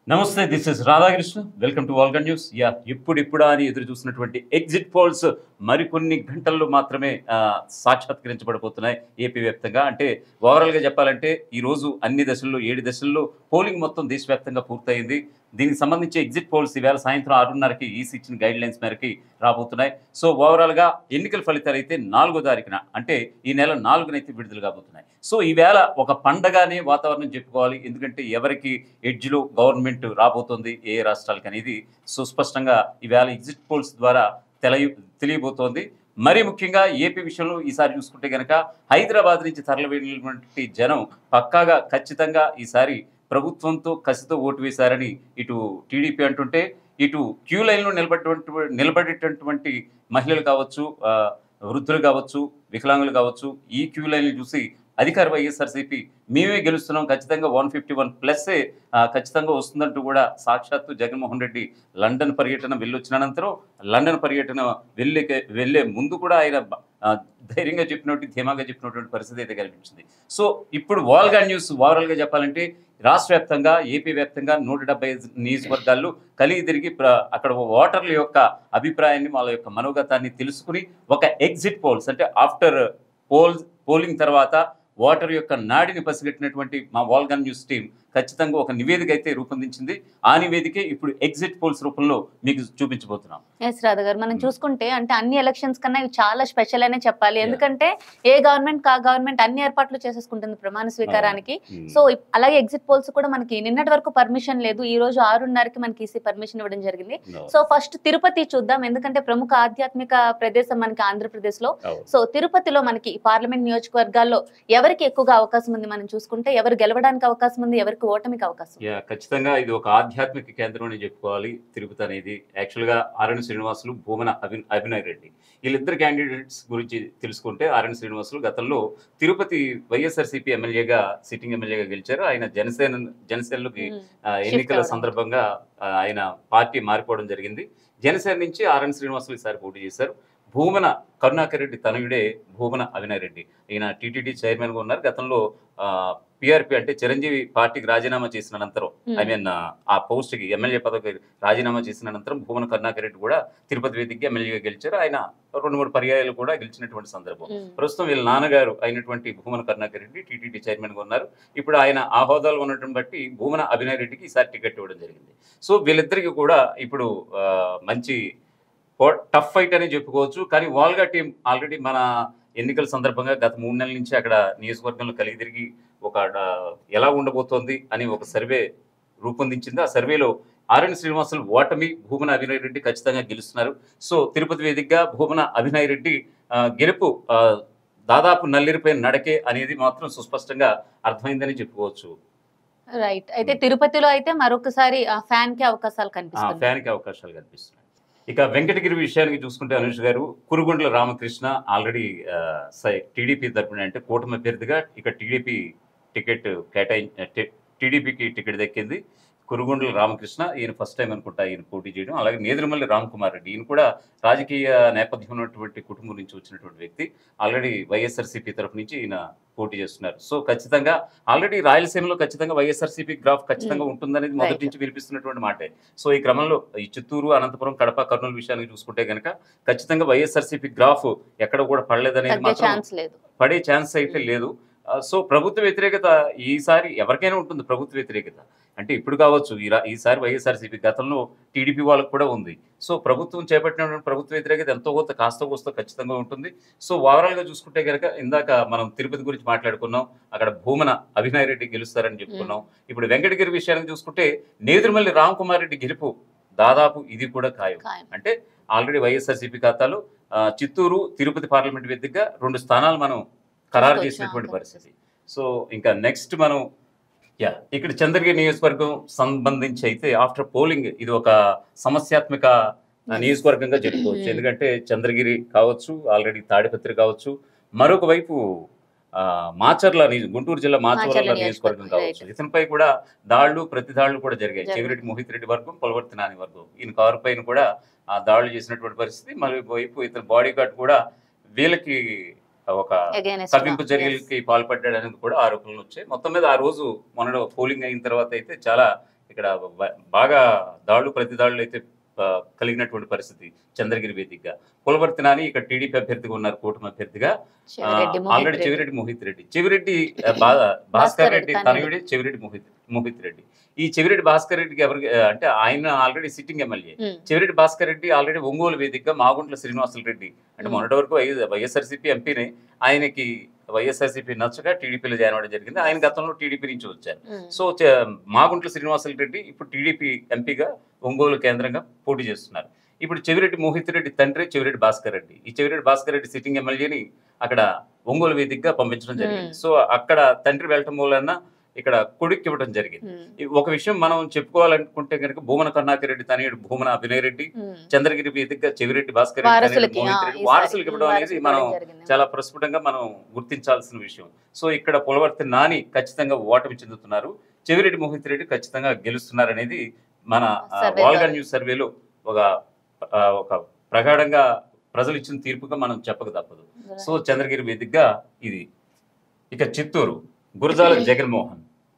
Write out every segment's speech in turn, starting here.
నమస్తే, this is Radhakrishna. Welcome to Walgan news. ఇప్పుడిప్పుడా అని ఎదురు చూసినటువంటి ఎగ్జిట్ పోల్స్ మరికొన్ని గంటల్లో మాత్రమే సాక్షాత్కరించబడిపోతున్నాయి ఏపీ వ్యాప్తంగా. అంటే ఓవరాల్గా చెప్పాలంటే ఈరోజు అన్ని దశల్లో 7 దశల్లో పోలింగ్ మొత్తం దేశవ్యాప్తంగా పూర్తయింది. దీనికి సంబంధించి ఎగ్జిట్ పోల్స్ ఈవేళ సాయంత్రం 6:30కి ఈసీ ఇచ్చిన గైడ్ లైన్స్ మేరకి రాబోతున్నాయి. సో ఓవరాల్గా ఎన్నికల ఫలితాలు అయితే 4వ తారీఖున, అంటే ఈ నెల 4న అయితే విడుదల కాబోతున్నాయి. సో ఈవేళ ఒక పండగానే వాతావరణం చెప్పుకోవాలి. ఎందుకంటే ఎవరికి ఎడ్జ్లో గవర్నమెంట్ రాబోతుంది, ఏ రాష్ట్రాలకు అనేది సుస్పష్టంగా ఈవేళ ఎగ్జిట్ పోల్స్ ద్వారా తెలియబోతోంది. మరి ముఖ్యంగా ఏపీ విషయంలో ఈసారి చూసుకుంటే కనుక హైదరాబాద్ నుంచి తరలివెళ్ళినటువంటి జనం పక్కాగా ఖచ్చితంగా ఈసారి ప్రభుత్వంతో కసితో ఓటు వేశారని ఇటు టీడీపీ అంటుంటే, ఇటు క్యూ లైన్లో నిలబడేటటువంటి మహిళలు కావచ్చు, వృద్ధులు కావచ్చు, వికలాంగులు కావచ్చు, ఈ క్యూ లైన్లు చూసి అధికార వైఎస్ఆర్సీపీ మేమే గెలుస్తున్నాం, ఖచ్చితంగా 151+ ఖచ్చితంగా వస్తుందంటూ కూడా సాక్షాత్తు జగన్మోహన్ రెడ్డి లండన్ పర్యటన వెళ్ళొచ్చిన అనంతరం లండన్ పర్యటన వెళ్ళే ముందు కూడా ఆయన ధైర్యంగా ధీమాగా చెప్పినటువంటి పరిస్థితి అయితే కనిపించింది. సో ఇప్పుడు వాల్గన్ న్యూస్ ఓవరాల్గా చెప్పాలంటే రాష్ట్ర వ్యాప్తంగా, ఏపీ వ్యాప్తంగా 175 నియోజకవర్గాల్లో కలిగి తిరిగి అక్కడ ఓటర్ల యొక్క అభిప్రాయాన్ని, వాళ్ళ యొక్క మనోగతాన్ని తెలుసుకుని ఒక ఎగ్జిట్ పోల్స్ అంటే ఆఫ్టర్ పోలింగ్ తర్వాత ఓటర్ యొక్క నాడిని పసిగట్టినటువంటి మా వాల్గన్ న్యూస్ టీం ఖచ్చితంగా ఒక నివేదిక అయితే రూపొందించింది. ఆ నివేదికే ఇప్పుడు ఎగ్జిట్ పోల్స్ రూపంలో మీకు చూపించబోతున్నాం. ఎస్ రాధా గారు, మనం చూసుకుంటే అంటే అన్ని ఎలక్షన్స్ కన్నా ఇవి చాలా స్పెషల్ అనే చెప్పాలి. ఎందుకంటే ఏ గవర్నమెంట్ అన్ని ఏర్పాట్లు చేసేసుకుంటుంది ప్రమాణ స్వీకారానికి. సో అలాగే ఎగ్జిట్ పోల్స్ కూడా మనకి నిన్నటి వరకు పర్మిషన్ లేదు. ఈ రోజు 6:30కి మనకి ఈసీ పర్మిషన్ ఇవ్వడం జరిగింది. సో ఫస్ట్ తిరుపతి చూద్దాం, ఎందుకంటే ప్రముఖ ఆధ్యాత్మిక ప్రదేశం మనకి ఆంధ్రప్రదేశ్ లో. సో తిరుపతిలో మనకి పార్లమెంట్ నియోజకవర్గాల్లో ఎవరికి ఎక్కువగా అవకాశం ఉంది మనం చూసుకుంటే, ఎవరు గెలవడానికి అవకాశం ఉంది, ఎవరికి ఓటమికి అవకాశం? ఖచ్చితంగా ఇది ఒక ఆధ్యాత్మిక కేంద్రం అని చెప్పుకోవాలి తిరుపతి అనేది. యాక్చువల్గా ఆరణి శ్రీనివాసులు, భూమన అభినయ్ రెడ్డి, వీళ్ళిద్దరు క్యాండిడేట్స్ గురించి తెలుసుకుంటే, ఆరణి శ్రీనివాసులు గతంలో తిరుపతి వైఎస్ఆర్సీపీ ఎమ్మెల్యేగా, సిట్టింగ్ ఎమ్మెల్యేగా గెలిచారు. ఆయన జనసేనలోకి ఎన్నికల సందర్భంగా ఆయన పార్టీ మారిపోవడం జరిగింది. జనసేన నుంచి ఆరణి శ్రీనివాసులు ఈసారి పోటీ చేశారు. భూమన కరుణాకర్ రెడ్డి తనయుడే భూమన అభినయ్ రెడ్డి. ఈయన టీటీడీ చైర్మన్గా ఉన్నారు. గతంలో పిఆర్పి అంటే చిరంజీవి పార్టీకి రాజీనామా చేసిన అనంతరం, ఆ పోస్ట్కి ఎమ్మెల్యే పదవికి రాజీనామా చేసిన అనంతరం భూమన కరుణాకర్ రెడ్డి కూడా తిరుపతి వేదికగా ఎమ్మెల్యేగా గెలిచారు. ఆయన 2-3 పర్యాయాలు కూడా గెలిచినటువంటి సందర్భం. ప్రస్తుతం వీళ్ళ నాన్నగారు అయినటువంటి భూమన కరుణాకర్ రెడ్డి టీటీడీ చైర్మన్గా ఉన్నారు. ఇప్పుడు ఆయన ఆ హోదాలో ఉండటం బట్టి భూమన అభినయ్ రెడ్డికి ఈసారి టికెట్ ఇవ్వడం జరిగింది. సో వీళ్ళిద్దరికి కూడా ఇప్పుడు మంచి టఫ్ ఫైట్ అని చెప్పుకోవచ్చు. కానీ వాల్గా టీం ఆల్రెడీ మన ఎన్నికల సందర్భంగా గత 3 నెలల నుంచి అక్కడ నియోజకవర్గంలో కలిగి తిరిగి ఒక ఎలా ఉండబోతోంది అని ఒక సర్వే రూపొందించింది. ఆ సర్వేలో ఆరణి శ్రీనివాసులు ఓటమి, భూమన అభినయ్ రెడ్డి ఖచ్చితంగా గెలుస్తున్నారు. సో తిరుపతి వేదికగా భూమన అభినయ్ రెడ్డి గెలుపు దాదాపు నల్లిరిపోయిన నడకే అనేది మాత్రం సుస్పష్టంగా అర్థమైందని చెప్పుకోవచ్చు. రైట్. అయితే తిరుపతిలో అయితే మరొకసారి ఫ్యాన్ కి అవకాశాలు కనిపిస్తున్నాయి. ఇక వెంకటగిరి విషయానికి చూసుకుంటే అనుష్ గారు, కురుగుండ్ల రామకృష్ణ ఆల్రెడీ టీడీపీ తరపున, అంటే కూటమి అభ్యర్థిగా ఇక టీడీపీకి టికెట్ దక్కింది. కురుగుండ్ల రామకృష్ణ, ఈయన ఫస్ట్ టైం అనుకుంటా ఈయన పోటీ చేయడం. అలాగే నేదురుమల్లి రామ్ కుమార్ రెడ్డి, ఈయన కూడా రాజకీయ నేపథ్యం ఉన్నటువంటి కుటుంబం నుంచి వచ్చినటువంటి వ్యక్తి. ఆల్రెడీ వైఎస్ఆర్సీపీ తరఫు నుంచి ఈయన పోటీ చేస్తున్నారు. సో ఖచ్చితంగా ఆల్రెడీ రాయలసీమలో ఖచ్చితంగా వైఎస్ఆర్సీపీ గ్రాఫ్ ఖచ్చితంగా ఉంటుందనేది మొదటి నుంచి వినిపిస్తున్నటువంటి మాటే. సో ఈ క్రమంలో ఈ చిత్తూరు, అనంతపురం, కడప, కర్నూలు విషయానికి చూసుకుంటే కనుక ఖచ్చితంగా వైఎస్ఆర్సీపీ గ్రాఫ్ ఎక్కడ కూడా పడలేదనేది మాత్రం, పడే ఛాన్స్ అయితే లేదు. సో ప్రభుత్వ వ్యతిరేకత ఈసారి ఎవరికైనా ఉంటుంది. ప్రభుత్వ వ్యతిరేకత అంటే ఇప్పుడు కావచ్చు, ఈసారి వైఎస్ఆర్సీపీ, గతంలో టీడీపీ వాళ్ళకు కూడా ఉంది. సో ప్రభుత్వం చేపట్టినటువంటి ప్రభుత్వ వ్యతిరేకత ఎంతో కొంత కాస్త కోస్తో ఖచ్చితంగా ఉంటుంది. సో ఓవరాల్గా చూసుకుంటే కనుక ఇందాక మనం తిరుపతి గురించి మాట్లాడుకున్నాం, అక్కడ భూమన అభినయ్ రెడ్డి గెలుస్తారని చెప్పుకున్నాం. ఇప్పుడు వెంకటగిరి విషయానికి చూసుకుంటే నేదురుమల్లి రామ్ కుమార్ రెడ్డి గెలుపు దాదాపు ఇది కూడా ఖాయం. అంటే ఆల్రెడీ వైఎస్ఆర్సీపీ ఖాతాలో చిత్తూరు, తిరుపతి పార్లమెంట్ వేదికగా 2 స్థానాలు మనం ఖరారు చేసినటువంటి పరిస్థితి. సో ఇంకా నెక్స్ట్ మనం ఇక్కడ చంద్రగిరి నియోజకవర్గం సంబంధించి అయితే ఆఫ్టర్ పోలింగ్ ఇది ఒక సమస్యాత్మక నియోజకవర్గంగా చెప్పుకోవచ్చు. ఎందుకంటే చంద్రగిరి కావచ్చు, ఆల్రెడీ తాడిపత్రి కావచ్చు, మరొక వైపు మాచర్ల, గుంటూరు జిల్లా మాచర్ల నియోజకవర్గం కావచ్చు. ఇతనిపై కూడా ప్రతి దాడులు కూడా జరిగాయి. చెవిరెడ్డి మోహిత్ రెడ్డి వర్గం, పొలవర్తి నాని వర్గం, ఈయన కారు పైన కూడా దాడులు చేసినటువంటి పరిస్థితి. మరో వైపు ఇతని బాడీ గార్డ్ కూడా వీళ్ళకి ఒక కవ్వింపు చర్యలకి పాల్పడ్డాడనేది కూడా ఆరోపణలు వచ్చాయి. మొత్తం మీద ఆ రోజు మొన్న పోలింగ్ అయిన తర్వాత అయితే చాలా ఇక్కడ బాగా దాడులు ప్రతి దాడులు అయితే కలిగినటువంటి పరిస్థితి చంద్రగిరి వేదికగా. పులవర్తి నాని ఇక్కడ టీడీపీ అభ్యర్థిగా ఉన్నారు, కూటమి అభ్యర్థిగా. ఆల్రెడీ చెవిరెడ్డి మోహిత్ రెడ్డి, చెవిరెడ్డి భాస్కర్ రెడ్డి తనయుడే చెవిరెడ్డి మోహిత్ రెడ్డి. ఈ చెవిరెడ్డి భాస్కర్ రెడ్డికి ఎవరికి అంటే ఆయన already sitting MLA. Chevireddy Bhaskar Reddy already Ongole వేదికగా మాగుంట్ల శ్రీనివాసులు రెడ్డి, అంటే మొన్నటి వరకు వైఎస్ఆర్సీపీ ఎంపీని, ఆయనకి వైఎస్ఆర్సీపీ నచ్చగా టీడీపీలో జాయిన్ అవ్వడం జరిగింది. ఆయన గతంలో టీడీపీ నుంచి వచ్చారు. సో మాగుంట్ల శ్రీనివాసులు రెడ్డి ఇప్పుడు టీడీపీ ఎంపీగా ఒంగోలు కేంద్రంగా పోటీ చేస్తున్నారు. ఇప్పుడు చెవిరెడ్డి మోహిత్ రెడ్డి తండ్రి చెవిరెడ్డి భాస్కర్ రెడ్డి. ఈ చెవిరెడ్డి భాస్కర్ రెడ్డి సిట్టింగ్ ఎమ్మెల్యేని అక్కడ ఒంగోలు వేదికగా పంపించడం జరిగింది. సో అక్కడ తండ్రి వెళ్ళటం వలన ఇక్కడ కొడుక్కి ఇవ్వడం జరిగింది. ఒక విషయం మనం చెప్పుకోవాలనుకుంటే కనుక భూమన కరుణాకర్ రెడ్డి తనయుడు భూమన అభినయ్ రెడ్డి, చంద్రగిరి వేదికగా చెవిరెడ్డి భాస్కర్ రెడ్డి మోహిత్ రెడ్డి వారసులకు ఇవ్వడం అనేది మనం చాలా ప్రస్ఫుటంగా మనం గుర్తించాల్సిన విషయం. సో ఇక్కడ పులవర్తి నాని ఖచ్చితంగా ఓటమి చెందుతున్నారు, చెవిరెడ్డి మోహిత్ రెడ్డి ఖచ్చితంగా గెలుస్తున్నారు అనేది మన వాల్గా న్యూస్ సర్వేలో ఒక ప్రగాఢంగా ప్రజలు ఇచ్చిన తీర్పుగా మనం చెప్పక తప్పదు. సో చంద్రగిరి వేదికగా ఇది. ఇక చిత్తూరు గురజాల జగన్మోహన్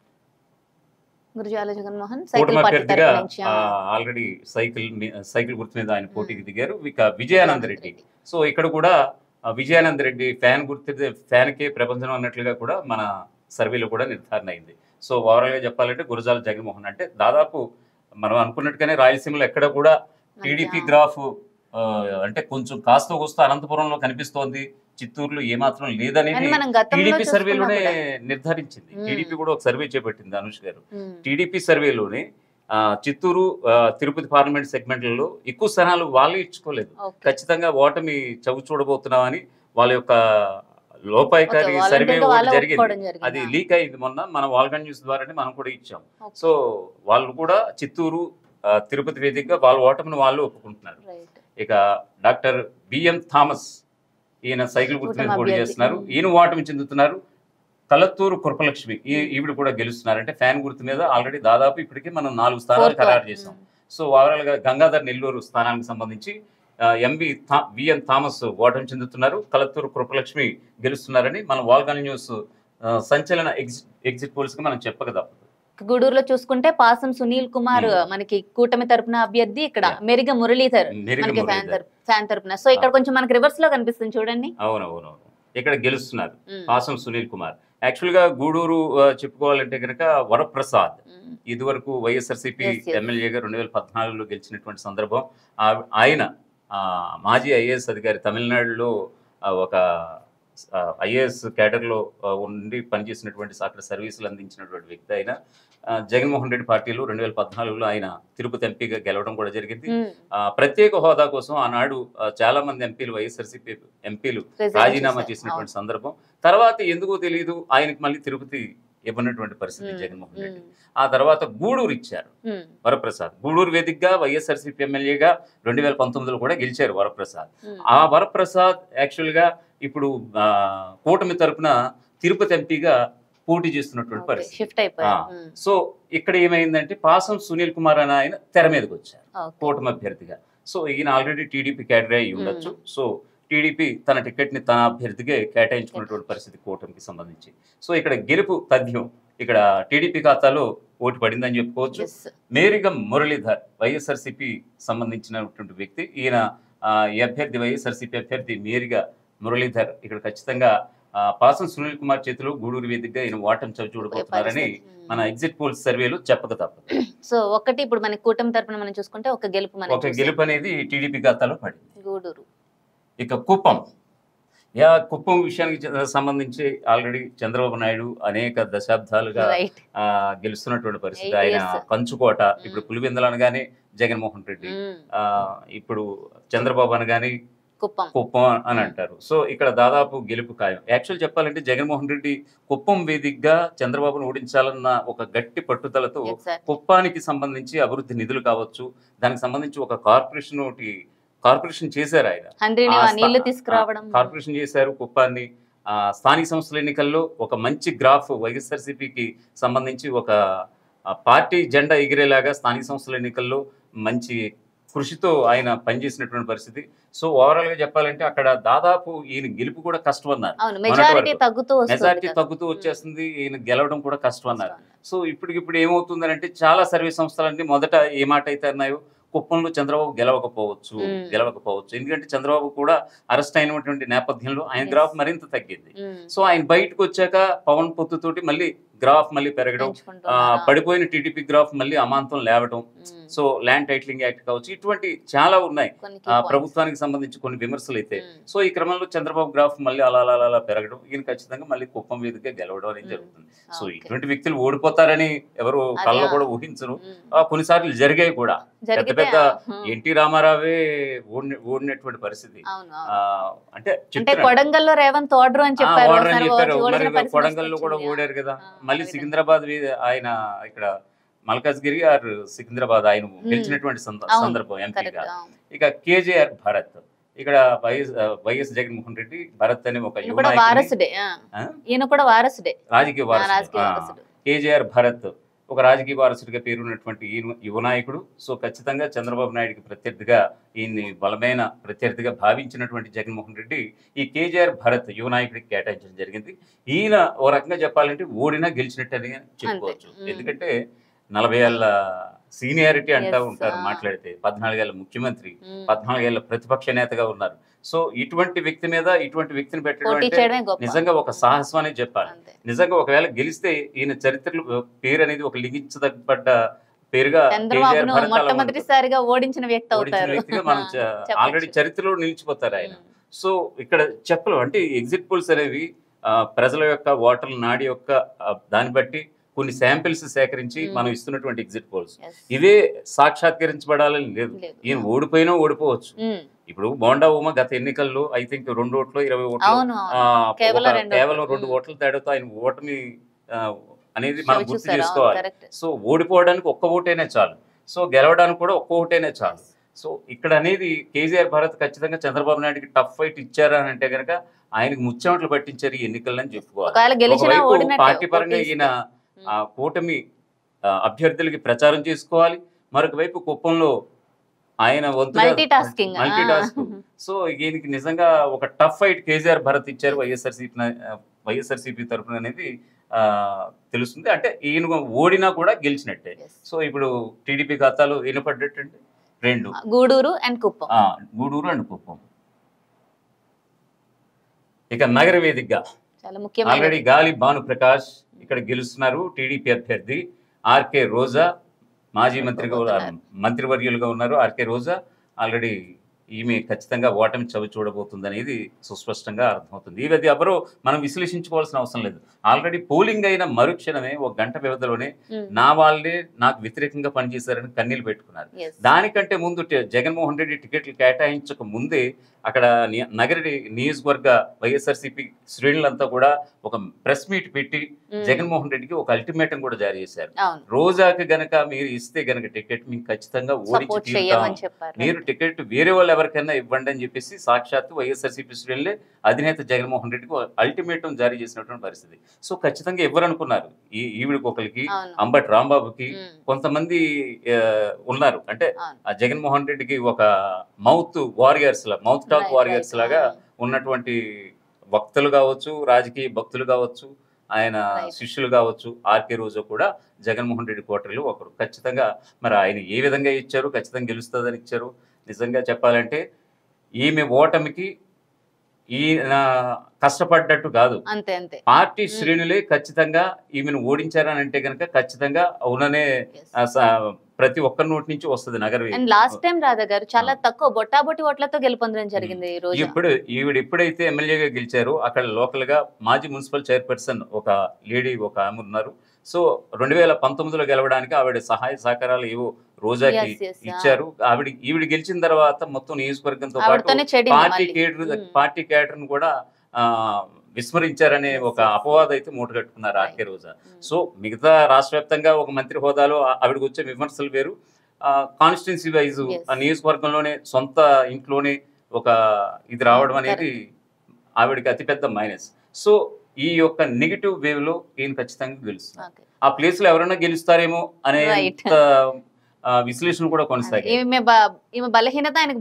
కూటమి అభ్యర్థిగా ఆల్రెడీ సైకిల్ గుర్తు మీద ఆయన పోటీకి దిగారు. ఇక విజయానంద్ రెడ్డి. సో ఇక్కడ కూడా విజయానంద్ రెడ్డి ఫ్యాన్కే ప్రపంచం అన్నట్లుగా కూడా మన సర్వేలో కూడా నిర్ధారణ అయింది. సో ఓవరాల్గా చెప్పాలంటే గురజాల జగన్మోహన్ అంటే దాదాపు మనం అనుకున్నట్టుగానే రాయలసీమలో ఎక్కడ కూడా టీడీపీ గ్రాఫ్ అంటే కొంచెం కాస్త కోస్తా అనంతపురంలో కనిపిస్తోంది, చిత్తూరులో ఏమాత్రం లేదనేది టీడీపీ సర్వేలోనే నిర్ధారించింది. టీడీపీ కూడా ఒక సర్వే చేపట్టింది అనుష్ గారు. టీడీపీ సర్వేలోనే చిత్తూరు తిరుపతి పార్లమెంట్ సెగ్మెంట్లలో ఎక్కువ స్థానాలు వాళ్ళు ఇచ్చుకోలేదు. ఖచ్చితంగా ఓటమి చవి చూడబోతున్నామని వాళ్ళ యొక్క లోపాయికారి సర్వే జరిగింది, అది లీక్ అయింది మొన్న మన వాల్గా న్యూస్ ద్వారానే మనం కూడా ఇచ్చాం. సో వాళ్ళు కూడా చిత్తూరు తిరుపతి వేదికగా వాళ్ళ ఓటమిని వాళ్ళు ఒప్పుకుంటున్నారు. ఇక డాక్టర్ బిఎం థామస్, ఈయన సైకిల్ గుర్తు మీద పోటీ చేస్తున్నారు, ఈయన ఓటమి చెందుతున్నారు. కలత్తూరు కృపలక్ష్మి ఈవిడ కూడా గెలుస్తున్నారు. అంటే ఫ్యాన్ గుర్తు మీద ఆల్రెడీ దాదాపు ఇప్పటికీ మనం 4 స్థానాలు ఖరారు చేసాం. సో ఓవరాల్ గా గంగాధర్ నెల్లూరు స్థానానికి సంబంధించి విఎన్ థామస్ ఓటమి చెందుతున్నారు, కలత్తూరు కృపలక్ష్మి గెలుస్తున్నారని మన వాల్గా న్యూస్ సంచలన ఎగ్జిట్ పోల్స్ గా మనం చెప్పక తప్పదు. గూడూరులో చూసుకుంటే పాసం సునీల్ కుమార్ మనకి కూటమి తరపున అభ్యర్థి, ఇక్కడ మెరిగ మురళీధర్ మనకి ఫ్యాన్ తరపున. సో ఇక్కడ కొంచెం మనకి రివర్స్ లో కనిపిస్తుంది చూడండి. అవునవును, ఇక్కడ గెలుస్తున్నారు పాసం సునీల్ కుమార్. యాక్చువల్ గా గూడూరు చెప్పుకోవాలంటే కనుక వరప్రసాద్ ఇదివరకు వైఎస్ఆర్సీపీ ఎమ్మెల్యేగా 2014లో గెలిచినటువంటి సందర్భం. ఆయన మాజీ ఐఏఎస్ అధికారి, తమిళనాడులో ఒక ఐఏఎస్ క్యాడర్లో ఉండి పనిచేసినటువంటి అక్కడ సర్వీసులు అందించినటువంటి వ్యక్తి. ఆయన జగన్మోహన్ రెడ్డి పార్టీలో 2014లో ఆయన తిరుపతి ఎంపీగా గెలవడం కూడా జరిగింది. ప్రత్యేక హోదా కోసం ఆనాడు చాలా మంది ఎంపీలు, వైఎస్ఆర్సీపీ ఎంపీలు రాజీనామా చేసినటువంటి సందర్భం. తర్వాత ఎందుకో తెలియదు ఆయనకు మళ్ళీ తిరుపతి ఇవ్వనటువంటి పరిస్థితి జగన్మోహన్ రెడ్డి. ఆ తర్వాత గూడూరు ఇచ్చారు వరప్రసాద్. గూడూరు వేదికగా వైఎస్ఆర్సీపీ ఎమ్మెల్యేగా 2019లో కూడా గెలిచారు వరప్రసాద్. ఆ వరప్రసాద్ యాక్చువల్ గా ఇప్పుడు కూటమి తరపున తిరుపతి ఎంపీగా పోటీ చేస్తున్నటువంటి పరిస్థితి. సో ఇక్కడ ఏమైందంటే పాసం సునీల్ కుమార్ అని ఆయన తెర మీదకి వచ్చారు కూటమి అభ్యర్థిగా. సో ఈయన ఆల్రెడీ టీడీపీ క్యాడర్ అయి ఉండొచ్చు. సో టీడీపీ తన టికెట్ ని తన అభ్యర్థిగా కేటాయించుకున్నటువంటి పరిస్థితి కూటమికి సంబంధించి. సో ఇక్కడ గెలుపు తథ్యం, ఇక్కడ టీడీపీ ఖాతాలో ఓటు పడిందని చెప్పుకోవచ్చు. మేరిగం మురళీధర్ వైఎస్ఆర్సీపీ సంబంధించినటువంటి వ్యక్తి. ఈయన ఈ అభ్యర్థి వైఎస్ఆర్సీపీ అభ్యర్థి మేరిగా మురళీధర్ ఇక్కడ ఖచ్చితంగా పాసం సునీల్ కుమార్ చేతిలో గూడూరు వేదికగా ఈయన ఓటమి చవి చూడబోతున్నారని మన ఎగ్జిట్ పోల్స్ సర్వేలు చెప్పక తప్పదు. సో ఒకటి ఇప్పుడు మన కూటమి తరపున మనం చూసుకుంటే ఒక గెలుపు అనేది టీడీపీ ఖాతాలో పడింది. గూడూరు. ఇక కుప్పం కుప్పం విషయానికి సంబంధించి ఆల్రెడీ చంద్రబాబు నాయుడు అనేక దశాబ్దాలుగా గెలుస్తున్నటువంటి పరిస్థితి. ఆయన కంచుకోట, ఇప్పుడు పులివెందులు అనగానే జగన్మోహన్ రెడ్డి, ఇప్పుడు చంద్రబాబు అనగానే కుప్పం అని అంటారు. సో ఇక్కడ దాదాపు గెలుపు ఖాయం. యాక్చువల్ చెప్పాలంటే జగన్మోహన్ రెడ్డి కుప్పం వేదికగా చంద్రబాబును ఓడించాలన్న ఒక గట్టి పట్టుదలతో కుప్పానికి సంబంధించి అభివృద్ధి నిధులు కావచ్చు, దానికి సంబంధించి ఒక కార్పొరేషన్ చేశారు. ఆయన కార్పొరేషన్ చేశారు కుప్పాన్ని. స్థానిక సంస్థల ఎన్నికల్లో ఒక మంచి గ్రాఫ్ వైఎస్ఆర్సీపీకి సంబంధించి ఒక పార్టీ జెండా ఎగిరేలాగా స్థానిక సంస్థల ఎన్నికల్లో మంచి కృషితో ఆయన పనిచేసినటువంటి పరిస్థితి. సో ఓవరాల్ గా చెప్పాలంటే అక్కడ దాదాపు ఈయన గెలుపు కూడా కష్టం అన్నారు, మెజారిటీ తగ్గుతూ వచ్చేస్తుంది, ఈయన గెలవడం కూడా కష్టం అన్నారు. సో ఇప్పటికిప్పుడు ఏమవుతుందని అంటే చాలా సర్వీస్ సంస్థలన్నీ మొదట ఏ మాట అయితే అన్నాయో కుప్పంలో చంద్రబాబు గెలవకపోవచ్చు ఎందుకంటే చంద్రబాబు కూడా అరెస్ట్ అయినటువంటి నేపథ్యంలో ఆయన గ్రాఫ్ మరింత తగ్గింది. సో ఆయన బయటకు వచ్చాక పవన్ పొత్తుతోటి మళ్ళీ గ్రాఫ్ మళ్ళీ పెరగడం, పడిపోయిన టీడీపీ గ్రాఫ్ మళ్ళీ అమాంతం లేవడం, సో ల్యాండ్ టైటిలింగ్ యాక్ట్ కావచ్చు, ఇటువంటి చాలా ఉన్నాయి ప్రభుత్వానికి సంబంధించి కొన్ని విమర్శలు అయితే. సో ఈ క్రమంలో చంద్రబాబు గ్రాఫ్ మళ్ళీ అలా పెరగడం, ఈయన ఖచ్చితంగా మళ్ళీ కుప్పం మీదుగా గెలవడం అనేది జరుగుతుంది. సో ఇటువంటి వ్యక్తులు ఓడిపోతారని ఎవరు కళ్ళలో కూడా ఊహించరు. కొన్నిసార్లు జరిగాయి కూడా. పెద్ద పెద్ద ఎన్టీ రామారావే ఓడినటువంటి పరిస్థితి. అంటే కొడంగల్లో రేవంత్ ఓడరు అని చెప్పారు, కొడంగల్లో కూడా ఓడారు కదా. మళ్ళీ సికింద్రాబాద్ ఆయన ఇక్కడ మల్కాజ్గిరి ఆర్ సికింద్రాబాద్ ఆయన గెలిచినటువంటి సందర్భం ఎంపీగా. ఇక కేజీఆర్ భరత్, ఇక్కడ వైఎస్ జగన్మోహన్ రెడ్డి భరత్ అనే ఒక రాజకీయ వారసుడు. కేజీఆర్ భరత్ ఒక రాజకీయ వారసుడిగా పేరున్నటువంటి యువ నాయకుడు. సో ఖచ్చితంగా చంద్రబాబు నాయుడికి ప్రత్యర్థిగా, ఈయన్ని బలమైన ప్రత్యర్థిగా భావించినటువంటి జగన్మోహన్ రెడ్డి ఈ కేజీఆర్ భరత్ యువ నాయకుడికి కేటాయించడం జరిగింది. ఈయన ఓ రకంగా చెప్పాలంటే ఓడినా గెలిచినట్టని చెప్పుకోవచ్చు. ఎందుకంటే 40 ఏళ్ల సీనియారిటీ అంటూ ఉంటారు మాట్లాడితే. 14 ఏళ్ల ముఖ్యమంత్రి, 14 ఏళ్ల ప్రతిపక్ష నేతగా ఉన్నారు. సో ఇటువంటి వ్యక్తి మీద ఇటువంటి వ్యక్తిని పెట్టడం నిజంగా ఒక సాహసం అనేది చెప్పాలి. నిజంగా ఒకవేళ గెలిస్తే ఈయన చరిత్రలో పేరు అనేది ఒక లిఖించదగ్గ పేరుగా మొట్టమొదటిసారిగా ఓడించిన వ్యక్తిగా మనం ఆల్రెడీ చరిత్రలో నిలిచిపోతారు ఆయన. సో ఇక్కడ చెప్పలేం అంటే ఎగ్జిట్ పోల్స్ అనేవి ప్రజల యొక్క ఓటర్ల నాడి యొక్క దాన్ని బట్టి కొన్ని శాంపిల్స్ సేకరించి మనం ఇస్తున్నటువంటి ఎగ్జిట్ పోల్స్ ఇవే సాక్షాత్కరించబడాలని లేదు. ఈయన ఓడిపోయినా ఓడిపోవచ్చు. ఇప్పుడు బోండా ఉమ గత ఎన్నికల్లో ఐ థింక్ 2 ఓట్లు 20 ఓట్లు కేవలం 2 ఓట్ల తేడాతో ఆయన ఓటమి అనేది మనం గుర్తు చేసుకోవాలి. సో ఓడిపోవడానికి ఒక్క ఓటైనా చాలు, సో గెలవడానికి కూడా ఒక్క ఓటైనా చాలు. సో ఇక్కడ అనేది కేసీఆర్ భారత్ ఖచ్చితంగా చంద్రబాబు నాయుడికి టఫ్ ఫైట్ ఇచ్చారా అని అంటే కనుక ఆయనకు ముచ్చెమటలు పట్టించారు ఈ ఎన్నికలని చెప్పుకోవాలి. పార్టీ పరంగా ఈయన కూటమి అభ్యర్థులకి ప్రచారం చేసుకోవాలి, మరొక వైపు కుప్పంలో ఆయన మల్టీ టాస్కింగ్. సో ఈయనకి నిజంగా ఒక టఫ్ ఫైట్ కేసీఆర్ భరత్ ఇచ్చారు వైఎస్ఆర్సీపీ తరఫున అనేది తెలుస్తుంది. అంటే ఈయన ఓడినా కూడా గెలిచినట్టే. సో ఇప్పుడు టీడీపీ ఖాతాలో ఈయన పడ్డట్టండి 2 గూడూరు అండ్ కుప్పం. ఇక నగర వేదికగా ఆల్రెడీ గాలి భానుప్రకాష్ ఇక్కడ గెలుస్తున్నారు. టీడీపీ అభ్యర్థి ఆర్కే రోజా మాజీ మంత్రివర్యులుగా ఉన్నారు. ఆర్కే రోజా ఆల్రెడీ ఈమె ఖచ్చితంగా ఓటమి చవి చూడబోతుంది అనేది సుస్పష్టంగా అర్థమవుతుంది. ఇవి ఎవరో మనం విశ్లేషించుకోవాల్సిన అవసరం లేదు. ఆల్రెడీ పోలింగ్ అయిన మరుక్షణమే 1 గంట వ్యవధిలోనే నా వాళ్ళే నాకు వ్యతిరేకంగా పనిచేశారని కన్నీళ్లు పెట్టుకున్నారు. దానికంటే ముందు జగన్మోహన్ రెడ్డి టికెట్లు కేటాయించక ముందే అక్కడ నగరి నియోజకవర్గ వైఎస్ఆర్సీపీ శ్రేణులంతా కూడా ఒక ప్రెస్ మీట్ పెట్టి జగన్మోహన్ రెడ్డికి ఒక అల్టిమేటం కూడా జారీ చేశారు. రోజాకి గనక మీరు ఇస్తే గనక టికెట్ మీకు ఖచ్చితంగా ఓడించి తీరుతాం, మీరు టికెట్ వేరే వాళ్ళు ఎవరికైనా ఇవ్వండి అని చెప్పేసి సాక్షాత్తు వైఎస్ఆర్సీపీ శ్రేణులే అధినేత జగన్మోహన్ రెడ్డికి అల్టిమేటం జారీ చేసినటువంటి పరిస్థితి. సో ఖచ్చితంగా ఇవ్వరనుకున్నారు. ఈవిడికి ఒకరికి, అంబటి రాంబాబుకి, కొంతమంది ఉన్నారు. అంటే జగన్మోహన్ రెడ్డికి ఒక మౌత్ టాక్ వారియర్స్ లాగా ఉన్నటువంటి వక్తలు కావచ్చు, రాజకీయ భక్తులు కావచ్చు, ఆయన శిష్యులు కావచ్చు. ఆర్కే రోజా కూడా జగన్మోహన్ రెడ్డి కోటరీలో ఒకరు. ఖచ్చితంగా మరి ఆయన ఏ విధంగా ఇచ్చారు, ఖచ్చితంగా గెలుస్తుందని ఇచ్చారు. నిజంగా చెప్పాలంటే ఈమె ఓటమికి ఈయన కష్టపడ్డట్టు కాదు, పార్టీ శ్రేణులే ఖచ్చితంగా ఈమెను ఓడించారని అంటే కనుక ఖచ్చితంగా అవుననే ప్రతి ఒక్కరి నోటి నుంచి వస్తుంది. లాస్ట్ టైం రాధా గారు చాలా తక్కువ బొట్టాబొట్టి ఓట్లతో గెలుపొందడం జరిగింది. ఈవిడ ఎప్పుడైతే ఎమ్మెల్యేగా గెలిచారో అక్కడ లోకల్ గా మాజీ మున్సిపల్ చైర్పర్సన్ ఒక లేడీ ఒక ఆమె ఉన్నారు. సో 2019లో గెలవడానికి ఆవిడ సహాయ సహకారాలు ఏవో రోజాకి ఇచ్చారు. ఈవిడ గెలిచిన తర్వాత మొత్తం నియోజకవర్గంతో పాటు పార్టీ కేడర్ ను కూడా విస్మరించారనే ఒక అపవాదం అయితే మూటగట్టుకున్నారు ఆర్కే రోజా. సో మిగతా రాష్ట్ర వ్యాప్తంగా ఒక మంత్రి హోదాలో ఆవిడకి వచ్చే విమర్శలు వేరు. కాన్స్టిట్యున్సీ వైజ్ ఆ నియోజకవర్గంలోనే సొంత ఇంట్లోనే ఒక ఇది రావడం అనేది ఆవిడకి అతిపెద్ద మైనస్. సో ఈ యొక్క నెగిటివ్ వేవ్ లో ఈయన ఖచ్చితంగా గెలుస్తున్నారు. ఆ ప్లేస్ లో ఎవరైనా గెలుస్తారేమో అనే విశ్లేషణ కూడా కొనసాగింది. ఈయన బలహీనత ఈయనకి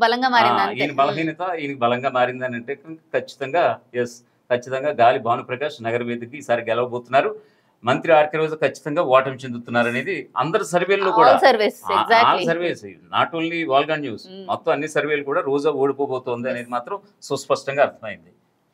బలంగా మారిందని అంటే ఖచ్చితంగా ఖచ్చితంగా గాలి భానుప్రకాష్ నగర వేదికకి ఈసారి గెలవబోతున్నారు. మంత్రి ఆర్కే రోజు ఖచ్చితంగా ఓటమి చెందుతున్నారు అనేది అందరి సర్వేల్లో కూడా all service all exactly. Surveys, not only Valga news, మొత్తం అన్ని సర్వేలు కూడా రోజా ఓడిపోబోతోంది అనేది మాత్రం సుస్పష్టంగా అర్థమైంది.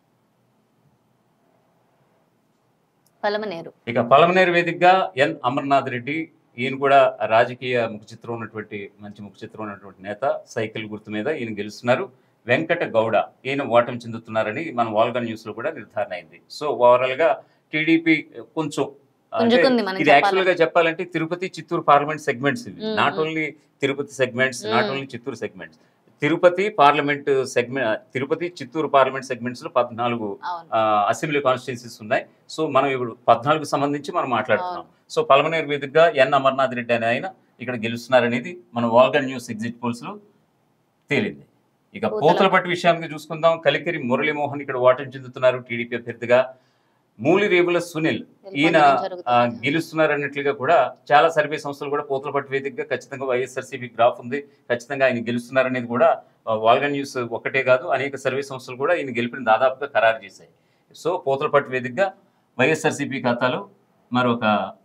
పలమనేరు. ఇక పలమనేరు వేదికగా ఎన్ అమర్నాథ్ రెడ్డి, ఈయన కూడా రాజకీయ ముఖ చిత్రం ఉన్నటువంటి మంచి ముఖ చిత్రం ఉన్నటువంటి నేత, సైకిల్ గుర్తు మీద ఈయన గెలుస్తున్నారు. వెంకట గౌడ ఈయన ఓటమి చెందుతున్నారని మన వాల్గా న్యూస్ లో కూడా నిర్ధారణ అయింది. సో ఓవరాల్ గా టీడీపీ కొంచెం పుంజుకుంది మనం ఇది యాక్చువల్ గా చెప్పాలంటే తిరుపతి చిత్తూరు పార్లమెంట్ సెగ్మెంట్స్ ఇవి, not only Tirupati segments, not only Chittoor segments. Tirupati parliament segment, Tirupati Chittoor parliament segments లో 14 అసెంబ్లీ కాన్స్టిట్యున్సీస్ ఉన్నాయి. సో మనం ఇప్పుడు 14కు సంబంధించి మనం మాట్లాడుతున్నాం. సో పలమనేరు వేదికగా ఎన్ అమర్నాథ్ రెడ్డి అనే ఆయన ఇక్కడ గెలుస్తున్నారనేది మన వాల్గా న్యూస్ ఎగ్జిట్ పోల్స్ లో తేలింది. ఇక పూతలపట్టు విషయానికి చూసుకుందాం. కలికిరి మురళీమోహన్ ఇక్కడ ఓటమి చెందుతున్నారు టీడీపీ అభ్యర్థిగా. మూలిరేవుల సునీల్ ఈయన గెలుస్తున్నారన్నట్లుగా కూడా చాలా సర్వే సంస్థలు కూడా పూతలపట్టు వేదికగా ఖచ్చితంగా వైఎస్ఆర్సీపీ గ్రాఫ్ ఉంది, ఖచ్చితంగా ఆయన గెలుస్తున్నారనేది కూడా వాల్గా న్యూస్ ఒక్కటే కాదు, అనేక సర్వే సంస్థలు కూడా ఈయన గెలిపిన దాదాపుగా ఖరారు చేశాయి. సో పూతలపట్టు వేదికగా వైఎస్ఆర్సీపీ ఖాతాలో మరొక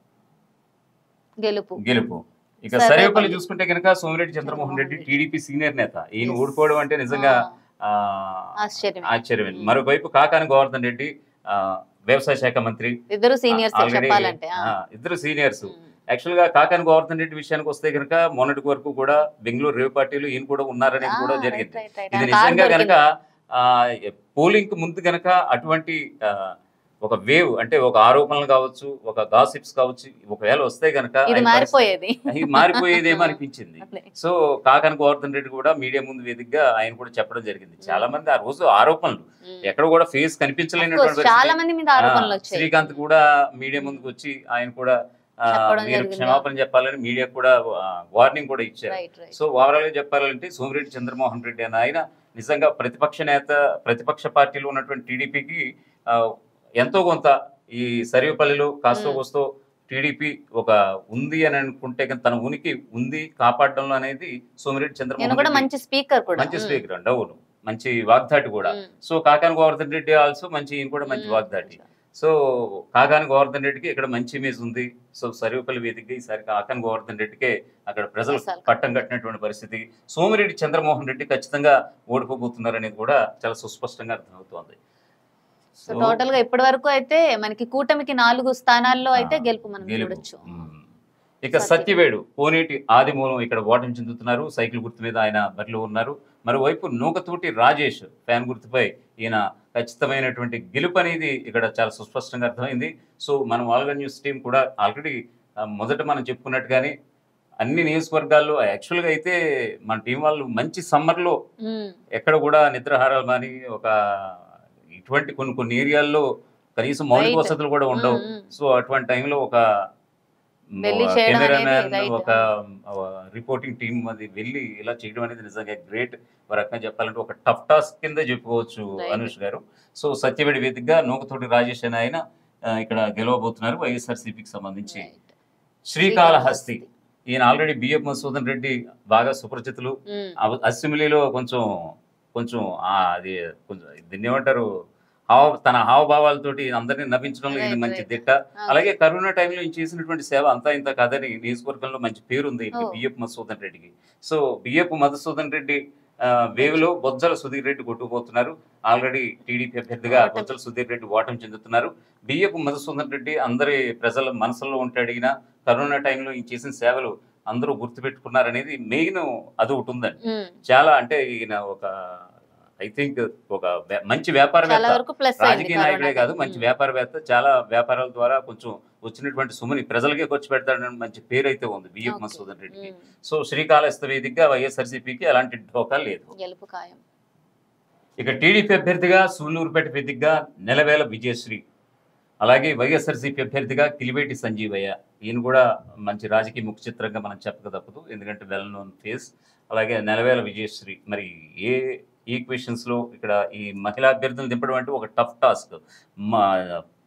గెలుపు. ఇక సర్వేపల్లి చూసుకుంటే కనుక సోమిరెడ్డి చంద్రమోహన్ రెడ్డి టీడీపీ సీనియర్ నేత, ఈయన ఓడిపోవడం అంటే నిజంగా ఆశ్చర్యమే. మరోవైపు కాకాని గోవర్ధన్ రెడ్డి వ్యవసాయ శాఖ మంత్రి, ఇద్దరు సీనియర్స్. యాక్చువల్ గా కాకాని గోవర్ధన్ రెడ్డి విషయానికి వస్తే కనుక మొన్నటి వరకు కూడా బెంగళూరు రేవ్ పార్టీలు ఈయన కూడా ఉన్నారనేది కూడా జరిగింది. ఇది నిజంగా కనుక పోలింగ్ కు ముందు కనుక అటువంటి ఒక వేవ్ అంటే ఒక ఆరోపణలు కావచ్చు, ఒక గాసిప్స్ కావచ్చు, ఒకవేళ వస్తే కనుక మారిపోయేదేమో అనిపించింది. సో కాకాని గోవర్ధన్ రెడ్డి కూడా మీడియా ముందు వేదికగా ఆయన కూడా చెప్పడం జరిగింది. చాలా మంది ఆ రోజు ఆరోపణలు ఎక్కడ కూడా ఫేస్ కనిపించలేనటువంటి శ్రీకాంత్ కూడా మీడియా ముందుకు వచ్చి ఆయన కూడా మీరు క్షమాపణ చెప్పాలని మీడియా కూడా వార్నింగ్ కూడా ఇచ్చారు. సో ఓవరాల్ గా చెప్పాలంటే సోమిరెడ్డి చంద్రమోహన్ రెడ్డి అని ఆయన నిజంగా ప్రతిపక్ష నేత, ప్రతిపక్ష పార్టీలో ఉన్నటువంటి టీడీపీకి ఎంతో కొంత ఈ సర్వేపల్లిలో కాస్తో కోస్తో టీడీపీ ఒక ఉంది అని అనుకుంటే తన ఉనికి ఉంది కాపాడడంలో అనేది సోమిరెడ్డి చంద్రమోహన్ మంచి స్పీకర్ అండి. అవును, మంచి వాగ్దాటి కూడా. సో కాకాని గోవర్ధన్ రెడ్డి ఆల్సో మంచి, ఈయన కూడా మంచి వాగ్దాటి. సో కాకాని గోవర్ధన్ రెడ్డికి ఇక్కడ మంచి ఇమేజ్ ఉంది. సో సర్వేపల్లి వేదికగా ఈసారి కాకాని గోవర్ధన్ రెడ్డికే అక్కడ ప్రజలు పట్టం కట్టినటువంటి పరిస్థితి. సోమిరెడ్డి చంద్రమోహన్ రెడ్డి ఖచ్చితంగా ఓడిపోబోతున్నారు అనేది కూడా చాలా సుస్పష్టంగా అర్థమవుతోంది. సో టోటల్ గా ఇప్పటి వరకు అయితే మనకి కూటమికి 4 స్థానాల్లో అయితే గెలుపు మనం చూడొచ్చు. ఇక సత్యవేడు కోనేటి ఆదిమూలం ఇక్కడ ఓటమి చెందుతున్నారు. సైకిల్ గుర్తు మీద ఆయన బరిలో ఉన్నారు. మరోవైపు నూకతోటి రాజేష్ ఫ్యాన్ గుర్తుపై ఈయన ఖచ్చితమైనటువంటి గెలుపు అనేది ఇక్కడ చాలా సుస్పష్టంగా అర్థమైంది. సో మన వాల్గా న్యూస్ టీం కూడా ఆల్రెడీ మొదట మనం చెప్పుకున్నట్టుగానే అన్ని నియోజకవర్గాల్లో యాక్చువల్గా అయితే మన టీం వాళ్ళు మంచి సమ్మర్లో ఎక్కడ కూడా నిద్రాహారాలు కానీ ఒక ఇటువంటి కొన్ని ఏరియాల్లో కనీసం మౌలిక వసతులు కూడా ఉండవు. సో అటువంటి టైంలో ఒక కెమెరామ్యాన్, ఒక రిపోర్టింగ్ టీం అది వెళ్ళి ఇలా చేయడం అనేది నిజంగా గ్రేట్. ఒక రకంగా చెప్పాలంటే ఒక టఫ్ టాస్క్ కింద చెప్పుకోవచ్చు అనుష్ గారు. సో సత్యవేడి వేదికగా నూకతోటి రాజేష్ అని ఆయన ఇక్కడ గెలవబోతున్నారు వైఎస్ఆర్సీపీకి సంబంధించి. శ్రీకాళహస్తి ఈయన ఆల్రెడీ బిఎఫ్ మధుసూదన్ రెడ్డి బాగా సుపరిచితులు. అసెంబ్లీలో కొంచెం అది కొంచెం దీన్ని ఏమంటారు, తన హావభావాలతోటి అందరినీ నవ్వించడంలో ఈయన మంచి దిట్ట. అలాగే కరోనా టైంలో ఈయన చేసినటువంటి సేవ అంతా ఇంత కాదని నియోజకవర్గంలో మంచి పేరుంది బిఎఫ్ మధుసూదన్ రెడ్డికి. సో బిఎఫ్ మధుసూదన్ రెడ్డి వేవ్లో బొజ్జల సుధీర్ రెడ్డి కొట్టుకుపోతున్నారు. ఆల్రెడీ టీడీపీ అభ్యర్థిగా బొజ్జల సుధీర్ రెడ్డి ఓటమి చెందుతున్నారు. బిఎఫ్ మధుసూదన్ రెడ్డి అందరి ప్రజల మనసులో ఉంటాడు. ఈయన కరోనా టైంలో ఈయన చేసిన సేవలు అందరూ గుర్తుపెట్టుకున్నారనేది మెయిన్ అది ఒకటి ఉందండి. చాలా అంటే ఈయన ఒక ఐ థింక్ ఒక మంచి వ్యాపారవేత్త, రాజకీయ నాయకుడే కాదు మంచి వ్యాపారవేత్త. చాలా వ్యాపారాల ద్వారా కొంచెం వచ్చినటువంటి సుమని ప్రజలకే ఖర్చు పెడతాడని మంచి పేరు అయితే ఉంది బిఎఫ్ మధుసూదన్ రెడ్డికి. సో శ్రీకాళహస్తి వేదికగా వైఎస్ఆర్సీపీకి అలాంటి ఢోకా లేదు. ఇక టీడీపీ అభ్యర్థిగా సూళ్లూరుపేట వేదికగా నెలవేల విజయశ్రీ, అలాగే వైఎస్ఆర్సీపీ అభ్యర్థిగా కిలివేటి సంజీవయ్య. ఈయన కూడా మంచి రాజకీయ ముఖ చిత్రంగా మనం చెప్పక తప్పదు, ఎందుకంటే వెల్ నోన్ ఫేస్. అలాగే నెలవేల విజయశ్రీ మరి ఏ ఈక్వేషన్స్లో ఇక్కడ ఈ మహిళా అభ్యర్థులు దింపడం అంటే ఒక టఫ్ టాస్క్.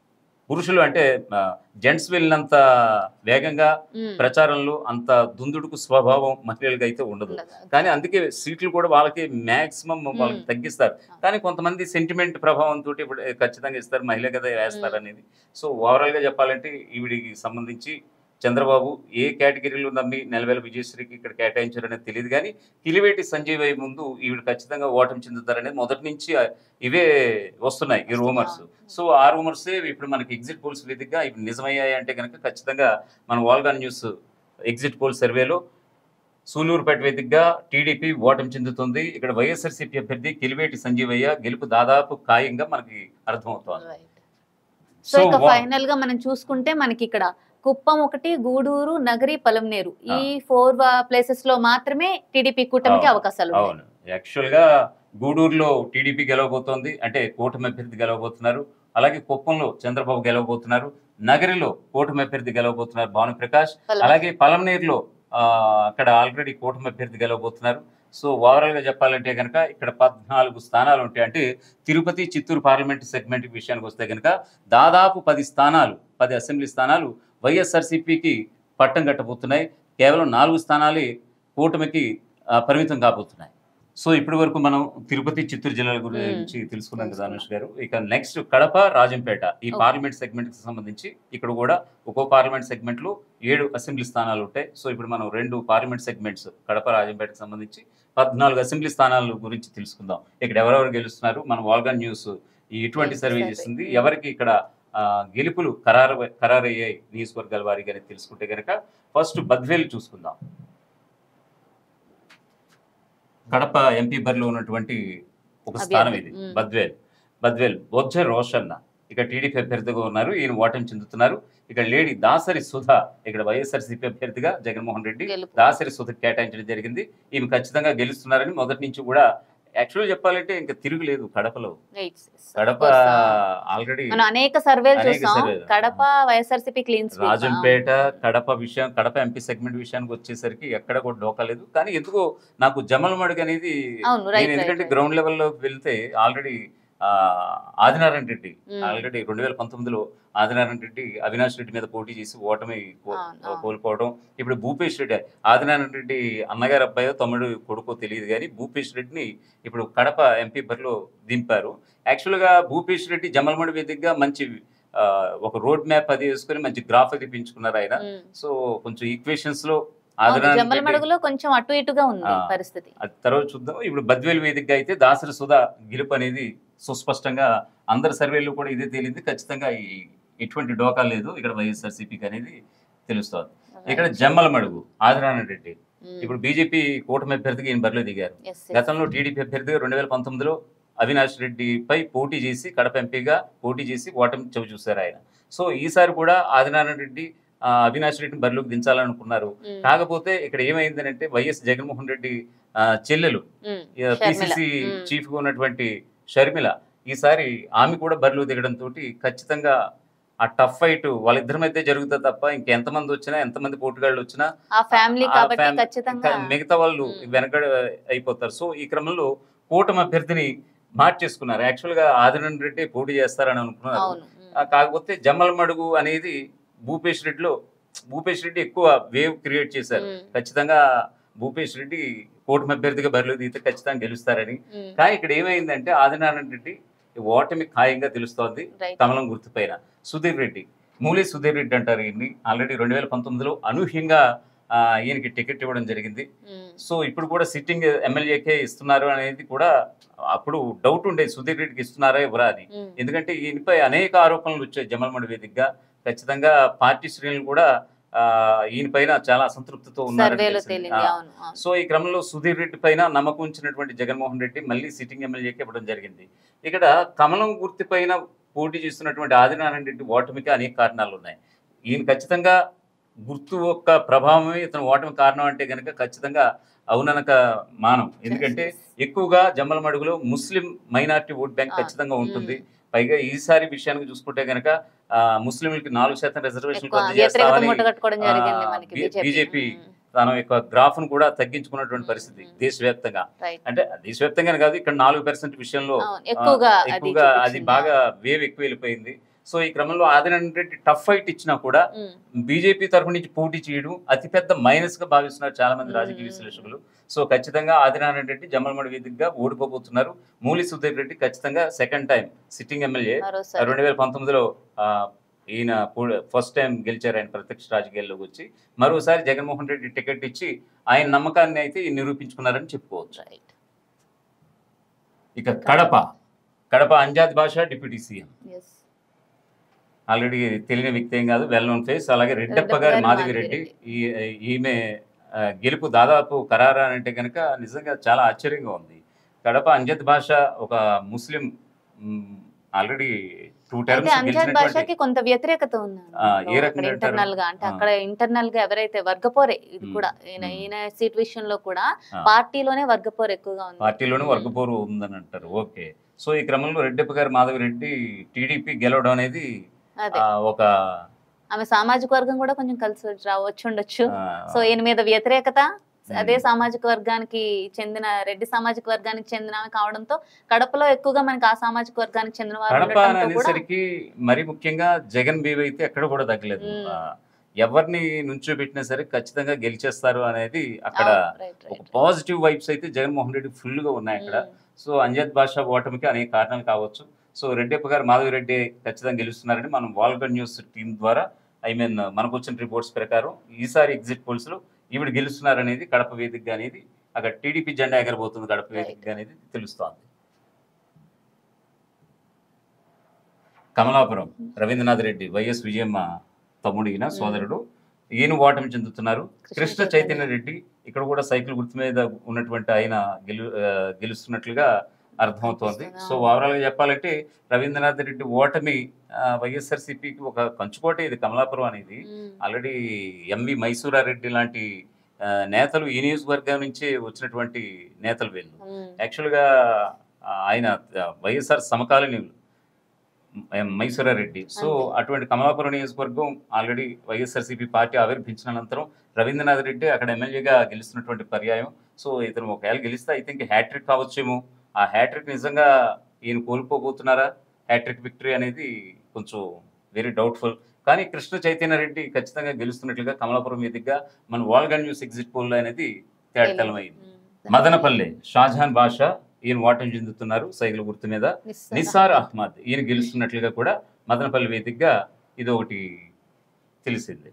పురుషులు అంటే జెంట్స్ వెళ్ళినంత వేగంగా ప్రచారంలో అంత దుందుడుకు స్వభావం మహిళలకు అయితే ఉండదు. కానీ అందుకే సీట్లు కూడా వాళ్ళకి మ్యాక్సిమం వాళ్ళకి తగ్గిస్తారు. కానీ కొంతమంది సెంటిమెంట్ ప్రభావంతో ఇప్పుడు ఖచ్చితంగా ఇస్తారు, మహిళ కదా వేస్తారు అనేది. సో ఓవరాల్గా చెప్పాలంటే ఈవిడికి సంబంధించి చంద్రబాబు ఏ కేటగిరీలో నమ్మి నెలవేల విజయశ్రీకి ఇక్కడ కేటాయించారనేది తెలియదు. కానీ కిలివేటి సంజయ్ వై ముందు ఈవిడ ఖచ్చితంగా ఓటమి చెందుతారనేది మొదటి నుంచి ఇవే వస్తున్నాయి ఈ రూమర్స్. సో ఆ రూమర్సే ఇప్పుడు మనకి ఎగ్జిట్ పోల్స్ వేదికగా ఇవి నిజమయ్యాయి అంటే కనుక ఖచ్చితంగా మన వాల్గాన్ న్యూస్ ఎగ్జిట్ పోల్ సర్వేలో సూలూరుపేట వేదికగా టీడీపీ ఓటమి చెందుతుంది. ఇక్కడ వైఎస్ఆర్సీపీ అభ్యర్థి కిలివేటి సంజీవయ్య గెలుపు దాదాపు ఖాయంగా మనకి అర్థమవుతోంది. సో ఇక ఫైనల్ గా మనం చూసుకుంటే మనకి ఇక్కడ కుప్పం ఒకటి, గూడూరు, నగరి, పలమనేరు ఈ 4 ప్లేసెస్ లో మాత్రమే టీడీపీ కూటమికి అవకాశాలు. అవును, యాక్చువల్ గా గూడూరులో టీడీపీ గెలవబోతోంది, అంటే కూటమి అభ్యర్థి గెలవబోతున్నారు. అలాగే కుప్పంలో చంద్రబాబు గెలవబోతున్నారు. నగరిలో కూటమి అభ్యర్థి గెలవబోతున్నారు భానుప్రకాష్. అలాగే పలమనేరులో అక్కడ ఆల్రెడీ కూటమి అభ్యర్థి గెలవబోతున్నారు. సో ఓవరాల్ గా చెప్పాలంటే కనుక ఇక్కడ 14 స్థానాలు ఉంటాయి. అంటే తిరుపతి, చిత్తూరు పార్లమెంట్ సెగ్మెంట్ విషయానికి వస్తే కనుక దాదాపు 10 అసెంబ్లీ స్థానాలు వైఎస్ఆర్సీపీకి పట్టం కట్టబోతున్నాయి. కేవలం 4 స్థానాలే కూటమికి పరిమితం కాబోతున్నాయి. సో ఇప్పటి వరకు మనం తిరుపతి, చిత్తూరు జిల్లాల గురించి తెలుసుకున్నాం కదా అనుష్ గారు. ఇక నెక్స్ట్ కడప, రాజంపేట ఈ పార్లమెంట్ సెగ్మెంట్ కి సంబంధించి ఇక్కడ కూడా ఒక్కో పార్లమెంట్ సెగ్మెంట్ లో 7 అసెంబ్లీ స్థానాలు ఉంటాయి. సో ఇప్పుడు మనం 2 పార్లమెంట్ సెగ్మెంట్స్ కడప, రాజంపేటకి సంబంధించి 14 అసెంబ్లీ స్థానాల గురించి తెలుసుకుందాం. ఇక్కడ ఎవరెవరు గెలుస్తున్నారు, మన వాల్గాన్ న్యూస్ ఎటువంటి సర్వే చేస్తుంది, ఎవరికి ఇక్కడ గెలుపులు ఖరారయ్యాయి నియోజకవర్గాల వారీగా తెలుసుకుంటే కనుక ఫస్ట్ బద్వేలు చూసుకుందాం. కడప ఎంపీ బరిలో ఉన్నటువంటి ఒక స్థానం ఇది బద్వేల్ బొజ్జ రోషన్న ఇక్కడ టీడీపీ అభ్యర్థిగా ఉన్నారు. ఈయన ఓటమి చెందుతున్నారు. ఇక్కడ లేడీ దాసరి సుధ ఇక్కడ వైఎస్ఆర్సీపీ అభ్యర్థిగా జగన్మోహన్ రెడ్డి దాసరి సుధ కేటాయించడం జరిగింది. ఈమె ఖచ్చితంగా గెలుస్తున్నారని మొదటి నుంచి కూడా యాక్చువల్ చెప్పాలంటే ఇంకా తిరుగులేదు కడపలో. కడప ఆల్రెడీ అనేక సర్వేలు చూసాం. Kadapa YSRCP clean sweep. Rajampet Kadapa MP segment విషయానికి వచ్చేసరికి ఎక్కడ కూడా డోకాలేదు. కానీ ఎందుకో నాకు జమలమడుగు అనేది ఎందుకంటే గ్రౌండ్ లెవెల్లోకి వెళ్తే ఆల్రెడీ ఆదినారాయణ రెడ్డి ఆల్రెడీ 2019లో ఆదినారాయణ రెడ్డి అవినాష్ రెడ్డి మీద పోటీ చేసి ఓటమి కోల్పోవడం. ఇప్పుడు భూపేష్ రెడ్డి ఆదినారాయణ రెడ్డి అన్నగారు అబ్బాయో తమ్ముడు కొడుకో తెలియదు కానీ భూపేష్ రెడ్డిని ఇప్పుడు కడప ఎంపీ బరిలో దింపారు. యాక్చువల్గా భూపేష్ రెడ్డి జమలమడి వేదికగా మంచి ఒక రోడ్ మ్యాప్ అది వేసుకుని మంచి గ్రాఫ్ అది పెంచుకున్నారు ఆయన. సో కొంచెం ఈక్వేషన్స్ లో కొంచెం అటు ఇటుగా ఉంది పరిస్థితి. అది తర్వాత చూద్దాం. ఇప్పుడు బద్వేలు వేదికగా అయితే దాసరి సుధా గెలుపు అనేది సుస్పష్టంగా అందరి సర్వేలు కూడా ఇదే తేలింది. ఖచ్చితంగా ఎటువంటి డోకా లేదు ఇక్కడ వైఎస్ఆర్సీపీకి అనేది తెలుస్తోంది. ఇక్కడ జమ్మలమడుగు ఆదినారాయణ రెడ్డి ఇప్పుడు బీజేపీ కూటమి అభ్యర్థిగా ఈయన బరిలో దిగారు. గతంలో టీడీపీ అభ్యర్థిగా 2019లో అవినాష్ రెడ్డిపై పోటీ చేసి కడప ఎంపీగా పోటీ చేసి ఓటమి చవి చూశారు ఆయన. సో ఈసారి కూడా ఆదినారాయణ రెడ్డి అవినాష్ రెడ్డిని బరిలోకి దించాలనుకున్నారు. కాకపోతే ఇక్కడ ఏమైందనంటే వైఎస్ జగన్మోహన్ రెడ్డి చెల్లెలు పిసిసి చీఫ్ గా ఉన్నటువంటి షర్మిల ఈసారి ఆమె కూడా బరిలో దిగడంతో ఖచ్చితంగా ఆ టఫ్ ఫైట్ వాళ్ళిద్దరి మధ్య జరుగుతుంది తప్ప ఇంకెంతమంది వచ్చినా ఎంతమంది పోటీగాళ్ళు వచ్చినా మిగతా వాళ్ళు వెనకడ అయిపోతారు. సో ఈ క్రమంలో కూటమి అభ్యర్థిని మార్చేసుకున్నారు. యాక్చువల్ గా ఆదినారాయణ రెడ్డి పోటీ చేస్తారని అనుకున్నారు. కాకపోతే జమ్మలమడుగు అనేది భూపేష్ రెడ్డి ఎక్కువ వేవ్ క్రియేట్ చేశారు. ఖచ్చితంగా భూపేష్ రెడ్డి కూటమి అభ్యర్థిగా బరిలో దిగితే ఖచ్చితంగా గెలుస్తారని. కానీ ఇక్కడ ఏమైందంటే ఆదినారాయణ రెడ్డి ఓటమి ఖాయంగా తెలుస్తోంది కమలం గుర్తుపైన. మూలీ సుధీర్ రెడ్డి అంటారు ఈయన్ని. ఆల్రెడీ 2019లో అనూహ్యంగా ఈయనకి టికెట్ ఇవ్వడం జరిగింది. సో ఇప్పుడు కూడా సిట్టింగ్ ఎమ్మెల్యేకే ఇస్తున్నారు అనేది కూడా అప్పుడు డౌట్ ఉండేది, సుధీర్ రెడ్డికి ఇస్తున్నారా ఎవరా అని. ఎందుకంటే ఈయనపై అనేక ఆరోపణలు వచ్చాయి జమలమడి వేదికగా. ఖచ్చితంగా పార్టీ శ్రేణులు కూడా ఈయన పైన చాలా అసంతృప్తితో ఉన్నారు. సో ఈ క్రమంలో సుధీర్ రెడ్డి పైన నమ్మకం ఉంచినటువంటి జగన్మోహన్ రెడ్డి మళ్ళీ సిట్టింగ్ ఎమ్మెల్యేకి ఇవ్వడం జరిగింది. ఇక్కడ కమలం గుర్తు పైన పోటీ చేస్తున్నటువంటి ఆదినారాయణ రెడ్డి ఓటమికి అనేక కారణాలు ఉన్నాయి. ఈయన ఖచ్చితంగా గుర్తు యొక్క ప్రభావమే ఇతను ఓటమి కారణం అంటే కనుక ఖచ్చితంగా అవుననక మానం. ఎందుకంటే ఎక్కువగా జమ్మలమడుగులో ముస్లిం మైనారిటీ ఓట్ బ్యాంక్ ఖచ్చితంగా ఉంటుంది. పైగా ఈసారి విషయానికి చూసుకుంటే కనుక ముస్లింలకి 4% రిజర్వేషన్ బీజేపీ తన యొక్క గ్రాఫ్ ను కూడా తగ్గించుకున్నటువంటి పరిస్థితి దేశవ్యాప్తంగా. అంటే దేశవ్యాప్తంగానే కాదు, ఇక్కడ 4% విషయంలో ఎక్కువగా అది బాగా వేవ్ ఎక్కువ వెళ్ళిపోయింది. సో ఈ క్రమంలో ఆదినారాయణ రెడ్డి టఫ్ ఫైట్ ఇచ్చినా కూడా బీజేపీ తరఫు నుంచి పోటీ చేయడం అతిపెద్ద మైనస్ గా భావిస్తున్నారు చాలా మంది రాజకీయ విశ్లేషకులు. సో ఖచ్చితంగా ఆదినారాయణ రెడ్డి జమ్మలమడి వేదికగా ఓడిపోబోతున్నారు. మూలి సుధీర్ రెడ్డి ఖచ్చితంగా సెకండ్ టైం సిట్టింగ్ ఎమ్మెల్యే 2019లో ఈయన ఫస్ట్ టైం గెలిచారు. ఆయన ప్రత్యక్ష రాజకీయాల్లోకి వచ్చి మరోసారి జగన్మోహన్ రెడ్డి టికెట్ ఇచ్చి ఆయన నమ్మకాన్ని అయితే నిరూపించుకున్నారని చెప్పుకోవచ్చు. ఇక Kadapa Amjad Basha deputy CM already తెలియని వ్యక్తి ఏం కాదు, వెల్ నోన్ ఫేస్. అలాగే రెడ్డప్ప గారి మాధవి రెడ్డి ఈమె గెలుపు దాదాపు ఖరారా అంటే కనుక నిజంగా చాలా ఆశ్చర్యంగా ఉంది. కడప అంజద్ బాషా ఒక ముస్లిం, ఆల్రెడీ 2 టర్మ్స్ భాషకి కొంత వ్యతిరేకత ఉంది ఇంటర్నల్ గా. అంటే అక్కడ ఇంటర్నల్ గా ఎవరైతే వర్గపోరే, ఇది కూడా ఈయన సీట్ విషయంలో కూడా పార్టీలోనే వర్గపోరు ఎక్కువగా ఉంది, పార్టీలోనే వర్గపోరు ఉందని అంటారు. ఓకే, సో ఈ క్రమంలో రెడ్డప్ప గారి మాధవి రెడ్డి టీడీపీ గెలవడం అనేది ఒక ఆమె సామాజిక వర్గం కూడా కొంచెం కలిసి వచ్చుండొచ్చు. సో ఈయన మీద వ్యతిరేకత అదే సామాజిక వర్గానికి చెందిన రెడ్డి సామాజిక వర్గానికి చెందిన కావడంతో కడపలో ఎక్కువగా మనకి ఆ సామాజిక వర్గానికి చెందిన వారు మరి ముఖ్యంగా జగన్ బీవ్ అయితే ఎక్కడ కూడా తగ్గలేదు. ఎవరిని నుంచో పెట్టినా సరే ఖచ్చితంగా గెలిచేస్తారు అనేది అక్కడ ఒక పాజిటివ్ వైబ్స్ అయితే జగన్మోహన్ రెడ్డి ఫుల్ గా ఉన్నాయి అక్కడ. సో అంజద్ బాషా ఓటమికి అనేక కారణాలు కావచ్చు. సో రెడ్డప్ప గారు మాధవి రెడ్డి ఖచ్చితంగా గెలుస్తున్నారని మనం వాల్గన్ న్యూస్ టీం ద్వారా మనకు వచ్చిన రిపోర్ట్స్ ప్రకారం ఈసారి ఎగ్జిట్ పోల్స్ లో ఈవిడ గెలుస్తున్నారనేది కడప వేదికగా అనేది అక్కడ టీడీపీ జెండా ఎగరబోతుంది కడప వేదికగా అనేది తెలుస్తోంది. కమలాపురం రవీంద్రనాథ్ రెడ్డి వైఎస్ విజయమ్మ తమ్ముడు ఈయన సోదరుడు, ఈయన ఓటమి చెందుతున్నారు. కృష్ణ చైతన్య రెడ్డి ఇక్కడ కూడా సైకిల్ గుర్తు మీద ఉన్నటువంటి ఆయన గెలుస్తున్నట్లుగా అర్థమవుతోంది. సో ఓవరాల్ గా చెప్పాలంటే రవీంద్రనాథ్ రెడ్డి ఓటమి వైఎస్ఆర్సీపీకి ఒక కంచుకోట ఇది కమలాపురం అనేది. ఆల్రెడీ ఎంవి మైసూరారెడ్డి లాంటి నేతలు ఈ నియోజకవర్గం నుంచి వచ్చినటువంటి నేతలు వీళ్ళు. యాక్చువల్గా ఆయన వైఎస్ఆర్ సమకాలీనులు మైసూరారెడ్డి. సో అటువంటి కమలాపురం నియోజకవర్గం ఆల్రెడీ వైఎస్ఆర్సీపీ పార్టీ ఆవిర్భించిన అనంతరం రవీంద్రనాథ్ రెడ్డి అక్కడ ఎమ్మెల్యేగా గెలుస్తున్నటువంటి పర్యాయం. సో ఇతను ఒకవేళ గెలిస్తే ఐ థింక్ హ్యాట్రిక్ కావచ్చేమో. ఆ హ్యాట్రిక్ నిజంగా ఈయన కోల్పోబోతున్నారా? హ్యాట్రిక్ విక్టరీ అనేది కొంచెం వెరీ డౌట్ఫుల్. కానీ కృష్ణ చైతన్య రెడ్డి ఖచ్చితంగా గెలుస్తున్నట్లుగా కమలాపురం మీదుగా మన వాల్గన్ న్యూస్ ఎగ్జిట్ పోల్ అనేది తేటతెల్లమైంది. మదనపల్లి షాజహాన్ బాషా ఈయన ఓటమి చెందుతున్నారు సైకిల్ గుర్తు మీద. నిసార్ అహ్మద్ ఈయన గెలుస్తున్నట్లుగా కూడా మదనపల్లి వేదికగా ఇది ఒకటి తెలిసింది.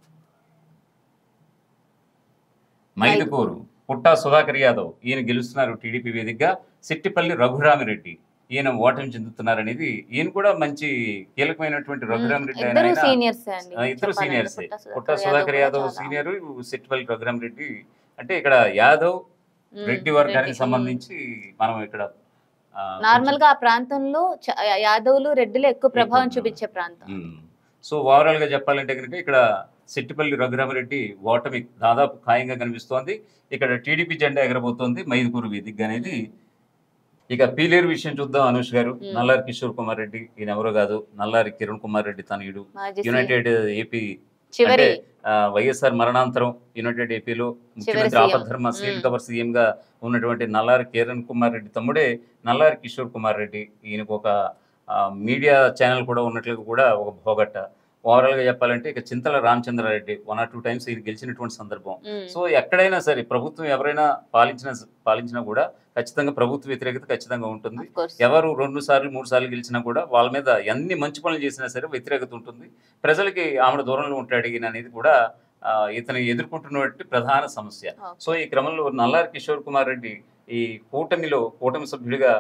మైదుకూరు పుట్టా సుధాకర్ యాదవ్ ఈయన గెలుస్తున్నారు టీడీపీ వేదికగా. సిట్టిపల్లి రఘురామిరెడ్డి ఈయన ఓటమి చెందుతున్నారనేది, ఈయన కూడా మంచి కీలకమైనటువంటి రఘురామిరెడ్డి ఇద్దరు సీనియర్స్. పుట్టా సుధాకర్ యాదవ్ సీనియర్, సిట్టిపల్లి రఘురామిరెడ్డి. అంటే ఇక్కడ యాదవ్ రెడ్డి వర్గానికి సంబంధించి మనం ఇక్కడ నార్మల్ గా ఆ ప్రాంతంలో యాదవులు రెడ్డిలు ఎక్కువ ప్రభావం చూపించే ప్రాంతం. సో ఓవరాల్ గా చెప్పాలంటే కనుక ఇక్కడ సిట్టిపల్లి రఘురామిరెడ్డి ఓటమి దాదాపు ఖాయంగా కనిపిస్తోంది. ఇక్కడ టీడీపీ జెండా ఎగరబోతోంది మైదుకూరు వేదిక అనేది. ఇక పీలేరు విషయం చూద్దాం. అనుష్ గారు, నల్లారి కిషోర్ కుమార్ రెడ్డి ఈయన ఎవరో కాదు, నల్లారి కిరణ్ కుమార్ రెడ్డి తనయుడు. యునైటెడ్ ఏపీ అంటే వైఎస్ఆర్ మరణాంతరం యునైటెడ్ ఏపీలో ముఖ్యమంత్రి ఆపద్ధర్మ సీట్ కవర్ సీఎం గా ఉన్నటువంటి నల్లారి కిరణ్ కుమార్ రెడ్డి తమ్ముడే నల్లారి కిషోర్ కుమార్ రెడ్డి. ఈయనకు ఒక మీడియా ఛానల్ కూడా ఉన్నట్లుగా కూడా ఒక భోగట్ట. ఓవరాల్ గా చెప్పాలంటే ఇక చింతల రామచంద్రారెడ్డి 1 or 2 times ఈయన గెలిచినటువంటి సందర్భం. సో ఎక్కడైనా సరే ప్రభుత్వం ఎవరైనా పాలించినా కూడా ఖచ్చితంగా ప్రభుత్వ వ్యతిరేకత ఖచ్చితంగా ఉంటుంది. ఎవరు 2 సార్లు 3 సార్లు గెలిచినా కూడా వాళ్ళ మీద ఎన్ని మంచి పనులు చేసినా సరే వ్యతిరేకత ఉంటుంది. ప్రజలకి ఆమె దూరంలో ఉంటాడు ఈయన అనేది కూడా ఇతను ఎదుర్కొంటున్నటువంటి ప్రధాన సమస్య. సో ఈ క్రమంలో నల్లారి కిషోర్ కుమార్ రెడ్డి ఈ కూటమి సభ్యుడిగా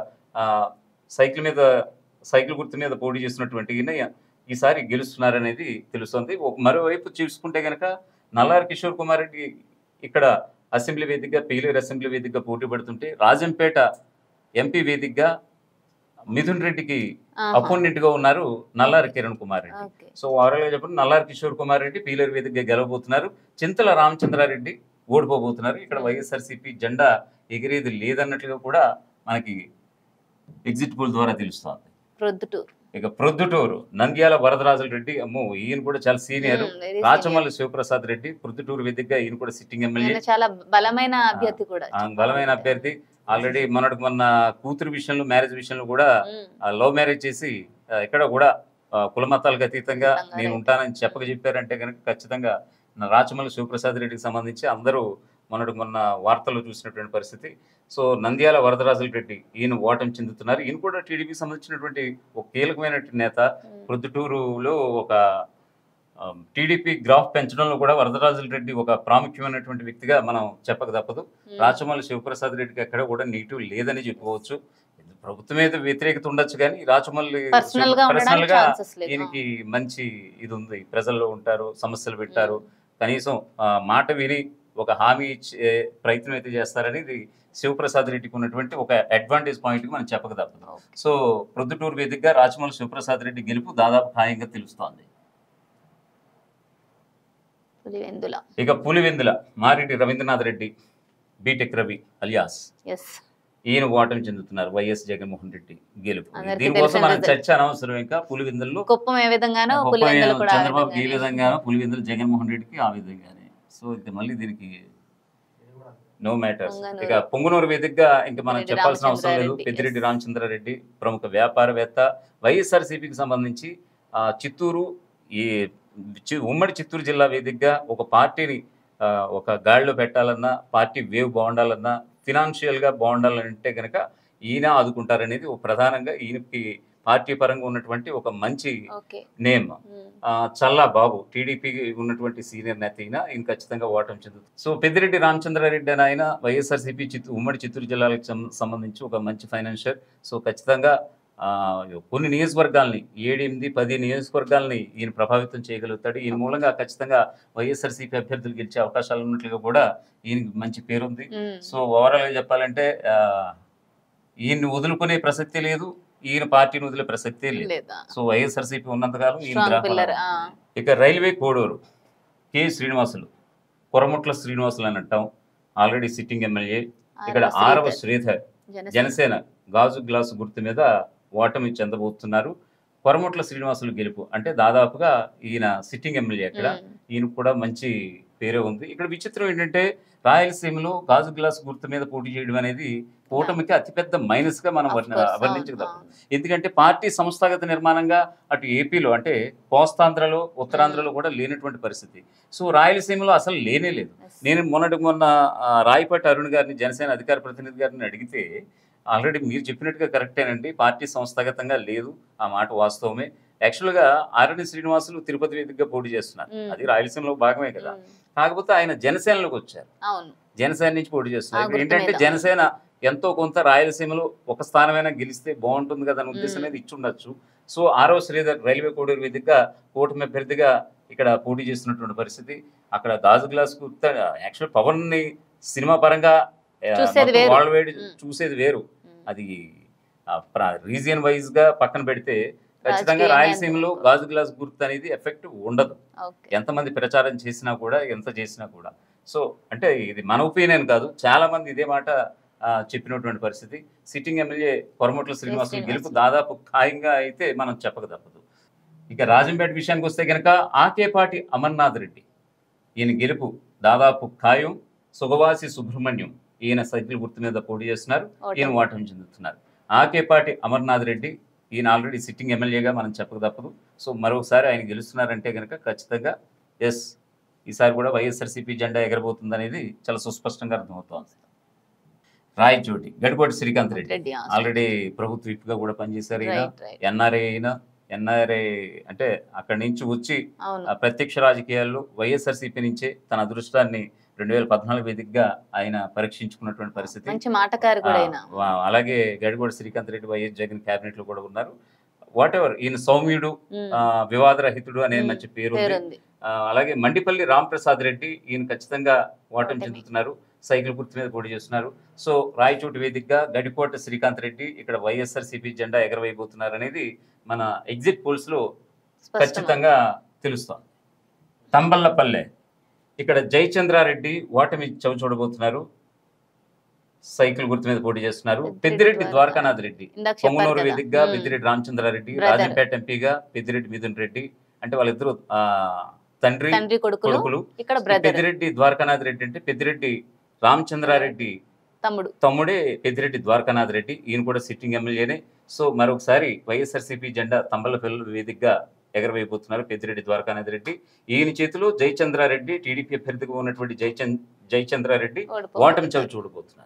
సైకిల్ గుర్తు మీద పోటీ చేస్తున్నటువంటి ఈయన ఈసారి గెలుస్తున్నారనేది తెలుస్తోంది. మరోవైపు చూసుకుంటే కనుక నల్లారి కిషోర్ కుమార్ రెడ్డి ఇక్కడ అసెంబ్లీ వేదికగా పీలేరు అసెంబ్లీ వేదికగా పోటీ పడుతుంటే రాజంపేట ఎంపీ వేదికగా మిథున్ రెడ్డికి అపోనెంట్ గా ఉన్నారు నల్లారి కిరణ్ కుమార్ రెడ్డి. సో ఓవరాల్ గా చెప్పండి నల్లారి కిషోర్ కుమార్ రెడ్డి పీలేరు వేదికగా గెలవబోతున్నారు. చింతల రామచంద్రారెడ్డి ఓడిపోబోతున్నారు. ఇక్కడ వైఎస్ఆర్సీపీ జెండా ఎగిరేది లేదన్నట్లుగా కూడా మనకి ఎగ్జిట్ పోల్ ద్వారా తెలుస్తోంది. ఇక ప్రొద్దుటూరు నంద్యాల వరదరాజుల రెడ్డి, అమ్మో ఈయన కూడా చాలా సీనియర్. రాచమల్లి శివప్రసాద్ రెడ్డి ప్రొద్దుటూరు వేదికగా ఈయన కూడా సిట్టింగ్ ఎమ్మెల్యే, చాలా బలమైన అభ్యర్థి. ఆల్రెడీ మొన్న కూతురు విషయంలో మ్యారేజ్ విషయంలో కూడా లవ్ మ్యారేజ్ చేసి ఇక్కడ కూడా కుల మతాలకు అతీతంగా ఖచ్చితంగా నేను రైట్. ఉంటానని చెప్పక చెప్పారంటే కనుక ఖచ్చితంగా రాచమల్లి శివప్రసాద్ రెడ్డికి సంబంధించి అందరూ మొన్న వార్తల్లో చూసినటువంటి పరిస్థితి. సో నంద్యాల వరదరాజుల రెడ్డి ఈయన ఓటమి చెందుతున్నారు. ఈయన కూడా టీడీపీకి సంబంధించినటువంటి ఒక కీలకమైనటువంటి నేత. ప్రొద్దుటూరులో ఒక టీడీపీ గ్రాఫ్ పెంచడంలో కూడా వరదరాజుల రెడ్డి ఒక ప్రాముఖ్యమైనటువంటి వ్యక్తిగా మనం చెప్పక తప్పదు. రాచమల్లి శివప్రసాద్ రెడ్డికి ఎక్కడ కూడా నెగిటివ్ లేదని చెప్పుకోవచ్చు. ప్రభుత్వం మీద వ్యతిరేకత ఉండొచ్చు కానీ రాచమల్లి పర్సనల్ గా ఉండడానికి పర్సనల్ గా ఛాన్సెస్ లేదు. ఈయనకి మంచి ఇది ఉంది. ప్రజల్లో ఉంటారు, సమస్యలు పెట్టారు, కనీసం మాట విని ఒక హామీ ఇచ్చే ప్రయత్నం అయితే చేస్తారనేది శివప్రసాద్ రెడ్డికి ఉన్నటువంటి ఒక అడ్వాంటేజ్ పాయింట్ మనం చెప్పక తప్పదు. సో ప్రొద్దుటూరు వేదికగా రాచమల్లి శివప్రసాద్ రెడ్డి గెలుపు దాదాపు ఖాయంగా తెలుస్తోంది. పులివెందుల. ఇక Pulivendula Mareddy Ravindranath Reddy BTech Ravi alias S. ఈయన ఓటమి చెందుతున్నారు. వైఎస్ జగన్మోహన్ రెడ్డి గెలుపు. అందరికీ దీనికోసం మనం తెలిసిన చర్చ అనవసరం. ఇంకా పులివెందుల్లో కుప్పం ఏ విధంగానో పులివెందుల కూడా ఆ చంద్రబాబు ఈ విధంగానే. విధంగానో పులివెందులు జగన్మోహన్ రెడ్డికి ఆ విధంగానే. సో ఇది మళ్ళీ దీనికి నో మ్యాటర్స్. పొంగనూరు. ఇక పొంగునూరు వేదికగా ఇంకా మనం పెద్దిరెడ్డి చెప్పాల్సిన అవసరం లేదు. రామచంద్రారెడ్డి, పెద్దిరెడ్డి yes. రామచంద్రారెడ్డి ప్రముఖ వ్యాపారవేత్త. వైఎస్ఆర్సీపీకి సంబంధించి చిత్తూరు ఈ ఉమ్మడి చిత్తూరు జిల్లా వేదికగా ఒక పార్టీని ఒక గాడిలో పెట్టాలన్నా, పార్టీ వేవ్ బాగుండాలన్నా, ఫినాన్షియల్గా బాగుండాలంటే కనుక ఈయన ఆదుకుంటారనేది ఒక ప్రధానంగా ఈయనకి పార్టీ పరంగా ఉన్నటువంటి ఒక మంచి ఓకే. నేమ్. చల్లా బాబు టీడీపీకి ఉన్నటువంటి సీనియర్ నేత ఈయన ఖచ్చితంగా ఓటమి చెందుతుంది. సో పెద్దిరెడ్డి రామచంద్రారెడ్డి అని ఆయన వైఎస్ఆర్సీపీ ఉమ్మడి చిత్తూరు జిల్లాలకు సంబంధించి ఒక మంచి ఫైనాన్షియర్. సో ఖచ్చితంగా కొన్ని నియోజకవర్గాల్ని 7, 8, 10 నియోజకవర్గాల్ని ఈయన ప్రభావితం చేయగలుగుతాడు. ఈయన మూలంగా ఖచ్చితంగా వైఎస్ఆర్సీపీ అభ్యర్థులు గెలిచే అవకాశాలు ఉన్నట్లుగా కూడా ఈయనకి మంచి పేరుంది. సో ఓవరాల్గా చెప్పాలంటే ఈయన్ని వదులుకునే ప్రసక్తే లేదు, ఈయన పార్టీని వదిలే ప్రసక్తే లేదు. లేదా. సో వైఎస్ఆర్సీపీ ఉన్నంతకాలం ఈయన Strong pillar, గ్రాఫ్. ఇక రైల్వే కోడూరు కె శ్రీనివాసులు, కొరముట్ల శ్రీనివాసులు అని అంటాం, ఆల్రెడీ సిట్టింగ్ ఎమ్మెల్యే. ఇక్కడ ఆరవ శ్రీధర్ జనసేన గాజు గ్లాసు గుర్తు మీద ఓటమి చెందబోతున్నారు. కొరముట్ల శ్రీనివాసులు గెలుపు అంటే దాదాపుగా ఈయన సిట్టింగ్ ఎమ్మెల్యే. అక్కడ ఈయన కూడా మంచి పేరే ఉంది. ఇక్కడ విచిత్రం ఏంటంటే రాయలసీమలో గాజు గ్లాస్ గుర్తు మీద పోటీ చేయడం అనేది కూటమికి అతిపెద్ద మైనస్ గా మనం వర్ణించగలం. ఎందుకంటే పార్టీ సంస్థాగత నిర్మాణంగా అటు ఏపీలో అంటే కోస్తాంధ్రలో ఉత్తరాంధ్రలో కూడా లేనటువంటి పరిస్థితి. సో రాయలసీమలో అసలు లేనే లేదు. నేను మొన్న రాయపాటి అరుణ్ గారిని, జనసేన అధికార ప్రతినిధి గారిని అడిగితే ఆల్రెడీ మీరు చెప్పినట్టుగా కరెక్టేనండి, పార్టీ సంస్థాగతంగా లేదు, ఆ మాట వాస్తవమే. యాక్చువల్గా ఆర్ఎన్ శ్రీనివాసులు తిరుపతి వేదికగా పోటీ చేస్తున్నారు, అది రాయలసీమలో భాగమే కదా. కాకపోతే ఆయన జనసేనలోకి వచ్చారు, జనసేన నుంచి పోటీ చేస్తున్నారు. ఏంటంటే జనసేన ఎంతో కొంత రాయలసీమలో ఒక స్థానమైనా గెలిస్తే బాగుంటుంది కదా అనే ఉద్దేశం అనేది ఇచ్చుండొచ్చు. సో ఆరవ శ్రీధర్ రైల్వే కోడూరు వేదికగా కూటమి అభ్యర్థిగా ఇక్కడ పోటీ చేస్తున్నటువంటి పరిస్థితి. అక్కడ గాజు గ్లాస్ గుర్త యాక్చువల్ పవన్ ని సినిమా పరంగా వరల్డ్ వైడ్ చూసేది వేరు, అది రీజియన్ వైజ్ గా పక్కన పెడితే ఖచ్చితంగా రాయలసీమలో గాజు గ్లాస్ గుర్తు అనేది ఎఫెక్ట్ ఉండదు, ఎంతమంది ప్రచారం చేసినా కూడా, ఎంత చేసినా కూడా. సో అంటే ఇది మన ఒపీనియన్ కాదు, చాలా మంది ఇదే మాట చెప్పినటువంటి పరిస్థితి. సిట్టింగ్ ఎమ్మెల్యే కొరముట్ల శ్రీనివాసులు గెలుపు దాదాపు ఖాయంగా అయితే మనం చెప్పక తప్పదు. ఇక రాజంపేట విషయానికి వస్తే కనుక ఆకేపాటి అమర్నాథ్ రెడ్డి, ఈయన గెలుపు దాదాపు ఖాయం. సుగవాసి సుబ్రహ్మణ్యం ఈయన సైకిల్ గుర్తు మీద పోటీ చేస్తున్నారు, ఈయన ఓటమి చెందుతున్నారు. ఆకేపాటి అమర్నాథ్ రెడ్డి ఈయన ఆల్రెడీ సిట్టింగ్ ఎమ్మెల్యేగా మనం చెప్పక తప్పదు. సో మరొకసారి ఆయన గెలుస్తున్నారంటే కనుక ఖచ్చితంగా ఎస్, ఈసారి కూడా వైఎస్ఆర్సీపీ జెండా ఎగరబోతుంది అనేది చాలా సుస్పష్టంగా అర్థమవుతోంది. రాయచోటి గడికోటి శ్రీకాంత్ రెడ్డి ఆల్రెడీ ప్రభుత్వ విప్గా కూడా పనిచేశారు. ఈయన ఎన్ఆర్ఐ అంటే అక్కడి నుంచి వచ్చి ప్రత్యక్ష రాజకీయాల్లో వైఎస్ఆర్సీపీ నుంచే తన అదృష్టాన్ని 2014 వేదికగా ఆయన పరీక్షించుకున్నటువంటి పరిస్థితి. అలాగే గడికోటి శ్రీకాంత్ రెడ్డి వైఎస్ జగన్ క్యాబినెట్ లో కూడా ఉన్నారు. వాట్ ఎవర్, ఈయన సౌమ్యుడు, వివాదరహితుడు అనే మంచి పేరు ఉంది. అలాగే మండిపల్లి రాంప్రసాద్ రెడ్డి, ఈయన ఖచ్చితంగా ఓటమి చెందుతున్నారు, సైకిల్ గుర్తు మీద పోటీ చేస్తున్నారు. సో రాయచోటి వేదికగా గడికోట శ్రీకాంత్ రెడ్డి ఇక్కడ వైఎస్ఆర్సీపీ జెండా ఎగరవైపోతున్నారు అనేది మన ఎగ్జిట్ పోల్స్ లో ఖచ్చితంగా తెలుస్తోంది. తంబల్లపల్లె ఇక్కడ జయచంద్రారెడ్డి ఓటమి చవి చూడబోతున్నారు, సైకిల్ గుర్తు మీద పోటీ చేస్తున్నారు. పెద్దిరెడ్డి ద్వారకానాథ్ రెడ్డి పొంగునూరు వేదికగా పెద్దిరెడ్డి రామచంద్రారెడ్డి, రాజంపేట ఎంపీగా పెద్దిరెడ్డి మిథున్ రెడ్డి, అంటే వాళ్ళిద్దరు తండ్రి కొడుకులు. పెద్దిరెడ్డి ద్వారకానాథ్ రెడ్డి అంటే పెద్దిరెడ్డి రామచంద్రారెడ్డి తమ్ముడే పెద్దిరెడ్డి ద్వారకానాథ్ రెడ్డి, ఈయన కూడా సిట్టింగ్ ఎమ్మెల్యేనే. సో మరొకసారి వైఎస్ఆర్సీపీ జెండా తంబలపల్లి వేదికగా ఎగరవేయబోతున్నారు పెద్దిరెడ్డి ద్వారకానాథ్ రెడ్డి. ఈయన చేతిలో జయచంద్రారెడ్డి, టీడీపీ అభ్యర్థిగా ఉన్నటువంటి జయచంద్రారెడ్డి ఓటమి చవి చూడబోతున్నారు.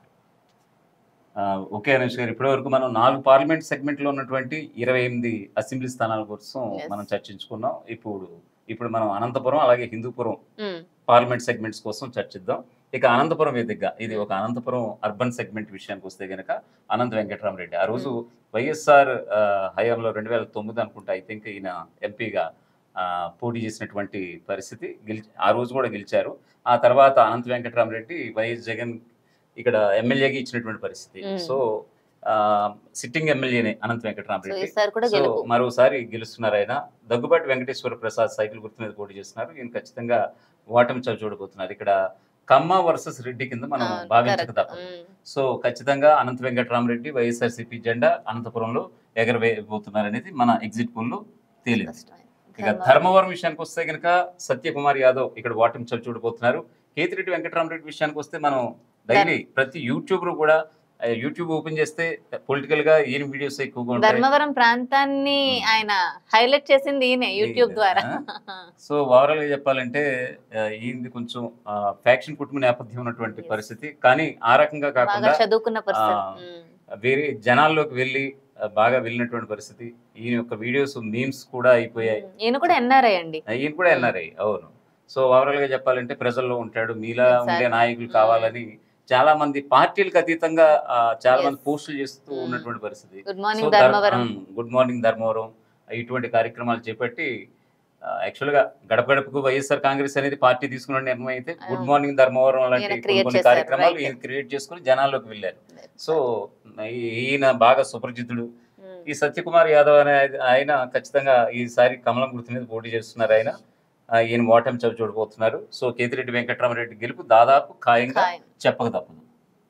ఓకే అనుష్ గారు, ఇప్పటి వరకు మనం 4 పార్లమెంట్ సెగ్మెంట్లో ఉన్నటువంటి 28 అసెంబ్లీ స్థానాల కోసం మనం చర్చించుకున్నాం. ఇప్పుడు మనం అనంతపురం అలాగే హిందూపురం పార్లమెంట్ సెగ్మెంట్స్ కోసం చర్చిద్దాం. ఇక అనంతపురం వేదికగా, ఇది ఒక అనంతపురం అర్బన్ సెగ్మెంట్ విషయానికి వస్తే గనక అనంత వెంకటరామరెడ్డి ఆ రోజు వైఎస్ఆర్ హయాంలో 2009 అనుకుంటా ఐ థింక్ ఈయన ఎంపీగా పోటీ చేసినటువంటి పరిస్థితి, ఆ రోజు కూడా గెలిచారు. ఆ తర్వాత అనంత వెంకటరామరెడ్డి వైఎస్ జగన్ ఇక్కడ ఎమ్మెల్యేగా ఇచ్చినటువంటి పరిస్థితి. సో సిట్టింగ్ ఎమ్మెల్యేనే అనంత వెంకటరామరెడ్డి. సో మరోసారి గెలుస్తున్నారు ఆయన. దగ్గుబాటి వెంకటేశ్వర ప్రసాద్ సైకిల్ గుర్తు మీద పోటీ చేస్తున్నారు. ఈయన ఖచ్చితంగా ఓటమి చవి చూడబోతున్నారు. ఇక్కడ కమ్మ వర్సెస్ రెడ్డి కింద మనం భావించక తప్పదు. సో ఖచ్చితంగా అనంత వెంకటరామరెడ్డి వైఎస్ఆర్సీపీ జెండా అనంతపురంలో ఎగరవేయబోతున్నారు అనేది మన ఎగ్జిట్ పోల్ లో తేలింది. ఇక ధర్మవరం విషయానికి వస్తే కనుక సత్యకుమార్ యాదవ్ ఇక్కడ ఓటమి చవి చూడబోతున్నారు. కేతిరెడ్డి వెంకటరామరెడ్డి విషయానికి వస్తే మనం డైలీ ప్రతి యూట్యూబర్ కూడా యూట్యూబ్ ఓపెన్ చేస్తే పొలిటికల్ గా ఈయన వీడియోస్ ఎక్కువగా ఉంటాయి. ధర్మవరం ప్రాంతాన్ని ఆయన హైలైట్ చేసింది ఈయన యూట్యూబ్ ద్వారా. సో ఓవరాల్ గా చెప్పాలంటే ఈయనది కొంచెం ఫ్యాక్షన్ కుటుంబ నేపథ్యం ఉన్నటువంటి పరిస్థితి, కానీ ఆ రకంగా కాకుండా చదువుకున్న పరిస్థితి, వేరే జనాల్లోకి వెళ్ళి బాగా వెళ్ళినటువంటి పరిస్థితి. ఈయన యొక్క వీడియోస్ మీమ్స్ కూడా అయిపోయాయి. ఈయన కూడా ఎన్ఆర్ఐ అండి. ఈయన కూడా ఎన్ఆర్ఐ, అవును. సో ఓవరాల్ గా చెప్పాలంటే ప్రజల్లో ఉంటాడు. మీలా ఉండే నాయకులు కావాలని చాలా మంది పార్టీలకు అతీతంగా చాలా మంది పోస్టులు చేస్తూ ఉన్నటువంటి పరిస్థితి. గుడ్ మార్నింగ్ ధర్మవరం ఇటువంటి కార్యక్రమాలు చేపట్టి యాక్చువల్ గా గడప గడపకు వైఎస్ఆర్ కాంగ్రెస్ అనేది పార్టీ తీసుకున్న నిర్ణయం అయితే గుడ్ మార్నింగ్ ధర్మవరం లాంటి కొన్ని కార్యక్రమాలు ఈయన క్రియేట్ చేసుకుని జనాల్లోకి వెళ్ళారు. సో ఈయన బాగా సుపరిచితుడు. ఈ సత్యకుమార్ యాదవ్ అనే ఆయన ఖచ్చితంగా ఈసారి కమలం గుర్తు మీద పోటీ చేస్తున్నారు. ఈయన ఓటమి చవి చూడబోతున్నారు. సో కేతిరెడ్డి వెంకటరామరెడ్డి గెలుపు దాదాపు ఖాయంగా చెప్పక తప్పదు.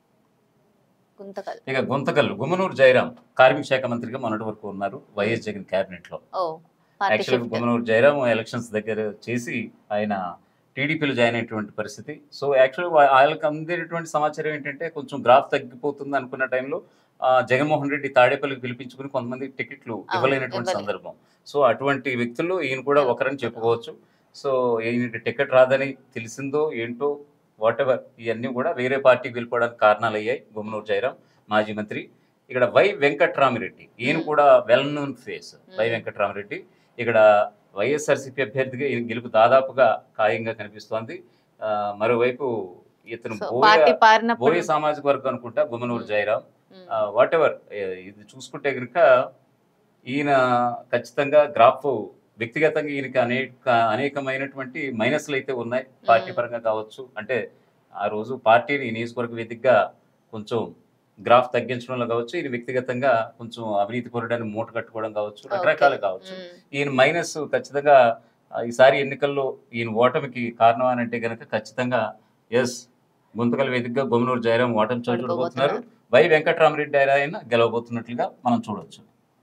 ఇక గుంతకల్ గుమ్మనూరు జయరాం కార్మిక శాఖ మంత్రిగా మొన్నటి వరకు ఉన్నారు వైఎస్ జగన్ క్యాబినెట్ లో. యాక్చువల్గా గుమ్మనూరు జయరాం ఎలక్షన్స్ దగ్గర చేసి ఆయన టీడీపీలో జాయిన్ అయినటువంటి పరిస్థితి. సో యాక్చువల్గా వాళ్ళకి అందేటువంటి సమాచారం ఏంటంటే కొంచెం గ్రాఫ్ తగ్గిపోతుంది అనుకున్న టైంలో జగన్మోహన్ రెడ్డి తాడేపల్లికి పిలిపించుకుని కొంతమంది టికెట్లు ఇవ్వలేనటువంటి సందర్భం. సో అటువంటి వ్యక్తుల్లో ఈయన కూడా ఒకరని చెప్పుకోవచ్చు. సో ఈయనకి టికెట్ రాదని తెలిసిందో ఏంటో వాట్ ఎవర్, ఇవన్నీ కూడా వేరే పార్టీకి వెళ్ళిపోవడానికి కారణాలు అయ్యాయి. గుమ్మనూరు జయరాం మాజీ మంత్రి. ఇక్కడ వై వెంకట్రామిరెడ్డి, ఈయన కూడా well known face. Y Venkatramireddy ఇక్కడ వైఎస్ఆర్సీపీ అభ్యర్థిగా ఈయన గెలుపు దాదాపుగా ఖాయంగా కనిపిస్తోంది. మరోవైపు ఇతను బోయ సామాజిక వర్గం అనుకుంటా గుమ్మనూరు జయరాం. వాట్ ఎవర్ ఇది చూసుకుంటే కనుక ఈయన ఖచ్చితంగా గ్రాఫ్ వ్యక్తిగతంగా ఈయనకి అనేకమైనటువంటి మైనస్లు అయితే ఉన్నాయి. పార్టీ పరంగా కావచ్చు, అంటే ఆ రోజు పార్టీని నియోజకవర్గ వేదికగా కొంచెం గ్రాఫ్ తగ్గించడంలో కావచ్చు, ఈయన వ్యక్తిగతంగా కొంచెం అవినీతి పరుడని మూట కట్టుకోవడం కావచ్చు, రకరకాలు కావచ్చు. ఈయన మైనస్ ఖచ్చితంగా ఈసారి ఎన్నికల్లో ఈయన ఓటమికి కారణం అని అంటే కనుక ఖచ్చితంగా గుంతకల్ వేదికగా గుమ్మనూరు జయరాం ఓటమి చూడబోతున్నారు. వై వెంకటరామరెడ్డి ఆయన గెలవబోతున్నట్లుగా మనం చూడొచ్చు.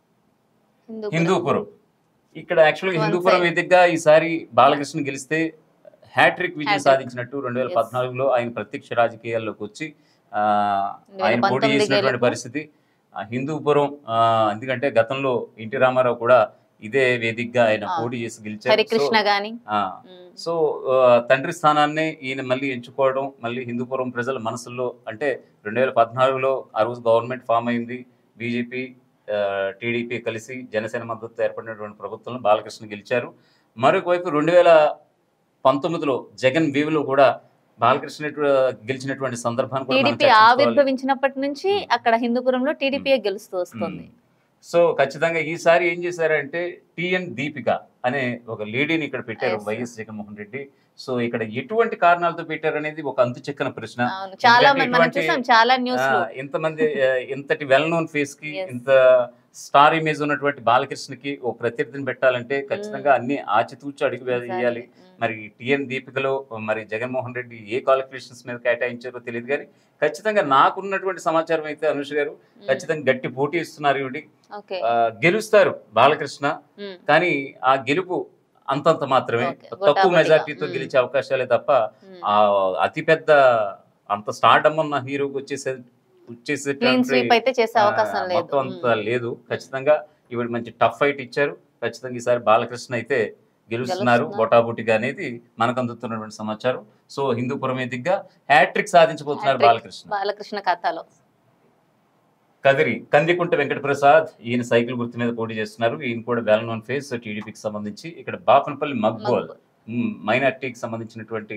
హిందూపురం, ఇక్కడ యాక్చువల్గా హిందూపురం వేదికగా ఈసారి బాలకృష్ణ గెలిస్తే హ్యాట్రిక్ విజయం సాధించినట్టు. 2014లో ఆయన ప్రత్యక్ష రాజకీయాల్లోకి వచ్చి ఆయన పోటీ చేసినటువంటి పరిస్థితి. హిందూపురం ఎందుకంటే గతంలో ఎన్టీ రామారావు కూడా ఇదే వేదికగా ఆయన పోటీ చేసి గెలిచారు. సో తండ్రి స్థానాన్ని ఈయన మళ్ళీ ఎంచుకోవడం, మళ్ళీ హిందూపురం ప్రజల మనసుల్లో, అంటే 2014లో ఆ రోజు గవర్నమెంట్ ఫామ్ అయింది, బీజేపీ టీడీపీ కలిసి జనసేన మద్దతు ఏర్పడినటువంటి ప్రభుత్వంలో బాలకృష్ణ గెలిచారు. మరొక వైపు 2019లో జగన్ వీవిలో కూడా బాలకృష్ణ గెలిచినటువంటి సందర్భాన్ని ఆవిర్భవించినప్పటి నుంచి అక్కడ హిందూపురంలో టీడీపీ గెలుస్తూ వస్తుంది. సో ఖచ్చితంగా ఈసారి ఏం చేశారంటే టిఎన్ దీపిక అనే ఒక లేడీని ఇక్కడ పెట్టారు వైఎస్ జగన్మోహన్ రెడ్డి. సో ఇక్కడ ఎటువంటి కారణాలతో పెట్టారు అనేది ఒక అంతు చెక్కన ప్రశ్న. ఇంతమంది ఇంతటి వెల్ నోన్ ఫేస్ కి, ఇంత స్టార్ ఇమేజ్ ఉన్నటువంటి బాలకృష్ణకి ఓ ప్రత్యర్థిని పెట్టాలంటే ఖచ్చితంగా అన్ని ఆచితూచి అడుగు వేయాలి. మరి టిఎన్ దీపికలో మరి జగన్మోహన్ రెడ్డి ఏ క్వాలిఫికేషన్స్ మీద కేటాయించారో తెలియదు, కానీ ఖచ్చితంగా నాకున్నటువంటి సమాచారం అయితే అనుష గారు ఖచ్చితంగా గట్టి పోటీ ఇస్తున్నారు. ఇవి గెలుస్తారు బాలకృష్ణ, కానీ ఆ గెలుపు అంతంత మాత్రమే, తక్కువ మెజార్టీతో గెలిచే అవకాశాలే తప్ప ఆ అతిపెద్ద అంత స్టార్డమ్ ఉన్న హీరోకి వచ్చేసే క్లీన్ స్వీప్ అయితే చేసే అవకాశం లేదు. మొత్తం అంతా లేదు. ఖచ్చితంగా ఇవి మంచి టఫ్ ఫైట్ ఇచ్చారు. ఖచ్చితంగా ఈసారి బాలకృష్ణ అయితే గెలుస్తున్నారు బొటాబుటిగా అనేది మనకు అందుతున్నటువంటి సమాచారం. సో హిందూపురం వేదికగా హ్యాట్రిక్ సాధించబోతున్నారు బాలకృష్ణ ఖాతాలో. కందికుంట వెంకటప్రసాద్ ఈయన సైకిల్ గుర్తు మీద పోటీ చేస్తున్నారు. ఈయన కూడా వెల్ నోన్ ఫేస్ టీడీపీకి సంబంధించి. ఇక్కడ బాపనపల్లి మక్బూల్ మైనార్టీకి సంబంధించినటువంటి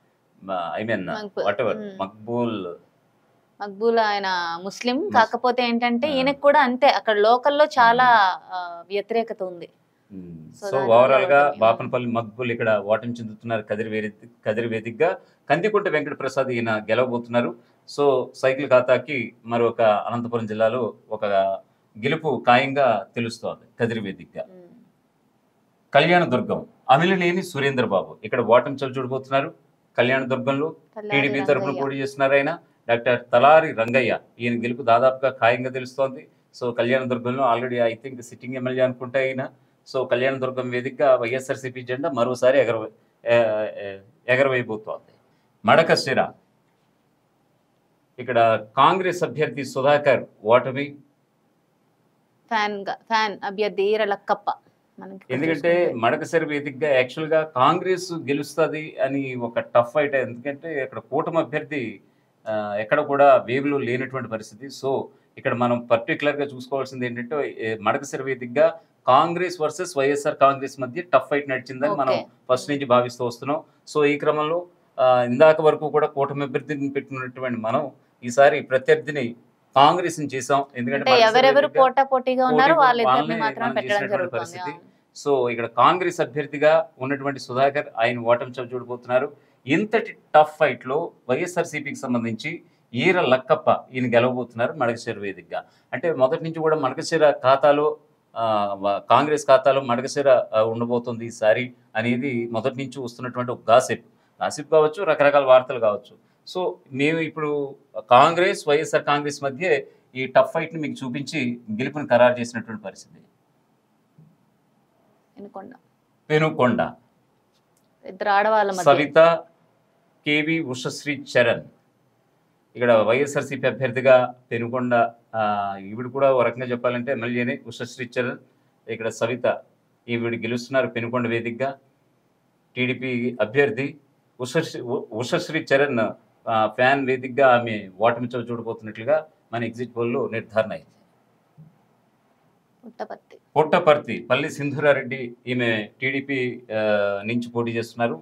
మక్బూల్ ఆయన ముస్లిం, కాకపోతే ఏంటంటే ఈయనకు కూడా అంతే అక్కడ లోకల్లో చాలా వ్యతిరేకత ఉంది. సో ఓవరాల్ గా బాపనపల్లి మక్బూల్ ఇక్కడ ఓటమి చెందుతున్నారు కదిరి వేదికగా. కందికుంట వెంకటప్రసాద్ ఈయన గెలవబోతున్నారు. సో సైకిల్ ఖాతాకి మరొక అనంతపురం జిల్లాలో ఒక గెలుపు ఖాయంగా తెలుస్తోంది కదిరి వేదికగా. కళ్యాణదుర్గం అమిలినేని సురేంద్రబాబు ఇక్కడ ఓటమి చవి చూడబోతున్నారు. కళ్యాణదుర్గంలో టీడీపీ తరఫున పోటీ చేస్తున్నారు ఆయన. డాక్టర్ తలారి రంగయ్య ఈయన గెలుపు దాదాపుగా ఖాయంగా తెలుస్తోంది. సో కళ్యాణదుర్గంలో already I think sitting MLA అనుకుంటా ఆయన. సో కళ్యాణదుర్గం వేదికగా వైఎస్ఆర్సీపీ జెండా మరోసారి ఎగరవేయబోతోంది. మడకశిర ఇక్కడ కాంగ్రెస్ అభ్యర్థి సుధాకర్ ఓటమి. ఫ్యాన్ అభ్యర్థి ఈరలక్కప్ప. ఎందుకంటే మడకశిర వేదికగా యాక్చువల్ గా కాంగ్రెస్ గెలుస్తుంది అని ఒక టఫ్ ఫైట్. ఎందుకంటే ఇక్కడ కూటమి అభ్యర్థి ఎక్కడ కూడా వేవ్లో లేనటువంటి పరిస్థితి. సో ఇక్కడ మనం పర్టికులర్ గా చూసుకోవాల్సింది ఏంటంటే మడకశిర వేదికగా కాంగ్రెస్ వర్సెస్ వైఎస్ఆర్ కాంగ్రెస్ మధ్య టఫ్ ఫైట్ నడిచిందని మనం ఫస్ట్ నుంచి భావిస్తూ వస్తున్నాం. సో ఈ క్రమంలో ఇందాక వరకు కూడా కూటమి అభ్యర్థిని పెట్టినటువంటి మనం ఈసారి ప్రత్యర్థిని కాంగ్రెస్ ని చేసాం. ఎందుకంటే పరిస్థితి. సో ఇక్కడ కాంగ్రెస్ అభ్యర్థిగా ఉన్నటువంటి సుధాకర్ ఆయన ఓటమి చవి చూడబోతున్నారు. ఇంతటి టఫ్ ఫైట్ లో వైఎస్ఆర్సీపీకి సంబంధించి ఈర లక్కప్ప ఈయన గెలవబోతున్నారు మడకశిర వేదికగా. అంటే మొదటి నుంచి కూడా మడకశిర ఖాతాలో కాంగ్రెస్ ఖాతాలో మడకశిర ఉండబోతుంది ఈసారి అనేది మొదటి నుంచి వస్తున్నటువంటి ఒక గాసిప్ కావచ్చు, రకరకాల వార్తలు కావచ్చు. సో మేము ఇప్పుడు కాంగ్రెస్ వైఎస్ఆర్ కాంగ్రెస్ మధ్య ఈ టఫ్ ఫైట్ ని మీకు చూపించి గెలుపుని ఖరారు చేసినటువంటి పరిస్థితి. పెనుకొండ సవిత కేవి ఉషశ్రీ చరణ్ ఇక్కడ వైఎస్ఆర్సీపీ అభ్యర్థిగా పెనుకొండ ఈవిడ కూడా ఒక రకంగా చెప్పాలంటే ఎమ్మెల్యేనే ఉషశ్రీ చరణ్. ఇక్కడ సవిత ఈవిడ గెలుస్తున్నారు పెనుకొండ వేదికగా. టీడీపీ అభ్యర్థి ఉషశ్రీ చరణ్ ఫ్యాన్ వేదికగా ఆమె ఓటమి చవి చూడబోతున్నట్లుగా మన ఎగ్జిట్ పోల్లో నిర్ధారణ అయింది. పుట్టపర్తి పల్లి సింధూరారెడ్డి ఈమె టీడీపీ నుంచి పోటీ చేస్తున్నారు.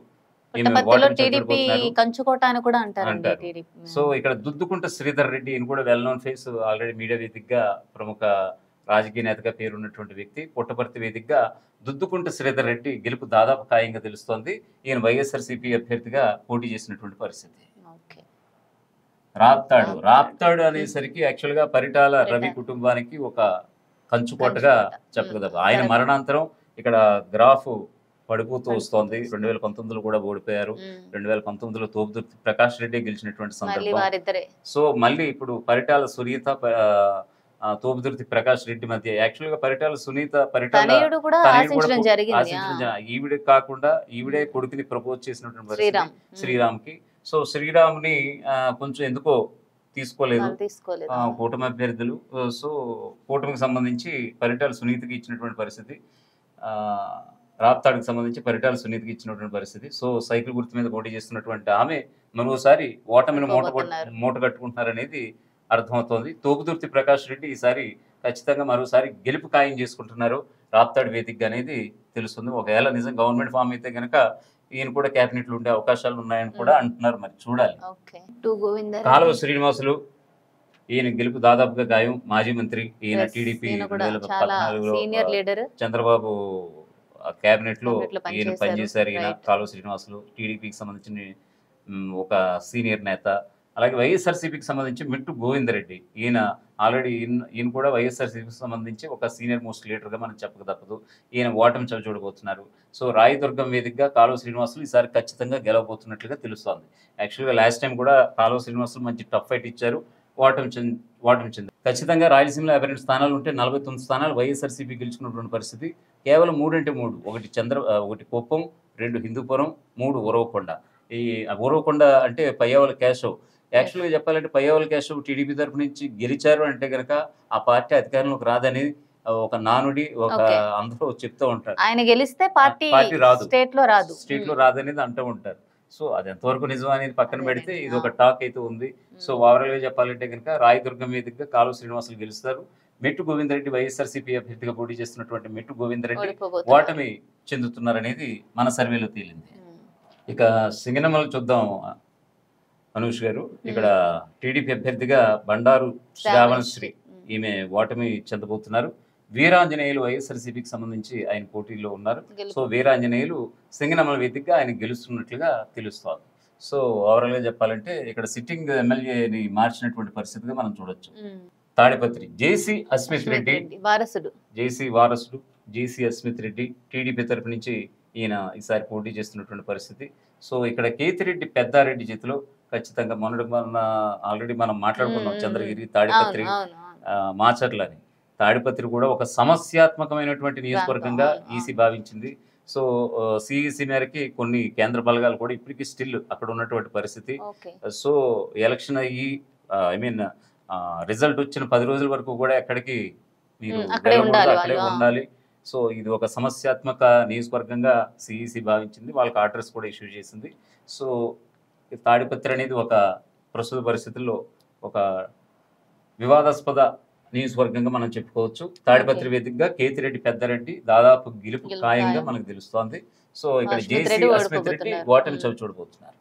సో ఇక్కడ దుద్దుకుంట శ్రీధర్ రెడ్డి ఈయన కూడా well known face, already media వేదికగా ప్రముఖ రాజకీయ నేతగా పేరున్నటువంటి వ్యక్తి. పుట్టపర్తి వేదికగా దుద్దుకుంట శ్రీధర్ రెడ్డి గెలుపు దాదాపు ఖాయంగా తెలుస్తోంది. ఈయన వైఎస్ఆర్సీపీ అభ్యర్థిగా పోటీ చేసినటువంటి పరిస్థితి. రాప్తాడు అనేసరికి యాక్చువల్ గా పరిటాల రవి కుటుంబానికి ఒక కంచుకోటగా చెప్పగలదు. ఆయన మరణాంతరం ఇక్కడ గ్రాఫ్ పడిపోతూ వస్తోంది. 2019లో కూడా ఓడిపోయారు. 2019లో తోపుదుర్తి ప్రకాష్ రెడ్డి గెలిచినటువంటి సందర్భం. సో మళ్ళీ ఇప్పుడు పరిటాల సునీత తోపుదుర్తి ప్రకాష్ రెడ్డి మధ్య యాక్చువల్ గా పరిటాల సునీత ఈవిడే కాకుండా ఈవిడే కొడుకుని ప్రపోజ్ చేసినటువంటి శ్రీరామ్ కి. సో శ్రీరామ్ని కొంచెం ఎందుకో తీసుకోలేదు కూటమి అభ్యర్థులు. సో కూటమికి సంబంధించి పరిటాల సునీతకి ఇచ్చినటువంటి పరిస్థితి, రాప్తాడుకి సంబంధించి పరిటాల సునీతకి ఇచ్చినటువంటి పరిస్థితి. సో సైకిల్ గుర్తు మీద పోటీ చేస్తున్నటువంటి ఆమె మరోసారి ఓటమిని మూట కట్టుకుంటున్నారనేది అర్థమవుతోంది. తోపుదుర్తి ప్రకాష్ రెడ్డి ఈసారి ఖచ్చితంగా మరోసారి గెలుపు ఖాయం చేసుకుంటున్నారు రాప్తాడు వేదికగా అనేది తెలుస్తుంది. ఒకవేళ నిజం గవర్నమెంట్ ఫామ్ అయితే కనుక ఈయన కూడా క్యాబినెట్ లో ఉండే అవకాశాలు ఉన్నాయని కూడా అంటున్నారు. మరి చూడాలి. కాలువ శ్రీనివాసులు ఈయన గెలుపు దాదాపుగా ఖాయం. మాజీ మంత్రి ఈయన టీడీపీ 2014లో చంద్రబాబు క్యాబినెట్ లో ఈయన పనిచేశారు. ఈయన కాలువ శ్రీనివాసులు టీడీపీకి సంబంధించిన ఒక సీనియర్ నేత. అలాగే వైఎస్ఆర్సీపీకి సంబంధించి మిట్టు గోవిందరెడ్డి ఈయన ఆల్రెడీ ఈయన కూడా వైఎస్ఆర్సీపీకి సంబంధించి ఒక సీనియర్ మోస్ట్ లీడర్గా మనం చెప్పక తప్పదు. ఈయన ఓటమి చవి చూడబోతున్నారు. సో రాయదుర్గం వేదికగా కాలువ శ్రీనివాసులు ఈసారి ఖచ్చితంగా గెలవబోతున్నట్లుగా తెలుస్తోంది. యాక్చువల్గా లాస్ట్ టైం కూడా కాలువ శ్రీనివాసులు మంచి టఫ్ ఫైట్ ఇచ్చారు, ఓటమి చెంది ఖచ్చితంగా రాయలసీమలో 52 స్థానాలు ఉంటే 49 స్థానాలు వైఎస్ఆర్సీపీ గెలుచుకున్నటువంటి పరిస్థితి. కేవలం 3 అంటే 3, ఒకటి కుప్పం, 2 హిందూపురం, 3 ఉరవకొండ. ఈ ఊరవకొండ అంటే పయ్యావుల కేశవ్. యాక్చువల్గా చెప్పాలంటే పయ్యావుల కేశవ్ టీడీపీ తరపు నుంచి గెలిచారు అంటే గనక ఆ పార్టీ అధికారంలోకి రాదని ఒక నానుడి, ఒక ఓకే. అందరూ చెప్తూ ఉంటారు. ఆయన గెలిస్తే పార్టీ పార్టీ రాదు, స్టేట్ లో రాదు. స్టేట్ లో రాదనేది అంటూ ఉంటారు. సో అది ఎంతవరకు నిజం అనేది పక్కన పెడితే అదేనండి. ఇది ఒక టాక్ అయితే ఉంది. సో ఓవరాల్ గా చెప్పాలంటే కనుక రాయదుర్గం వేదికగా కాలువ శ్రీనివాసులు గెలుస్తారు. మెట్టు గోవిందరెడ్డి వైఎస్ఆర్సీపీ అభ్యర్థిగా పోటీ చేస్తున్నటువంటి మెట్టు గోవిందరెడ్డి ఓడిపోబోతున్నారు. ఓటమి చెందుతున్నారనేది మన సర్వేలో తేలింది. ఇక సింగనమల చూద్దాం అనూష్ గారు. ఇక్కడ టీడీపీ అభ్యర్థిగా బండారు శ్రావణశ్రీ ఈమె ఓటమి చెందబోతున్నారు. వీరాంజనేయులు వైఎస్ఆర్సీపీకి సంబంధించి ఆయన పోటీలో ఉన్నారు. సో వీరాంజనేయులు సింగనమల వేదికగా ఆయన గెలుస్తున్నట్లుగా తెలుస్తోంది. సో ఓవరాల్ గా చెప్పాలంటే ఇక్కడ సిట్టింగ్ ఎమ్మెల్యేని మార్చినటువంటి పరిస్థితిగా మనం చూడొచ్చు. తాడిపత్రి జేసీ అస్మిత్ రెడ్డి వారసుడు, జేసీ అస్మిత్ రెడ్డి టీడీపీ తరపు నుంచి ఈయన ఈసారి పోటీ చేస్తున్నటువంటి పరిస్థితి. సో ఇక్కడ కేతిరెడ్డి పెద్దారెడ్డి చేతిలో ఖచ్చితంగా మొన్న ఆల్రెడీ మనం మాట్లాడుకున్నాం చంద్రగిరి, తాడిపత్రి, మాచర్లని. తాడిపత్రి కూడా ఒక సమస్యాత్మకమైనటువంటి నియోజకవర్గంగా ఈసీ భావించింది. సో సిఈసి మేరకి కొన్ని కేంద్ర బలగాలు కూడా ఇప్పటికీ స్టిల్ అక్కడ ఉన్నటువంటి పరిస్థితి. సో ఎలక్షన్ అయ్యి రిజల్ట్ వచ్చిన 10 రోజుల వరకు కూడా ఎక్కడికి మీరు అక్కడే ఉండాలి. సో ఇది ఒక సమస్యాత్మక నియోజకవర్గంగా సిఈసి భావించింది. వాళ్ళకి ఆర్డర్స్ కూడా ఇష్యూ చేసింది. సో తాడిపత్రి అనేది ఒక ప్రస్తుత పరిస్థితుల్లో ఒక వివాదాస్పద నియోజకవర్గంగా మనం చెప్పుకోవచ్చు. తాడిపత్రి వేదికగా కేతిరెడ్డి పెద్దారెడ్డి దాదాపు గెలుపు ఖాయంగా మనకు తెలుస్తోంది. సో ఇక్కడ జేసీ అస్మిత్ రెడ్డి ఓటమి చవి చూడబోతున్నారు.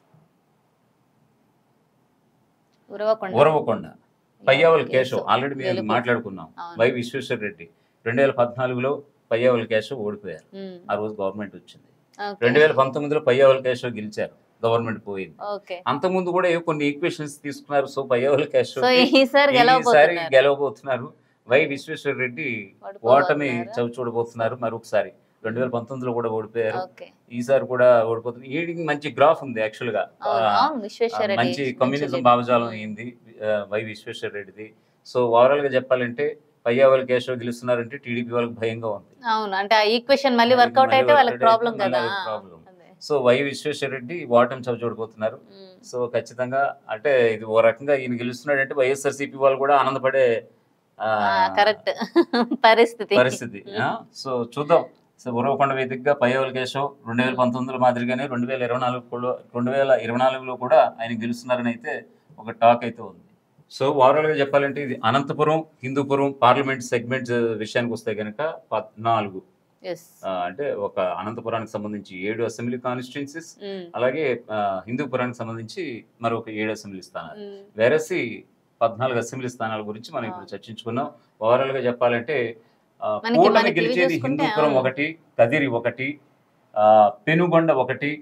ఉరవకొండ పయ్యావుల కేశవ్ ఆల్రెడీ మేము మాట్లాడుకున్నాం. వై విశ్వేశ్వర రెడ్డి 2014లో పయ్యావుల కేశవ్ ఓడిపోయారు. ఆ రోజు గవర్నమెంట్ వచ్చింది. 2019లో పయ్యావుల కేశవ్ గెలిచారు, గవర్నమెంట్ పోయింది. అంతకుముందు కూడా కొన్ని ఈక్వేషన్స్ తీసుకున్నారు. సో పయ్యావుల కేశవ్ ఈసారి గెలవబోతున్నారు. వై విశ్వేశ్వర రెడ్డి ఓటమి చవి చూడబోతున్నారు. మరొకసారి 2019లో కూడా ఓడిపోయారు, ఈసారి కూడా ఓడిపోతున్నారు. ఈ మంచి గ్రాఫ్ ఉంది యాక్చువల్ గా, మంచి కమ్యూనిజం భావజాలం అయింది వై విశ్వేశ్వర రెడ్డిది. సో ఓవరాల్ గా చెప్పాలంటే పయ్యావుల కేశవ్ గెలుస్తున్నారంటే టీడీపీ వాళ్ళకి భయంగా ఉంది. సో వై విశ్వేశ్వర రెడ్డి ఓటమి చవి చూడబోతున్నారు. సో ఖచ్చితంగా అంటే ఇది ఓ రకంగా ఈయన గెలుస్తున్నాడు అంటే వైఎస్ఆర్సీపీ వాళ్ళు కూడా ఆనందపడే పరిస్థితి. సో చూద్దాం. సో ఉరవకొండ వేదికగా పయ్యావుల కేశవ్ 2019లో మాదిరిగానే 2024లో కూడా ఆయన గెలుస్తున్నారని అయితే ఒక టాక్ అయితే ఉంది. సో ఓవరాల్ గా చెప్పాలంటే ఇది అనంతపురం, హిందూపురం పార్లమెంట్ సెగ్మెంట్స్ విషయానికి వస్తే కనుక 14 అంటే ఒక అనంతపురానికి సంబంధించి 7 అసెంబ్లీ కాన్స్టిట్యున్సీస్, అలాగే హిందూపురానికి సంబంధించి మరొక 7 అసెంబ్లీ స్థానాలు, వేరసి 14 అసెంబ్లీ స్థానాల గురించి మనం ఇప్పుడు చర్చించుకున్నాం. ఓవరాల్ గా చెప్పాలంటే కూటమి గెలిచేది హిందూపురం 1, కదిరి 1, పెనుగొండ 1,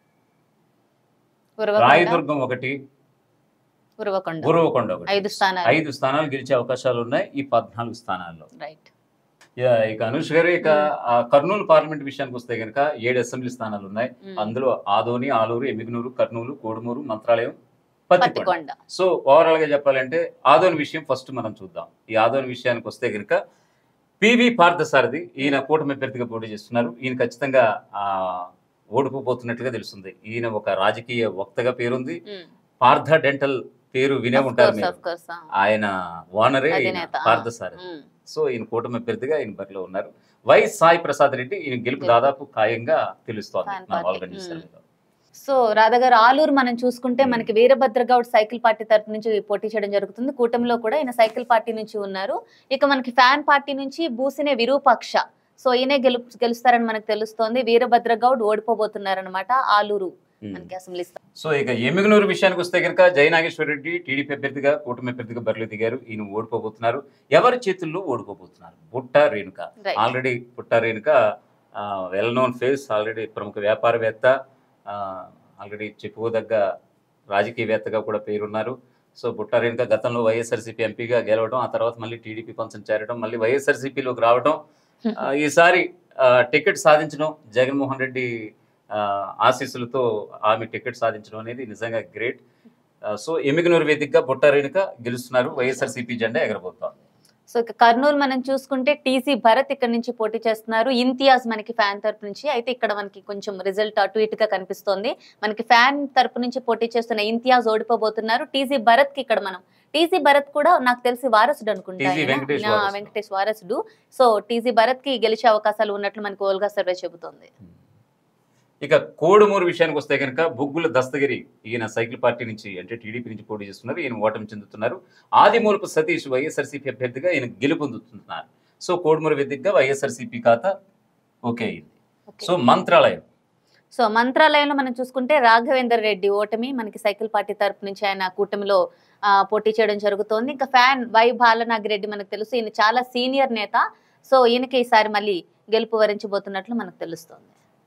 రాయదుర్గం 1, ఉరవకొండ 1. 5 స్థానాలు గెలిచే అవకాశాలు ఉన్నాయి ఈ 14 స్థానాల్లో. ఇక అనుష్ గారు ఇక కర్నూలు పార్లమెంట్ విషయానికి వస్తే కనుక 7 అసెంబ్లీ స్థానాలు ఉన్నాయి. అందులో ఆదోని, ఆలూరు, ఎమ్మిగనూరు, కర్నూలు, కోడుమూరు, మంత్రాలయం, పత్తికొండ. సో ఓవరాల్ గా చెప్పాలంటే ఆదోని విషయం ఫస్ట్ మనం చూద్దాం. ఈ ఆదోని విషయానికి వస్తే కనుక పివి పార్థసారథి ఈయన కూటమి అభ్యర్థిగా పోటీ చేస్తున్నారు. ఈయన ఖచ్చితంగా ఓడిపోతున్నట్లుగా తెలుస్తుంది. ఈయన ఒక రాజకీయ వక్తగా పేరుంది. పార్థ డెంటల్ పేరు వినే ఉంటారు మీరు. ఆయన ఓనరే పార్థసారథి. సో ఈయన కూటమి అభ్యర్థిగా ఈయన బరిలో ఉన్నారు. వై సాయి ప్రసాద్ రెడ్డి ఈయన గెలుపు దాదాపు ఖాయంగా తెలుస్తోంది మన ఆర్గనైజేషన్. సో రాధా గారు, ఆలూరు మనం చూసుకుంటే మనకి వీరభద్ర గౌడ్ సైకిల్ పార్టీ తరపు నుంచి పోటీ చేయడం జరుగుతుంది. కూటమిలో కూడా ఈయన సైకిల్ పార్టీ నుంచి ఉన్నారు. ఇక మనకి ఫ్యాన్ పార్టీ నుంచి బూసినే విరూపాక్ష, సో ఈయనే గెలుస్తారని మనకు తెలుస్తోంది. వీరభద్ర గౌడ్ ఓడిపోబోతున్నారనమాట ఆలూరు మనకి అసెంబ్లీ. సో ఇక ఎమ్మిగనూరు విషయానికి వస్తే కనుక జయనాగేశ్వర రెడ్డి టీడీపీ అభ్యర్థిగా కూటమి అభ్యర్థిగా బరిలో దిగారు. ఈయన ఓడిపోబోతున్నారు. ఎవరి చేతుల్లో ఓడిపోబోతున్నారు? బుట్ట Renuka. Already Butta Renuka well known face, already ప్రముఖ వ్యాపారవేత్త, ఆల్రెడీ చెప్పుకోదగ్గ రాజకీయవేత్తగా కూడా పేరున్నారు. సో బుట్ట రేణుక గతంలో వైఎస్ఆర్సీపీ ఎంపీగా గెలవడం, ఆ తర్వాత మళ్ళీ టీడీపీ కొంచెం చేరడం, మళ్ళీ వైఎస్ఆర్సీపీలోకి రావడం, ఈసారి టికెట్ సాధించడం, జగన్మోహన్ రెడ్డి ఆశీస్సులతో ఆమె టికెట్ సాధించడం అనేది నిజంగా గ్రేట్. సో ఎమ్మిగనూరు వేదికగా బుట్ట రేణుక గెలుస్తున్నారు. వైఎస్ఆర్సీపీ జెండా ఎగరబోతోంది. సో ఇక కర్నూలు మనం చూసుకుంటే టీసీ భరత్ ఇక్కడ నుంచి పోటీ చేస్తున్నారు, ఇంతియాజ్ మనకి ఫ్యాన్ తరపు నుంచి. అయితే ఇక్కడ మనకి కొంచెం రిజల్ట్ అటు ఇటుగా కనిపిస్తోంది. మనకి ఫ్యాన్ తరపు నుంచి పోటీ చేస్తున్న ఇంతియాజ్ ఓడిపోబోతున్నారు. టీసీ భరత్ కి ఇక్కడ మనం టీసీ భరత్ కూడా నాకు తెలిసి వారసుడు అనుకుంటా, వెంకటేష్ వారసుడు. సో టీసీ భరత్ కి గెలిచే అవకాశాలు ఉన్నట్లు మనకి ఓల్గా సర్వే చెబుతోంది. ఇక కోడుమూరు విషయానికి వస్తే కనుక బొగ్గుల దస్తగిరి ఈయన సైకిల్ పార్టీ నుంచి అంటే టీడీపీ నుంచి పోటీ చేస్తున్నారు. ఈయన ఓటమి చెందుతున్నారు. ఆదిమూలపు సతీష్ వైఎస్ఆర్సీపీ అభ్యర్థిగా ఈయన గెలుపొందుతున్నారు. సో కోడుమూరు వేదికగా వైఎస్ఆర్సీపీ ఖాతా ఓకే అయింది. సో మంత్రాలయంలో మనం చూసుకుంటే రాఘవేందర్ రెడ్డి ఓటమి మనకి సైకిల్ పార్టీ తరపు నుంచి ఆయన కూటమిలో పోటీ చేయడం జరుగుతోంది. ఇంకా ఫ్యాన్ వై బాలనాగిరెడ్డి మనకు తెలుసు, ఈయన చాలా సీనియర్ నేత. సో ఈయనకి ఈసారి మళ్ళీ గెలుపు వరించబోతున్నట్లు మనకు తెలుస్తోంది.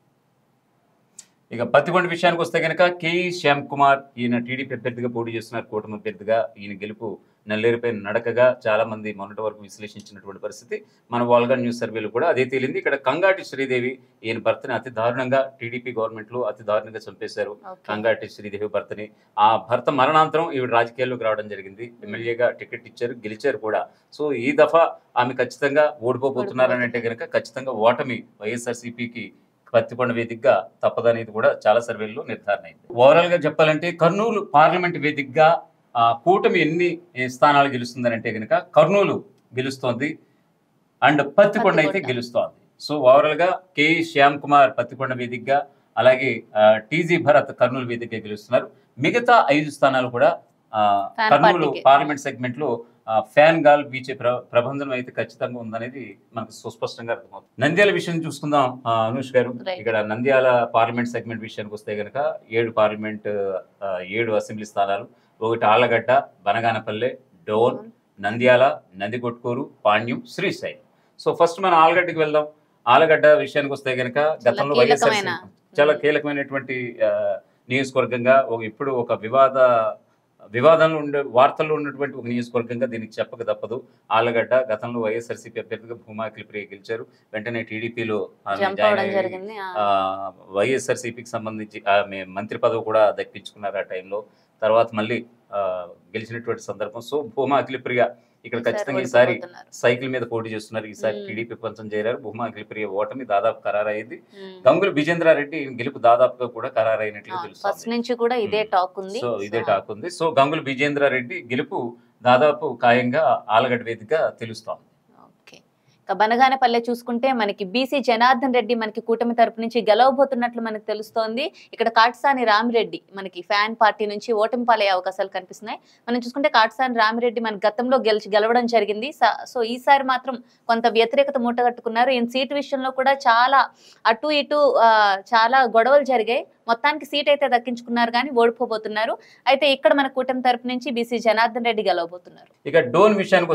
ఇక పత్తికొండ విషయానికి వస్తే కనుక కేఈ శ్యామ్ కుమార్ ఈయన టీడీపీ అభ్యర్థిగా పోటీ చేస్తున్నారు. కూటమి అభ్యర్థిగా ఈయన గెలుపు నల్లేరుపై నడకగా చాలా మంది మొన్నటి వరకు విశ్లేషించినటువంటి పరిస్థితి. మన వాల్గా న్యూస్ సర్వేలు కూడా అదే తేలింది. ఇక్కడ కంగాటి శ్రీదేవి ఈయన భర్తని అతి దారుణంగా టీడీపీ గవర్నమెంట్ లో అతి దారుణంగా చంపేశారు. కంగాటి శ్రీదేవి భర్తని. ఆ భర్త మరణాంతరం ఈవిడ రాజకీయాల్లోకి రావడం జరిగింది. ఎమ్మెల్యేగా టికెట్ ఇచ్చారు, గెలిచారు కూడా. సో ఈ దఫా ఆమె ఖచ్చితంగా ఓడిపోబోతున్నారని అంటే కనుక ఖచ్చితంగా ఓటమి వైఎస్ఆర్సీపీకి పత్తికొండ వేదికగా తప్పదనేది కూడా చాలా సర్వేల్లో నిర్ధారణ అయింది. ఓవరాల్ గా చెప్పాలంటే కర్నూలు పార్లమెంట్ వేదికగా కూటమి ఎన్ని స్థానాలు గెలుస్తుందని అంటే కనుక కర్నూలు గెలుస్తోంది అండ్ పత్తికొండ అయితే గెలుస్తోంది. సో ఓవరాల్ గా కేఈ శ్యామ్ కుమార్ పత్తికొండ వేదికగా, అలాగే టీజీ భరత్ కర్నూలు వేదికగా గెలుస్తున్నారు. మిగతా 5 స్థానాలు కూడా కర్నూలు పార్లమెంట్ సెగ్మెంట్ లో ఫ్యాన్ గాల్ బీచే ప్రబంధం అయితే ఖచ్చితంగా ఉందనేది మనకు సుస్పష్టంగా అర్థమవుతుంది. నంద్యాల విషయం చూసుకుందాం అనుష్ గారు. ఇక్కడ నంద్యాల పార్లమెంట్ సెగ్మెంట్ విషయానికి వస్తే కనుక 7 అసెంబ్లీ స్థానాలు. ఒకటి ఆళ్లగడ్డ, బనగానపల్లె, డోన్, నంద్యాల, నందికొట్కూరు, పాణ్యం, శ్రీశైలం. సో ఫస్ట్ మనం ఆళ్లగడ్డకి వెళ్దాం. ఆళ్లగడ్డ విషయానికి వస్తే కనుక గతంలో వైఎస్ఆర్సీపీ చాలా కీలకమైనటువంటి నియోజకవర్గంగా ఇప్పుడు ఒక వివాదంలో ఉండే వార్తల్లో ఉన్నటువంటి ఒక నియోజకవర్గంగా దీనికి చెప్పక తప్పదు. ఆళ్లగడ్డ గతంలో వైఎస్ఆర్సీపీ అభ్యర్థిగా భూమా అఖిలప్రియ గెలిచారు. వెంటనే టీడీపీలో వైఎస్ఆర్సీపీకి సంబంధించి ఆమె మంత్రి పదవి కూడా దక్కించుకున్నారు ఆ టైంలో. తర్వాత మళ్ళీ గెలిచినటువంటి సందర్భం. సో భూమా అఖిలప్రియ ఇక్కడ ఖచ్చితంగా ఈసారి సైకిల్ మీద పోటీ చేస్తున్నారు. ఈసారి టీడీపీ పంచం చేరారు. భూమా అఖిలప్రియ ఓటమి దాదాపు ఖరారైంది. గంగుల విజేంద్రారెడ్డి గెలుపు దాదాపుగా కూడా ఖరారైనట్లు తెలుస్తుంది. సో ఇదే టాక్ ఉంది. సో గంగుల విజేంద్రారెడ్డి గెలుపు దాదాపు ఖాయంగా ఆళ్లగడ్డ వేదికగా తెలుస్తోంది. బనగానపల్లె చూసుకుంటే మనకి బీసీ జనార్దన్ రెడ్డి మనకి కూటమి తరపు నుంచి గెలవబోతున్నట్లు మనకు తెలుస్తోంది. ఇక్కడ కాటసాని రామిరెడ్డి మనకి ఫ్యాన్ పార్టీ నుంచి ఓటమి పాలయ్యే అవకాశాలు కనిపిస్తున్నాయి. మనం చూసుకుంటే కాటసాని రామిరెడ్డి మన గతంలో గెలవడం జరిగింది. సో ఈసారి మాత్రం కొంత వ్యతిరేకత మూటగట్టుకున్నారు. ఈయన సీటు విషయంలో కూడా చాలా అటు ఇటు చాలా గొడవలు జరిగాయి. మొత్తానికి సీట్ అయితే దక్కించుకున్నారు కానీ ఓడిపోబోతున్నారు. అయితే ఇక్కడ మన కూటమి తరపు నుంచి బీసీ జనార్దన్ రెడ్డి గెలవబోతున్నారు. ఇక డోన్ విషయానికి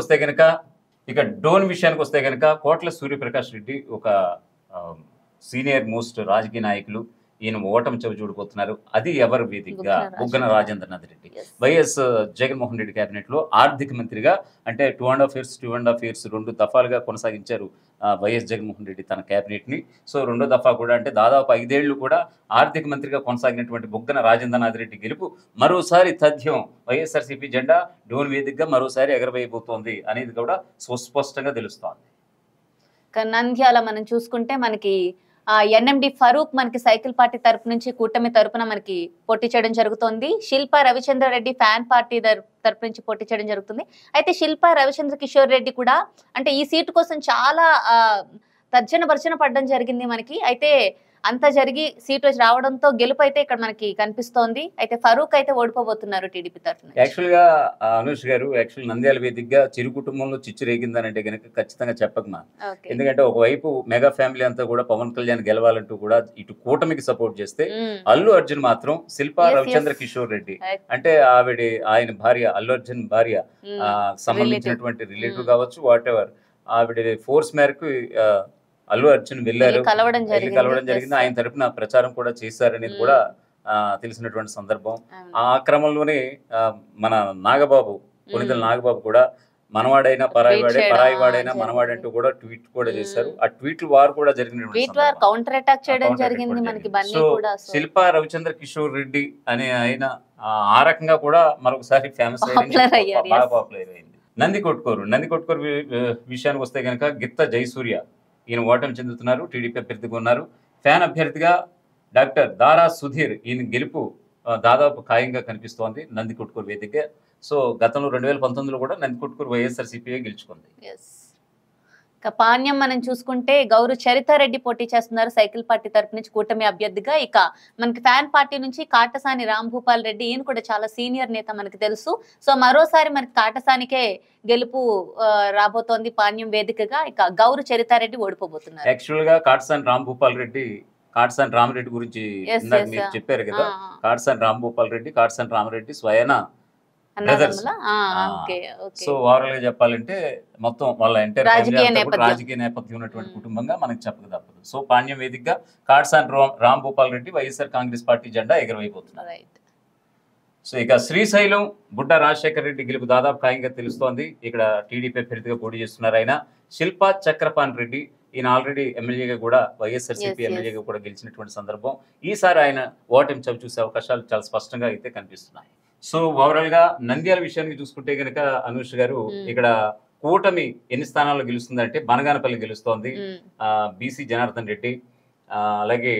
వస్తే కనుక కోట్ల సూర్యప్రకాష్ రెడ్డి ఒక సీనియర్ మోస్ట్ రాజకీయ నాయకులు. ఈయన ఓటమి చవి చూడిపోతున్నారు. అది ఎవరు వేదికగా? బుగ్గన రాజేంద్రనాథ్ రెడ్డి. వైఎస్ జగన్మోహన్ రెడ్డి కేబినెట్ లో ఆర్థిక మంత్రిగా అంటే 2.5 years 2 దఫాలుగా కొనసాగించారు వైఎస్ జగన్మోహన్ రెడ్డి తన కేబినెట్ ని. సో 2వ దఫా కూడా అంటే దాదాపు 5 ఏళ్లు కూడా ఆర్థిక మంత్రిగా కొనసాగినటువంటి బుగ్గన రాజేంద్రనాథ్ రెడ్డి గెలుపు మరోసారి తథ్యం. వైఎస్ఆర్సీపీ జెండా డోన్ వేదికగా మరోసారి ఎగరవేయబోతోంది అనేది కూడా సుస్పష్టంగా తెలుస్తోంది. నంద్యాల మనం చూసుకుంటే మనకి ఎన్ఎండి ఫరూక్ మనకి సైకిల్ పార్టీ తరపు నుంచి కూటమి తరపున మనకి పోటీ చేయడం జరుగుతోంది. శిల్పా రవిచంద్రారెడ్డి ఫ్యాన్ పార్టీ తరపు నుంచి పోటీ చేయడం జరుగుతుంది. అయితే శిల్పా రవిచంద్ర కిషోర్ రెడ్డి కూడా అంటే ఈ సీటు కోసం చాలా తర్జన భర్జన పడడం జరిగింది మనకి. అయితే అంతా జరిగి సీట్ వచ్చి రావడంతో గెలుపు అయితే ఇక్కడ మనకి కనిపిస్తోంది. అయితే ఫరూక్ అయితే ఓడిపోబోతున్నారు టీడీపీ తరఫున. యాక్చువల్ గా అనుష్ గారు నంద్యాల వేదికగా చిరు కుటుంబంలో చిచ్చు రేగిందనంటే కనుక ఖచ్చితంగా చెప్పకమా. ఎందుకంటే ఒకవైపు మెగా ఫ్యామిలీ అంతా కూడా పవన్ కళ్యాణ్ గెలవాలంటూ కూడా ఇటు కూటమికి సపోర్ట్ చేస్తే, అల్లు అర్జున్ మాత్రం శిల్పా రవిచంద్ర కిషోర్ రెడ్డి అంటే ఆయన భార్య, అల్లు అర్జున్ భార్య సంబంధించినటువంటి రిలేటివ్ కావచ్చు, వాట్ ఎవర్, ఆవిడ ఫోర్స్ మేరకు అల్లు అర్జున్ వెళ్ళారు, కలవడం జరిగింది. ఆయన తరపున ప్రచారం కూడా చేశారనేది కూడా తెలిసినటువంటి సందర్భం. ఆ క్రమంలోనే మన నాగబాబు, కొణిదెల నాగబాబు కూడా మనవాడైనా పరాయివాడైనా మనవాడంటూ కూడా ట్వీట్ కూడా చేశారు. ఆ ట్వీట్లు వారు కూడా కౌంటర్ అటాక్ చేయడం జరిగింది మనకి. శిల్పా రవిచంద్ర కిషోర్ రెడ్డి అనే ఆయన ఆ రకంగా కూడా మరొకసారి ఫేమస్ అయ్యారు, బాగా పాపులర్ అయింది. నంది కొట్కూరు విషయానికి వస్తే కనుక గిత్త జయసూర్య ఈయన ఓటమి చెందుతున్నారు, టీడీపీ అభ్యర్థిగా ఉన్నారు. ఫ్యాన్ అభ్యర్థిగా డాక్టర్ దారా సుధీర్ ఈయన గెలుపు దాదాపు ఖాయంగా కనిపిస్తోంది నందికొట్కూరు వేదికగా. సో గతంలో 2019లో కూడా నందికొట్కూరు వైఎస్ఆర్సీపీ గెలుచుకుంది. ఇక పాణ్యం మనం చూసుకుంటే గౌరు చరితారెడ్డి పోటీ చేస్తున్నారు సైకిల్ పార్టీ తరపు నుంచి కూటమి అభ్యర్థిగా. ఇక మనకి ఫ్యాన్ పార్టీ నుంచి కాటసాని రాంభూపాల్ రెడ్డి, ఈయన కూడా చాలా సీనియర్ నేత మనకి తెలుసు. సో మరోసారి మనకి కాటసానికే గెలుపు రాబోతోంది పాణ్యం వేదికగా. ఇక గౌరు చరితారెడ్డి ఓడిపోబోతున్నారు. యాక్చువల్ గా కాటసాని రాంభూపాల్ రెడ్డి, కాటసాని రామరెడ్డి గురించి ఇందాక మీరు చెప్పారు కదా, కాటసాని రాంభూపాల్ రెడ్డి, కాటసాని రామరెడ్డి స్వయన బ్రదర్స్. సో ఓవరాల్ గా చెప్పాలంటే మొత్తం వాళ్ళ ఎంటైర్ రాజకీయ నేపథ్యం ఉన్నటువంటి కుటుంబంగా మనకి చెప్పక తప్పదు. సో పాణ్యం వేదికగా Katasani Rambhupal Reddy YSR Congress party జెండా ఎగరవైపోతున్నారు. సో ఇక శ్రీశైలం బుడ్డ రాజశేఖర రెడ్డి గెలుపు దాదాపు ఖాయంగా తెలుస్తోంది. ఇక్కడ టీడీపీ అభ్యర్థిగా పోటీ చేస్తున్నారు ఆయన. శిల్పా చక్రపాణి రెడ్డి, ఈయన ఆల్రెడీ ఎమ్మెల్యేగా కూడా వైఎస్ఆర్సీపీ ఎమ్మెల్యేగా కూడా గెలిచినటువంటి సందర్భం. ఈసారి ఆయన ఓటమి చవి చూసే అవకాశాలు చాలా స్పష్టంగా అయితే కనిపిస్తున్నాయి. సో ఓవరాల్ గా నంద్యాల విషయానికి చూసుకుంటే కనుక అనుష్ గారు, ఇక్కడ కూటమి ఎన్ని స్థానాల్లో గెలుస్తుందంటే బనగానపల్లి గెలుస్తోంది, బీసీ జనార్దన్ రెడ్డి, అలాగే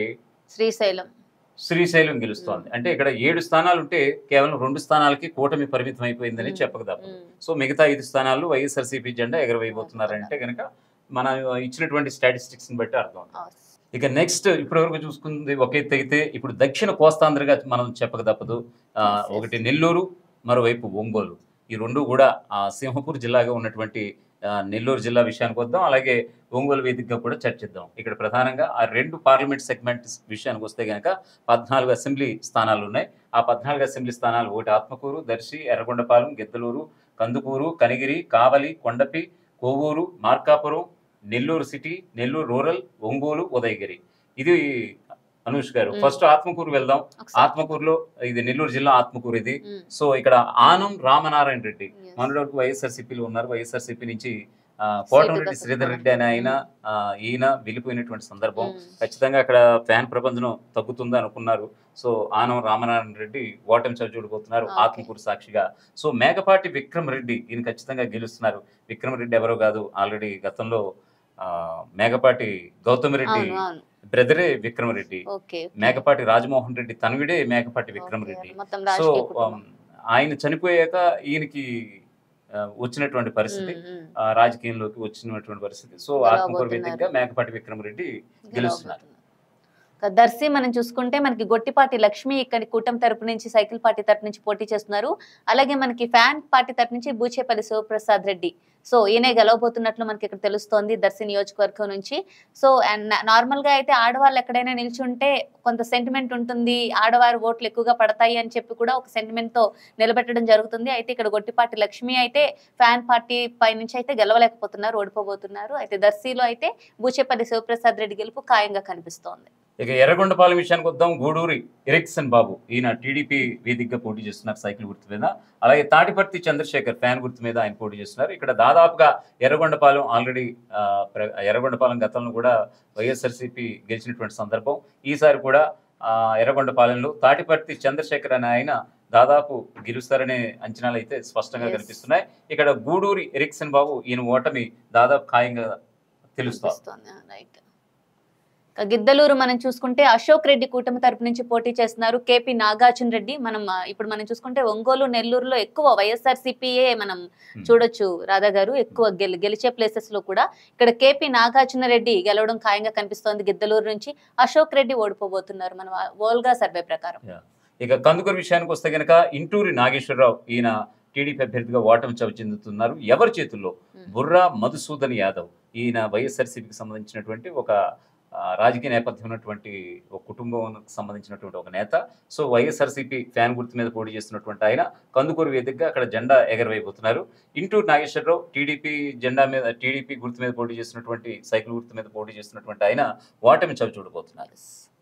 శ్రీశైలం గెలుస్తోంది. అంటే ఇక్కడ 7 స్థానాలు ఉంటే కేవలం 2 స్థానాలకి కూటమి పరిమితం అయిపోయిందని చెప్పక తప్పదు. సో మిగతా 5 స్థానాలు వైఎస్ఆర్సీపీ జెండా ఎగరవేయబోతున్నారంటే కనుక మన ఇచ్చినటువంటి స్టాటిస్టిక్స్ ని బట్టి అర్థం. ఇక నెక్స్ట్ ఇప్పటివరకు చూసుకుంది ఒక ఎత్తు అయితే, ఇప్పుడు దక్షిణ కోస్తాంధ్రగా మనం చెప్పక తప్పదు. ఒకటి నెల్లూరు, మరోవైపు ఒంగోలు. ఈ రెండు కూడా సింహపూర్ జిల్లాగా ఉన్నటువంటి నెల్లూరు జిల్లా విషయానికి వద్దాం, అలాగే ఒంగోలు వేదికగా కూడా చర్చిద్దాం. ఇక్కడ ప్రధానంగా ఆ 2 పార్లమెంట్ సెగ్మెంట్ విషయానికి వస్తే కనుక 14 అసెంబ్లీ స్థానాలు ఉన్నాయి. ఆ 14 అసెంబ్లీ స్థానాలు ఒకటి ఆత్మకూరు, దర్శి, ఎర్రగొండపాలెం, గిద్దలూరు, కందుకూరు, కనిగిరి, కావలి, కొండపి, కోవూరు, మార్కాపురం, నెల్లూరు సిటీ, నెల్లూరు రూరల్, ఒంగోలు, ఉదయగిరి. ఇది అనుష్ గారు. ఫస్ట్ ఆత్మకూరు వెళ్దాం. ఆత్మకూరులో ఇది నెల్లూరు జిల్లా ఆత్మకూరు ఇది. సో ఇక్కడ ఆనం రామనారాయణ రెడ్డి మొన్నటి వరకు వైఎస్ఆర్సీపీలో ఉన్నారు. వైఎస్ఆర్సీపీ నుంచి కోటమిరెడ్డి శ్రీధర్ రెడ్డి అని ఈయన వెళ్ళిపోయినటువంటి సందర్భం. ఖచ్చితంగా అక్కడ ఫ్యాన్ ప్రబంధనం తగ్గుతుంది అనుకున్నారు. సో ఆనం రామనారాయణ రెడ్డి ఓటమి చవిచూడబోతున్నారు ఆత్మకూరు సాక్షిగా. సో మేకపాటి విక్రమ్ రెడ్డి ఈయన ఖచ్చితంగా గెలుస్తున్నారు. విక్రమ్ రెడ్డి ఎవరో కాదు, ఆల్రెడీ గతంలో మేకపాటి గౌతమ్ రెడ్డి బ్రదరే విక్రమ్ రెడ్డి, మేకపాటి రాజమోహన్ రెడ్డి తనవిడే మేకపాటి విక్రమ్ రెడ్డి. సో ఆయన చనిపోయాక ఈయనకి వచ్చినటువంటి పరిస్థితి, రాజకీయంలోకి వచ్చినటువంటి పరిస్థితి. సో ఆత్మకూరు వేదికగా మేకపాటి విక్రమ్ రెడ్డి గెలుస్తున్నారు. దర్శి మనం చూసుకుంటే మనకి గొట్టిపాటి లక్ష్మి ఇక్కడ కూటమి తరపు నుంచి సైకిల్ పార్టీ తరపు నుంచి పోటీ చేస్తున్నారు. అలాగే మనకి ఫ్యాన్ పార్టీ తరపు నుంచి బూచేపల్లి శివప్రసాద్ రెడ్డి, సో ఈయనే గెలవబోతున్నట్లు మనకి ఇక్కడ తెలుస్తోంది దర్శి నియోజకవర్గం నుంచి. సో అండ్ నార్మల్ గా అయితే ఆడవాళ్ళు ఎక్కడైనా నిల్చుంటే కొంత సెంటిమెంట్ ఉంటుంది, ఆడవారు ఓట్లు ఎక్కువగా పడతాయి అని చెప్పి కూడా ఒక సెంటిమెంట్ తో నిలబెట్టడం జరుగుతుంది. అయితే ఇక్కడ గొట్టిపాటి లక్ష్మి అయితే ఫ్యాన్ పార్టీ పై నుంచి అయితే గెలవలేకపోతున్నారు, ఓడిపోబోతున్నారు. అయితే దర్శిలో అయితే బూచేపల్లి శివప్రసాద్ రెడ్డి గెలుపు ఖాయంగా కనిపిస్తోంది. ఇక ఎర్రగొండపాలెం విషయానికి వద్దాం. గూడూరి ఎరిక్సన్ బాబు ఈయన టీడీపీ వేదికగా పోటీ చేస్తున్నారు సైకిల్ గుర్తు మీద. అలాగే తాటిపర్తి చంద్రశేఖర్ ఫ్యాన్ గుర్తు మీద ఆయన పోటీ చేస్తున్నారు. ఇక్కడ దాదాపుగా ఎర్రగొండపాలెం ఆల్రెడీ ఎర్రగొండపాలెం గతంలో కూడా వైఎస్ఆర్సీపీ గెలిచినటువంటి సందర్భం. ఈసారి కూడా ఎర్రగొండపాలెంలో తాటిపర్తి చంద్రశేఖర్ అనే ఆయన దాదాపు గెలుస్తారనే అంచనాలు అయితే స్పష్టంగా కనిపిస్తున్నాయి. ఇక్కడ గూడూరి ఎరిక్సన్ బాబు ఈయన ఓటమి దాదాపు ఖాయంగా తెలుస్తోంది. గిద్దలూరు మనం చూసుకుంటే అశోక్ రెడ్డి కూటమి తరపు నుంచి పోటీ చేస్తున్నారు. కేపీ నాగార్జున రెడ్డి. ఇప్పుడు మనం చూసుకుంటే ఒంగోలు, నెల్లూరులో ఎక్కువ వైఎస్ఆర్సీపీఏ మనం చూడొచ్చు రాధా గారు, ఎక్కువ గెలిచే ప్లేసెస్ లో కూడా ఇక్కడ కేపీ నాగార్జున రెడ్డి గెలవడం ఖాయంగా కనిపిస్తోంది. గిద్దలూరు నుంచి అశోక్ రెడ్డి ఓడిపోబోతున్నారు మన వోల్గా సర్వే ప్రకారం. ఇక కందుకూరు విషయానికి వస్తే కనుక ఇంటూరి నాగేశ్వరరావు ఈయన టీడీపీ అభ్యర్థిగా ఓటమి చవి చెందుతున్నారు. ఎవరి చేతుల్లో? బుర్రా మధుసూదన్ యాదవ్. ఈయన వైఎస్ఆర్సీపీకి సంబంధించినటువంటి ఒక రాజకీయ నేపథ్యం ఉన్నటువంటి ఒక కుటుంబానికి సంబంధించినటువంటి ఒక నేత. సో వైఎస్ఆర్సీపీ ఫ్యాన్ గుర్తు మీద పోటీ చేస్తున్నటువంటి ఆయన కందుకూరు వేదికగా అక్కడ జెండా ఎగరవేయబోతున్నారు. ఇంటూరు నాగేశ్వరరావు టీడీపీ గుర్తు మీద పోటీ చేస్తున్నటువంటి సైకిల్ గుర్తు మీద పోటీ చేస్తున్నటువంటి ఆయన ఓటమి చవి చూడబోతున్నారు.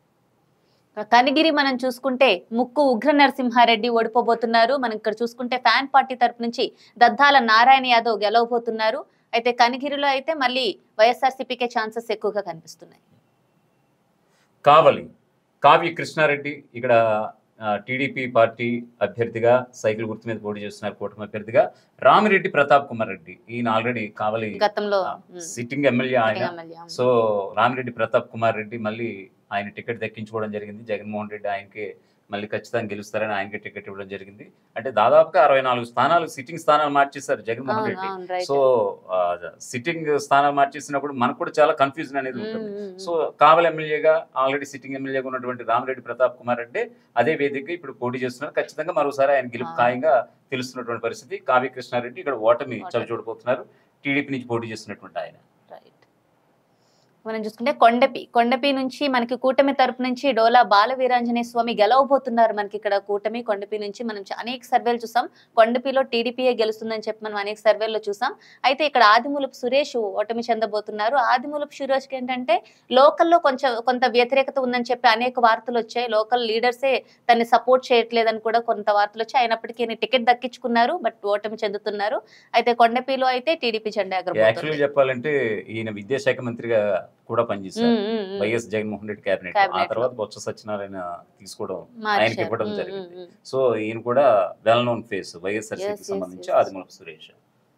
కనిగిరి మనం చూసుకుంటే ముక్కు ఉగ్ర నరసింహారెడ్డి ఓడిపోబోతున్నారు. మనం ఇక్కడ చూసుకుంటే ఫ్యాన్ పార్టీ తరపు నుంచి దద్దాల నారాయణ యాదవ్ గెలవబోతున్నారు. అయితే కనిగిరిలో అయితే మళ్ళీ వైఎస్ఆర్సీపీకే ఛాన్సెస్ ఎక్కువగా కనిపిస్తున్నాయి. కావ్య కృష్ణారెడ్డి ఇక్కడ టీడీపీ పార్టీ అభ్యర్థిగా సైకిల్ గుర్తు మీద పోటీ చేస్తున్నారు కూటమి అభ్యర్థిగా రామిరెడ్డి ప్రతాప్ కుమార్ రెడ్డి. ఈయన ఆల్రెడీ కావలి గతంలో సిట్టింగ్ ఎమ్మెల్యే ఆయన. ఎమ్మెల్యే. సో రామిరెడ్డి ప్రతాప్ కుమార్ రెడ్డి మళ్ళీ ఆయన టికెట్ దక్కించుకోవడం జరిగింది. జగన్మోహన్ రెడ్డి ఆయనకి మళ్ళీ ఖచ్చితంగా గెలుస్తారని ఆయనకి టికెట్ ఇవ్వడం జరిగింది. అంటే దాదాపుగా 64 స్థానాలు సిట్టింగ్ స్థానాలు మార్చేశారు జగన్మోహన్ రెడ్డి. సో సిట్టింగ్ స్థానాలు మార్చేసినప్పుడు మనకు కూడా చాలా కన్ఫ్యూజన్ అనేది ఉంటుంది. సో కావలి ఎమ్మెల్యేగా ఆల్రెడీ సిట్టింగ్ ఎమ్మెల్యేగా ఉన్నటువంటి రామిరెడ్డి ప్రతాప్ కుమార్ రెడ్డి అదే వేదికగా ఇప్పుడు పోటీ చేస్తున్నారు. ఖచ్చితంగా మరోసారి ఆయన గెలుపు ఖాయంగా తెలుస్తున్నటువంటి పరిస్థితి. కావ్య కృష్ణారెడ్డి ఇక్కడ ఓటమి చవి చూడబోతున్నారు. టీడీపీ నుంచి పోటీ చేస్తున్నటువంటి ఆయన. మనం చూసుకుంటే కొండపి నుంచి మనకి కూటమి తరపు నుంచి డోలా బాల వీరాంజనేయ స్వామి గెలవబోతున్నారు. మనకి ఇక్కడ కొండపి నుంచి మనం అనేక సర్వేలు చూసాం. కొండపిలో టీడీపీఏ గెలుస్తుందని చెప్పి మనం అనేక సర్వేల్లో చూసాం. అయితే ఇక్కడ ఆదిమూలపు సురేష్ ఓటమి చెందబోతున్నారు. ఆదిమూలపు సురేష్కి ఏంటంటే లోకల్లో కొంత వ్యతిరేకత ఉందని చెప్పి అనేక వార్తలు వచ్చాయి. లోకల్ లీడర్సే తనని సపోర్ట్ చేయట్లేదని కూడా కొంత వార్తలు వచ్చాయి. అయినప్పటికీ ఈయన టికెట్ దక్కించుకున్నారు, బట్ ఓటమి చెందుతున్నారు. అయితే కొండపిలో అయితే టీడీపీ జెండా ఎగరబోతుంది. చెప్పాలంటే ఈయన విద్యాశాఖ మంత్రిగా కూడా పనిచేశారు వైఎస్ జగన్మోహన్ రెడ్డి కేబినెట్. ఆ తర్వాత బొత్స సత్యనారాయణ తీసుకోవడం ఆయనకి ఇవ్వడం జరిగింది. సో ఈయన కూడా వెల్ నోన్ ఫేస్ వైఎస్ఆర్సీకి సంబంధించి ఆదిమూలపు సురేష్.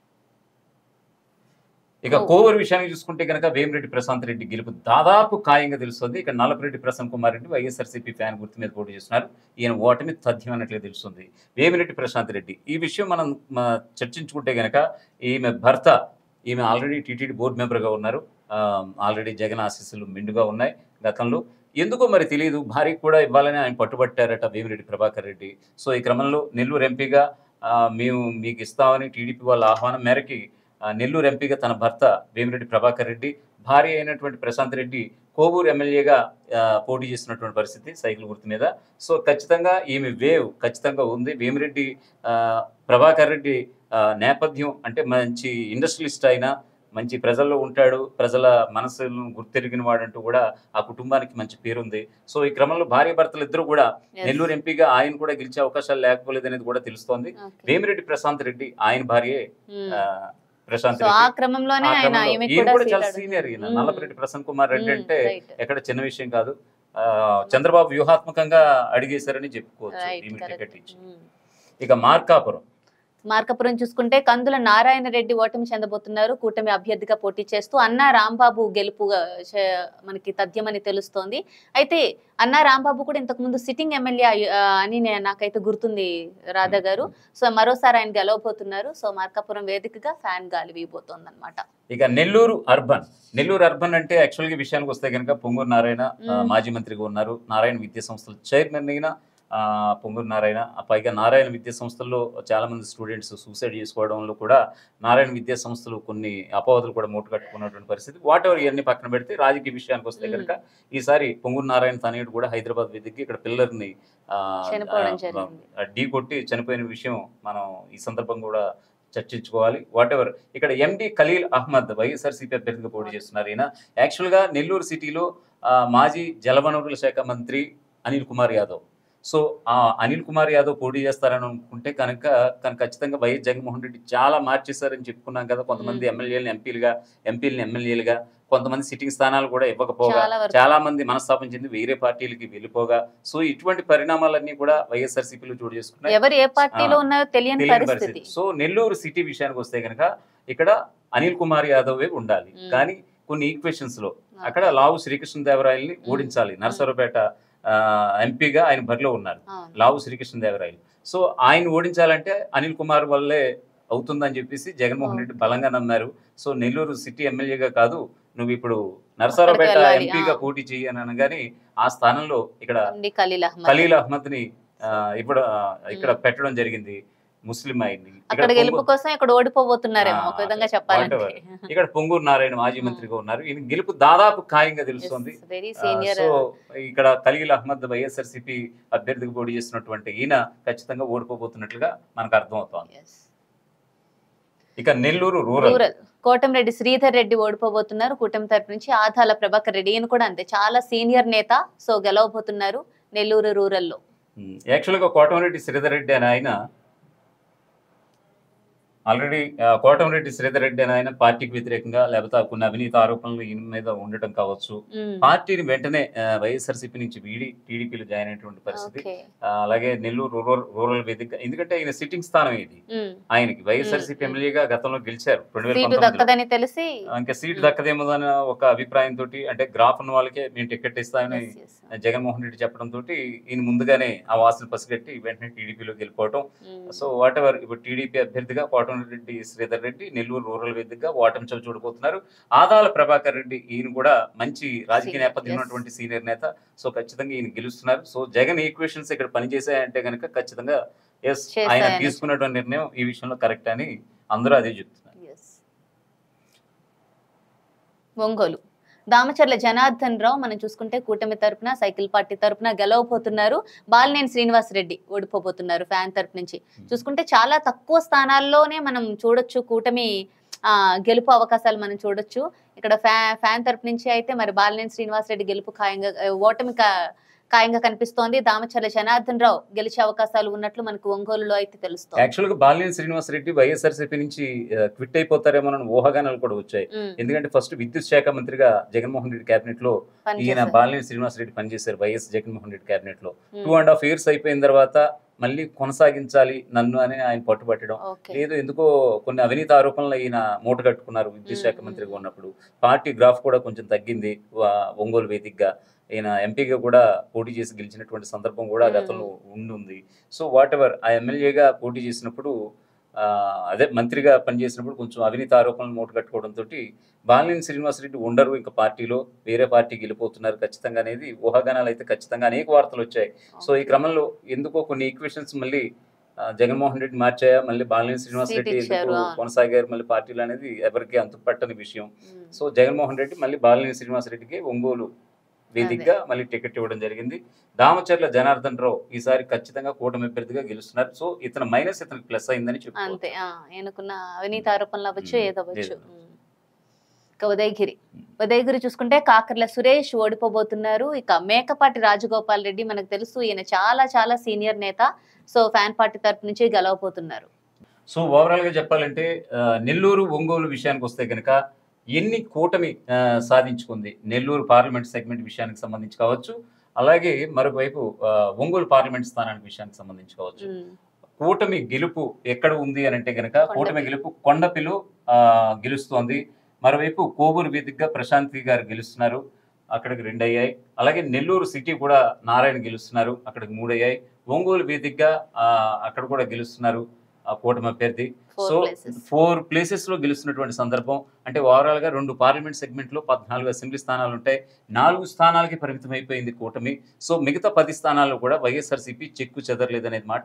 ఇక కోవూరు విషయానికి చూసుకుంటే కనుక వేమిరెడ్డి ప్రశాంత్ రెడ్డి గెలుపు దాదాపు ఖాయంగా తెలుస్తుంది. ఇక నల్లపురెడ్డి ప్రసన్న కుమార్ రెడ్డి వైఎస్ఆర్సీపీ ఫ్యాన్ గుర్తు మీద పోటీ చేస్తున్నారు. ఈయన ఓటమి తథ్యం అన్నట్లే తెలుస్తుంది. వేమిరెడ్డి ప్రశాంత్ రెడ్డి ఈ విషయం మనం చర్చించుకుంటే కనుక ఈమె ఆల్రెడీ టీటీడీ బోర్డు మెంబర్గా ఉన్నారు. ఆల్రెడీ జగన్ ఆశీస్సులు మెండుగా ఉన్నాయి గతంలో. ఎందుకో మరి తెలియదు, భార్యకు కూడా ఇవ్వాలని ఆయన పట్టుబట్టారట వేమిరెడ్డి ప్రభాకర్ రెడ్డి. సో ఈ క్రమంలో నెల్లూరు ఎంపీగా మేము మీకు ఇస్తామని టీడీపీ వాళ్ళ ఆహ్వానం మేరకి నెల్లూరు ఎంపీగా తన భర్త వేమిరెడ్డి ప్రభాకర్ రెడ్డి, భార్య అయినటువంటి ప్రశాంత్ రెడ్డి కోవూరు ఎమ్మెల్యేగా పోటీ చేస్తున్నటువంటి పరిస్థితి సైకిల్ గుర్తు మీద. సో ఖచ్చితంగా ఈమె వేవ్ ఖచ్చితంగా ఉంది. వేమిరెడ్డి ప్రభాకర్ రెడ్డి నేపథ్యం అంటే మంచి ఇండస్ట్రియలిస్ట్ అయినా, మంచి ప్రజల్లో ఉంటాడు, ప్రజల మనసులను గుర్తెరిగిన వాడంటూ కూడా ఆ కుటుంబానికి మంచి పేరుంది. సో ఈ క్రమంలో భార్య భర్తలు ఇద్దరు కూడా నెల్లూరు ఎంపీగా ఆయన కూడా గెలిచే అవకాశాలు లేకపోలేదు అనేది కూడా తెలుస్తోంది. వేమిరెడ్డి ప్రశాంత్ రెడ్డి ఆయన భార్యే ప్రశాంత్ రెడ్డి కూడా చాలా సీనియర్. ఈయన నల్లపురెడ్డి ప్రసన్న కుమార్ రెడ్డి అంటే ఎక్కడ చిన్న విషయం కాదు. చంద్రబాబు వ్యూహాత్మకంగా అడిగేశారని చెప్పుకోవచ్చు ఈమె టికెట్ ఇచ్చి. ఇక మార్కాపురం చూసుకుంటే కందుల నారాయణ రెడ్డి ఓటమి చెందబోతున్నారు. కూటమి అభ్యర్థిగా పోటీ చేస్తూ అన్నా రాంబాబు గెలుపుగా మనకి తథ్యమని తెలుస్తోంది. అయితే అన్నా రాంబాబు కూడా ఇంతకు ముందు సిట్టింగ్ ఎమ్మెల్యే అని నాకైతే గుర్తుంది రాధా గారు. సో మరోసారి ఆయన గెలవబోతున్నారు. సో మార్కాపురం వేదికగా ఫ్యాన్ గాలి వీయబోతోంది అనమాట. ఇక నెల్లూరు అర్బన్ అంటే యాక్చువల్గా విషయానికి వస్తే కనుక పొంగూరు నారాయణ మాజీ మంత్రిగా ఉన్నారు. నారాయణ విద్యా సంస్థల చైర్మన్ అయిన పొంగూరు నారాయణ. పైగా నారాయణ విద్యా సంస్థల్లో చాలా మంది స్టూడెంట్స్ సూసైడ్ చేసుకోవడంలో కూడా నారాయణ విద్యా సంస్థలు కొన్ని అపవాదులు కూడా మూట కట్టుకున్నటువంటి పరిస్థితి. వాట్ ఎవర్ ఇవన్నీ పక్కన పెడితే రాజకీయ విషయానికి వస్తే కనుక ఈసారి పొంగూరు నారాయణ తనయుడు కూడా హైదరాబాద్ వేదికకి ఇక్కడ పిల్లర్ని ఢీ కొట్టి చనిపోయిన విషయం మనం ఈ సందర్భంగా కూడా చర్చించుకోవాలి. వాట్ ఎవర్ ఇక్కడ ఎండి ఖలీల్ అహ్మద్ వైఎస్ఆర్సీపీ అభ్యర్థిగా పోటీ చేస్తున్నారు. ఈయన యాక్చువల్గా నెల్లూరు సిటీలో మాజీ జలవనరుల శాఖ మంత్రి అనిల్ కుమార్ యాదవ్. సో ఆ అనిల్ కుమార్ యాదవ్ పోటీ చేస్తారని అనుకుంటే కనుక ఖచ్చితంగా వైఎస్ జగన్మోహన్ రెడ్డి చాలా మార్చేశారని చెప్పుకున్నాం కదా. కొంతమంది ఎమ్మెల్యేలను ఎంపీలను ఎమ్మెల్యేలుగా, కొంతమంది సిట్టింగ్ స్థానాలు కూడా ఇవ్వకపోగా, చాలా మంది మనస్తాపం చెంది వేరే పార్టీలకి వెళ్ళిపోగా, సో ఇటువంటి పరిణామాలన్నీ కూడా వైఎస్ఆర్సీపీలో చోటు చేసుకున్నాయి. సో నెల్లూరు సిటీ విషయానికి వస్తే కనుక ఇక్కడ అనిల్ కుమార్ యాదవ్ ఉండాలి. కానీ కొన్ని ఈక్వేషన్స్ లో అక్కడ లావు శ్రీకృష్ణదేవరాయల్ని ఓడించాలి. నరసరావుపేట ఎంపీగా ఆయన బరిలో ఉన్నారు లావు శ్రీకృష్ణదేవరాయలు. సో ఆయన ఓడించాలంటే అనిల్ కుమార్ వల్లే అవుతుందని చెప్పేసి జగన్మోహన్ రెడ్డి బలంగా నమ్మారు. సో నెల్లూరు సిటీ ఎమ్మెల్యేగా కాదు, నువ్వు ఇప్పుడు నరసరావుపేట ఎంపీగా పోటీ చెయ్యి అని అనగానే ఆ స్థానంలో ఇక్కడ ఖలీల్ అహ్మద్ ని ఇప్పుడు ఇక్కడ పెట్టడం జరిగింది. ముస్లిం అయింది. ఇక్కడ పొంగూరు నారాయణ మాజీ మంత్రిగా ఉన్నారు. ఈయన గెలుపు దాదాపు ఖాయంగా తెలుస్తుంది. సో ఇక్కడ ఖలీల్ అహ్మద్ వైఎస్ఆర్సీపీ అభ్యర్థిగా పోటీ చేస్తున్నటువంటి ఈయన ఖచ్చితంగా ఓడిపోబోతున్నట్లుగా మనకు అర్థమవుతోంది. ఇక నెల్లూరు రూరల్ కోటంరెడ్డి శ్రీధర్ రెడ్డి ఓడిపోబోతున్నారు. కూటమి తరపు నుంచి ఆదాల ప్రభాకర్ రెడ్డి, ఈయన కూడా అంతే చాలా సీనియర్ నేత. సో గెలవబోతున్నారు నెల్లూరు రూరల్ లో. యాక్చువల్ గా కోటంరెడ్డి శ్రీధర్ రెడ్డి అని ఆయన ఆల్రెడీ కోటమిరెడ్డి శ్రీధర్ రెడ్డి అని ఆయన పార్టీకి వ్యతిరేకంగా లేకపోతే కొన్ని అవినీతి ఆరోపణలు ఈయన మీద ఉండటం కావచ్చు, పార్టీని వెంటనే వైఎస్ఆర్సీపీ నుంచి వీడి టీడీపీలో జాయిన్ అయినటువంటి పరిస్థితి. అలాగే నెల్లూరు రూరల్ వేదిక, ఎందుకంటే ఈయన సిట్టింగ్ స్థానం ఇది ఆయనకి. వైఎస్ఆర్సీపీ ఎమ్మెల్యేగా గతంలో గెలిచారు 2019 తెలిసి, ఇంకా సీటు దక్కదేమో అన్న ఒక అభిప్రాయంతో, అంటే గ్రాఫ్ ఉన్న వాళ్ళకే మేము టికెట్ ఇస్తామని జగన్మోహన్ రెడ్డి చెప్పడం తోటి ఈయన ముందుగానే ఆ వాసన పసిగట్టి వెంటనే టీడీపీలోకి వెళ్ళిపోవటం. సో వాట్ ఎవర్, ఇప్పుడు టీడీపీ అభ్యర్థిగా కోటమిరెడ్డి శ్రీధర్ రెడ్డి నెల్లూరు రూరల్ వేదికగా ఓటమి చవి చూడబోతున్నారు. ఆదాల ప్రభాకర్ రెడ్డి, ఈయన కూడా మంచి రాజకీయ నేపథ్యం ఉన్నటువంటి సీనియర్ నేత. సో ఖచ్చితంగా ఈయన గెలుస్తున్నారు. సో జగన్ ఈక్వేషన్స్ ఇక్కడ పనిచేసాయంటే కనుక ఖచ్చితంగా ఎస్, ఆయన తీసుకున్నటువంటి నిర్ణయం ఈ విషయంలో కరెక్ట్ అని అందరూ అదే చెప్తున్నారు. ఒంగోలు దామచర్ల జనార్దన్ రావు మనం చూసుకుంటే కూటమి తరపున, సైకిల్ పార్టీ తరపున గెలవబోతున్నారు. బాలినేని శ్రీనివాస్ రెడ్డి ఓడిపోబోతున్నారు ఫ్యాన్ తరపు నుంచి. చూసుకుంటే చాలా తక్కువ స్థానాల్లోనే మనం చూడొచ్చు కూటమి గెలుపు అవకాశాలు మనం చూడొచ్చు. ఇక్కడ ఫ్యాన్ తరపు నుంచి అయితే మరి బాలినేని శ్రీనివాస్ రెడ్డి గెలుపు ఓటమి ఖాయంగా కనిపిస్తోంది. దామచర్ల జనార్దన్ రావు గెలిచే అవకాశాలు ఉన్నట్లు మనకు ఒంగోలులో అయితే తెలుస్తుంది. యాక్చువల్ గా బాలినేని శ్రీనివాస్ రెడ్డి వైఎస్ఆర్సీపీ నుంచి క్విట్ అయిపోతారేమో ఊహాగానాలు కూడా వచ్చాయి. ఎందుకంటే ఫస్ట్ విద్యుత్ శాఖ మంత్రిగా జగన్మోహన్ రెడ్డి కేబినెట్ లో ఈయన బాలినేని శ్రీనివాస్ రెడ్డి పనిచేశారు. వైఎస్ జగన్మోహన్ రెడ్డి కేబినెట్ లో 2.5 years అయిపోయిన తర్వాత మళ్ళీ కొనసాగించాలి నన్ను అని ఆయన పట్టుబట్టడం లేదు. ఎందుకో కొన్ని అవినీతి ఆరోపణలు ఈయన మూట కట్టుకున్నారు విద్యుత్ శాఖ మంత్రిగా ఉన్నప్పుడు. పార్టీ గ్రాఫ్ కూడా కొంచెం తగ్గింది. ఒంగోలు వేదికగా ఈయన ఎంపీగా కూడా పోటీ చేసి గెలిచినటువంటి సందర్భం కూడా గతంలో ఉంది. సో వాట్ ఎవర్, ఆ ఎమ్మెల్యేగా పోటీ చేసినప్పుడు అదే మంత్రిగా పనిచేసినప్పుడు కొంచెం అవినీతి ఆరోపణలు మూట కట్టుకోవడంతో బాలినేని శ్రీనివాసరెడ్డి ఉండరు, ఇంకా పార్టీలో వేరే పార్టీకి వెళ్ళిపోతున్నారు ఖచ్చితంగా అనేది ఊహాగానాలు అయితే ఖచ్చితంగా అనేక వార్తలు వచ్చాయి. సో ఈ క్రమంలో ఎందుకో కొన్ని ఈక్వేషన్స్ మళ్ళీ జగన్మోహన్ రెడ్డి మార్చాయా, మళ్ళీ బాలినేని శ్రీనివాసరెడ్డి ఎందుకు కొనసాగారు మళ్ళీ పార్టీలో అనేది ఎవరికి అంతుపట్టని విషయం. సో జగన్మోహన్ రెడ్డి మళ్ళీ బాలినేని శ్రీనివాసరెడ్డికి ఒంగోలు వేదికగా మళ్ళీ టికెట్ ఇవ్వడం జరిగింది. దామచర్ల జనార్దన్ రావు ఈసారి ఖచ్చితంగా కూటమి అభ్యర్థిగా గెలుస్తున్నారు. సో ఇతను మైనస్ ఇతనికి ప్లస్ అయిందని చెప్పారు. అంతే, ఆయనకున్న అవినీతి ఆరోపణలు అవ్వచ్చు, ఏదవచ్చు. ఉదయగిరి చూసుకుంటే కాకర్ల సురేష్ ఓడిపోబోతున్నారు. ఇక మేకపాటి రాజగోపాల్ రెడ్డి మనకు తెలుసు, ఈయన చాలా చాలా సీనియర్ నేత. సో ఫ్యాన్ పార్టీ తరపు నుంచి గెలవబోతున్నారు. సో ఓవరాల్ గా చెప్పాలంటే నెల్లూరు ఒంగోలు విషయానికి వస్తే కనుక ఎన్ని కూటమి సాధించుకుంది, నెల్లూరు పార్లమెంట్ సెగ్మెంట్ విషయానికి సంబంధించి కావచ్చు, అలాగే మరోవైపు ఒంగోలు పార్లమెంట్ స్థానానికి విషయానికి సంబంధించి కావచ్చు. కూటమి గెలుపు ఎక్కడ ఉంది అని అంటే కనుక కూటమి గెలుపు కొండపిలో గెలుస్తోంది. మరోవైపు కోవూరు వేదికగా ప్రశాంతి గారు గెలుస్తున్నారు, అక్కడికి 2 అయ్యాయి. అలాగే నెల్లూరు సిటీ కూడా నారాయణ గెలుస్తున్నారు, అక్కడికి 3 అయ్యాయి. ఒంగోలు వేదికగా అక్కడ కూడా గెలుస్తున్నారు కూటమి అభ్యర్థి. సో 4 places లో గెలుస్తున్నటువంటి సందర్భం. అంటే ఓవరాల్ గా 2 పార్లమెంట్ సెగ్మెంట్ లో 14 అసెంబ్లీ స్థానాలు ఉంటాయి. 4 స్థానాలకి పరిమితం అయిపోయింది కూటమి. సో మిగతా 10 స్థానాల్లో కూడా వైఎస్ఆర్సీపీ చెక్కు చెదరలేదనేది మాట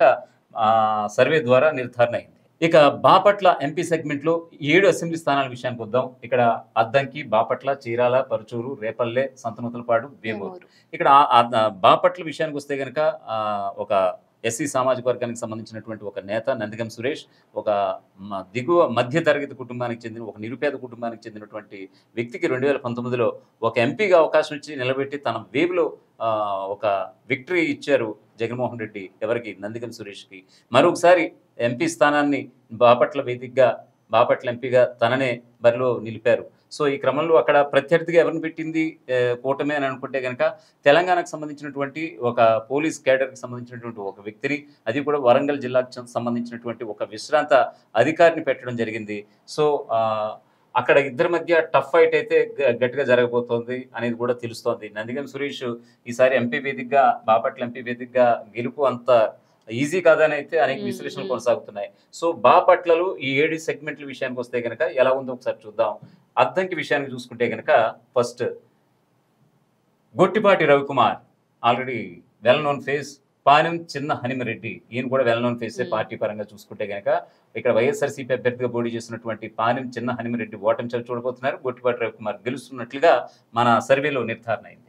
సర్వే ద్వారా నిర్ధారణ అయింది. ఇక బాపట్ల ఎంపీ సెగ్మెంట్ లో 7 అసెంబ్లీ స్థానాల విషయానికి వద్దాం. ఇక్కడ అద్దంకి, బాపట్ల, చీరాల, పరుచూరు, రేపల్లె, సంతనూతలపాడు, వేమూరు. ఇక్కడ బాపట్ల విషయానికి వస్తే కనుక ఒక ఎస్సీ సామాజిక వర్గానికి సంబంధించినటువంటి ఒక నేత నందిగం సురేష్, ఒక దిగువ మధ్య తరగతి కుటుంబానికి చెందిన ఒక నిరుపేద కుటుంబానికి చెందినటువంటి వ్యక్తికి 2019లో ఒక ఎంపీగా అవకాశం ఇచ్చి నిలబెట్టి తన వేవ్లో ఒక విక్టరీ ఇచ్చారు జగన్మోహన్ రెడ్డి. ఎవరికి? నందిగం సురేష్కి. మరొకసారి ఎంపీ స్థానాన్ని బాపట్ల వేదికగా బాపట్ల ఎంపీగా తననే బరిలో నిలిపారు. సో ఈ క్రమంలో అక్కడ ప్రత్యర్థిగా ఎవరిని పెట్టింది కూటమి అని అనుకుంటే కనుక తెలంగాణకు సంబంధించినటువంటి ఒక పోలీస్ క్యాడర్కి సంబంధించినటువంటి ఒక వ్యక్తిని, అది కూడా వరంగల్ జిల్లాకు సంబంధించినటువంటి ఒక విశ్రాంత అధికారిని పెట్టడం జరిగింది. సో అక్కడ ఇద్దరి మధ్య టఫ్ ఫైట్ అయితే గట్టిగా జరగబోతోంది అనేది కూడా తెలుస్తోంది. నందిగం సురేష్ ఈసారి ఎంపీ వేదికగా, బాపట్ల ఎంపీ వేదికగా గెలుపు అంత ఈజీ కాదని అయితే అనేక విశ్లేషణలు కొనసాగుతున్నాయి. సో బాపట్లలో ఈ 7 సెగ్మెంట్ల విషయానికి వస్తే కనుక ఎలా ఉందో ఒకసారి చూద్దాం. అద్దంకి విషయానికి చూసుకుంటే కనుక first Gottipati Ravikumar already well known face. Panem Chinna Hanumareddy, ఈయన కూడా వెల్ నోన్ ఫేసే పార్టీ పరంగా చూసుకుంటే కనుక. ఇక్కడ వైఎస్ఆర్సీపీ అభ్యర్థిగా పోటీ చేస్తున్నటువంటి పానెం చిన్న హనుమరెడ్డి ఓటమి చవి చూడబోతున్నారు. గొట్టిపాటి రవికుమార్ గెలుస్తున్నట్లుగా మన సర్వేలో నిర్ధారణ అయింది.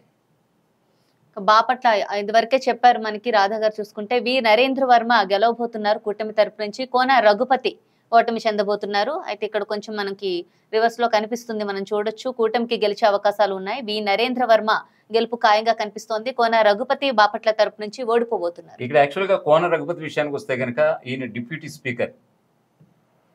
బాపట్ల ఇదివరకే చెప్పారు మనకి రాధా గారు. చూసుకుంటే వి నరేంద్ర వర్మ గెలవబోతున్నారు కూటమి తరపు నుంచి. కోన రఘుపతి ఓటమి చెందబోతున్నారు. అయితే ఇక్కడ కొంచెం మనకి రివర్స్ లో కనిపిస్తుంది, మనం చూడొచ్చు. కూటమికి గెలిచే అవకాశాలు ఉన్నాయి. వి నరేంద్ర వర్మ గెలుపు ఖాయంగా కనిపిస్తోంది. కోన రఘుపతి బాపట్ల తరపు నుంచి ఓడిపోబోతున్నారు. ఇక్కడ యాక్చువల్ గా కోన రఘుపతి విషయానికి వస్తే కనుక ఈయన డిప్యూటీ స్పీకర్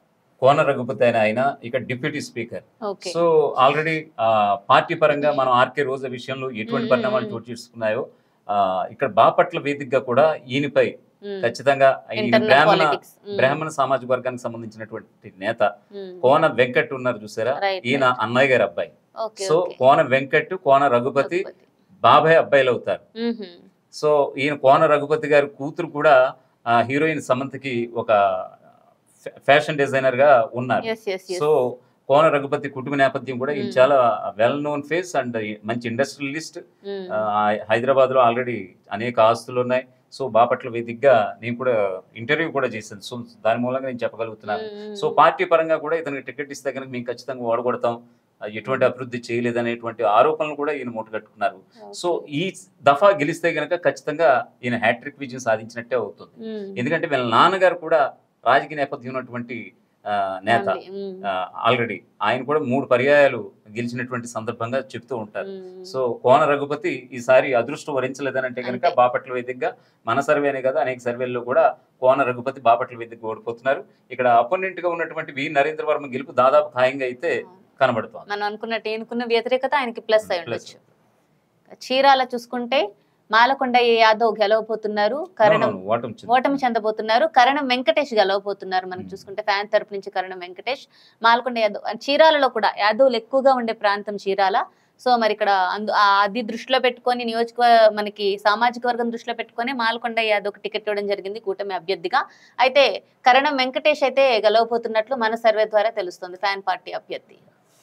కోన రఘుపతి ఆయన ఇక deputy speaker. Okay. So already party పరంగా మనం ఆర్కే రోజా విషయంలో ఎటువంటి పరిణామాలు చోటు చేసుకున్నాయో ఇక్కడ బాపట్ల వేదికగా కూడా ఈయనపై ఖచ్చితంగా ఈయన బ్రాహ్మణ సామాజిక వర్గానికి సంబంధించినటువంటి నేత కోన వెంకట్ ఉన్నారు చూసారా, ఈయన అన్నయ్య గారి అబ్బాయి. సో కోన వెంకట్ కోన రఘుపతి బాబాయ్ అబ్బాయిలు అవుతారు. సో ఈయన కోన రఘుపతి గారి కూతురు కూడా హీరోయిన్ సమంతకి ఒక ఫ్యాషన్ డిజైనర్ గా ఉన్నారు. సో కోన రఘుపతి కుటుంబ నేపథ్యం కూడా ఈయన చాలా వెల్ నోన్ ఫేస్ అండ్ మంచి ఇండస్ట్రియలిస్ట్. హైదరాబాద్ లో ఆల్రెడీ అనేక ఆస్తులు ఉన్నాయి. సో బాపట్ల వేదికగా నేను కూడా ఇంటర్వ్యూ కూడా చేశాను. సో దాని మూలంగా నేను చెప్పగలుగుతున్నాను. సో పార్టీ పరంగా కూడా ఇతనికి టికెట్ ఇస్తే కనుక మేము ఖచ్చితంగా ఓడగొడతాం, ఎటువంటి అభివృద్ధి చేయలేదనేటువంటి ఆరోపణలు కూడా ఈయన మూటగట్టుకున్నారు. సో ఈ దఫా గెలిస్తే కనుక ఖచ్చితంగా ఈయన హ్యాట్రిక్ విజయం సాధించినట్టే అవుతుంది. ఎందుకంటే వీళ్ళ నాన్నగారు కూడా రాజకీయ నేపథ్యం ఉన్నటువంటి నేత. ఆల్రెడీ ఆయన కూడా 3 పర్యాయాలు గెలిచినటువంటి సందర్భంగా చెప్తూ ఉంటారు. సో కోన రఘుపతి ఈసారి అదృష్టం వరించలేదని అంటే కనుక బాపట్ల వేదికగా మన సర్వేనే కదా అనేక సర్వేల్లో కూడా కోన రఘుపతి బాపట్ల వేదికగా ఓడిపోతున్నారు. ఇక్కడ అపోనెంట్ గా ఉన్నటువంటి వి నరేంద్ర వర్మ గెలుపు దాదాపు ఖాయంగా అయితే కనబడుతోంది. మనం అనుకున్నట్టు ఈయనకున్న వ్యతిరేకత ఆయనకి ప్లస్ అయి ఉండొచ్చు. చీరాల చూసుకుంటే మాలకొండ యాదవ్ గెలవబోతున్నారు, ఓటమి చెందబోతున్నారు. కరణం వెంకటేష్ గెలవబోతున్నారు. మనం చూసుకుంటే ఫ్యాన్ తరపు నుంచి కరణం వెంకటేష్, మాలకొండ యాదవ్. చీరాలలో కూడా యాదవ్లు ఎక్కువగా ఉండే ప్రాంతం చీరాల. సో మరి ఇక్కడ అది దృష్టిలో పెట్టుకొని మనకి సామాజిక వర్గం దృష్టిలో పెట్టుకొని మాలకొండ యాదవ్ టికెట్ ఇవ్వడం జరిగింది కూటమి అభ్యర్థిగా. అయితే కరణం వెంకటేష్ అయితే గెలవబోతున్నట్లు మన సర్వే ద్వారా తెలుస్తుంది, ఫ్యాన్ పార్టీ అభ్యర్థి.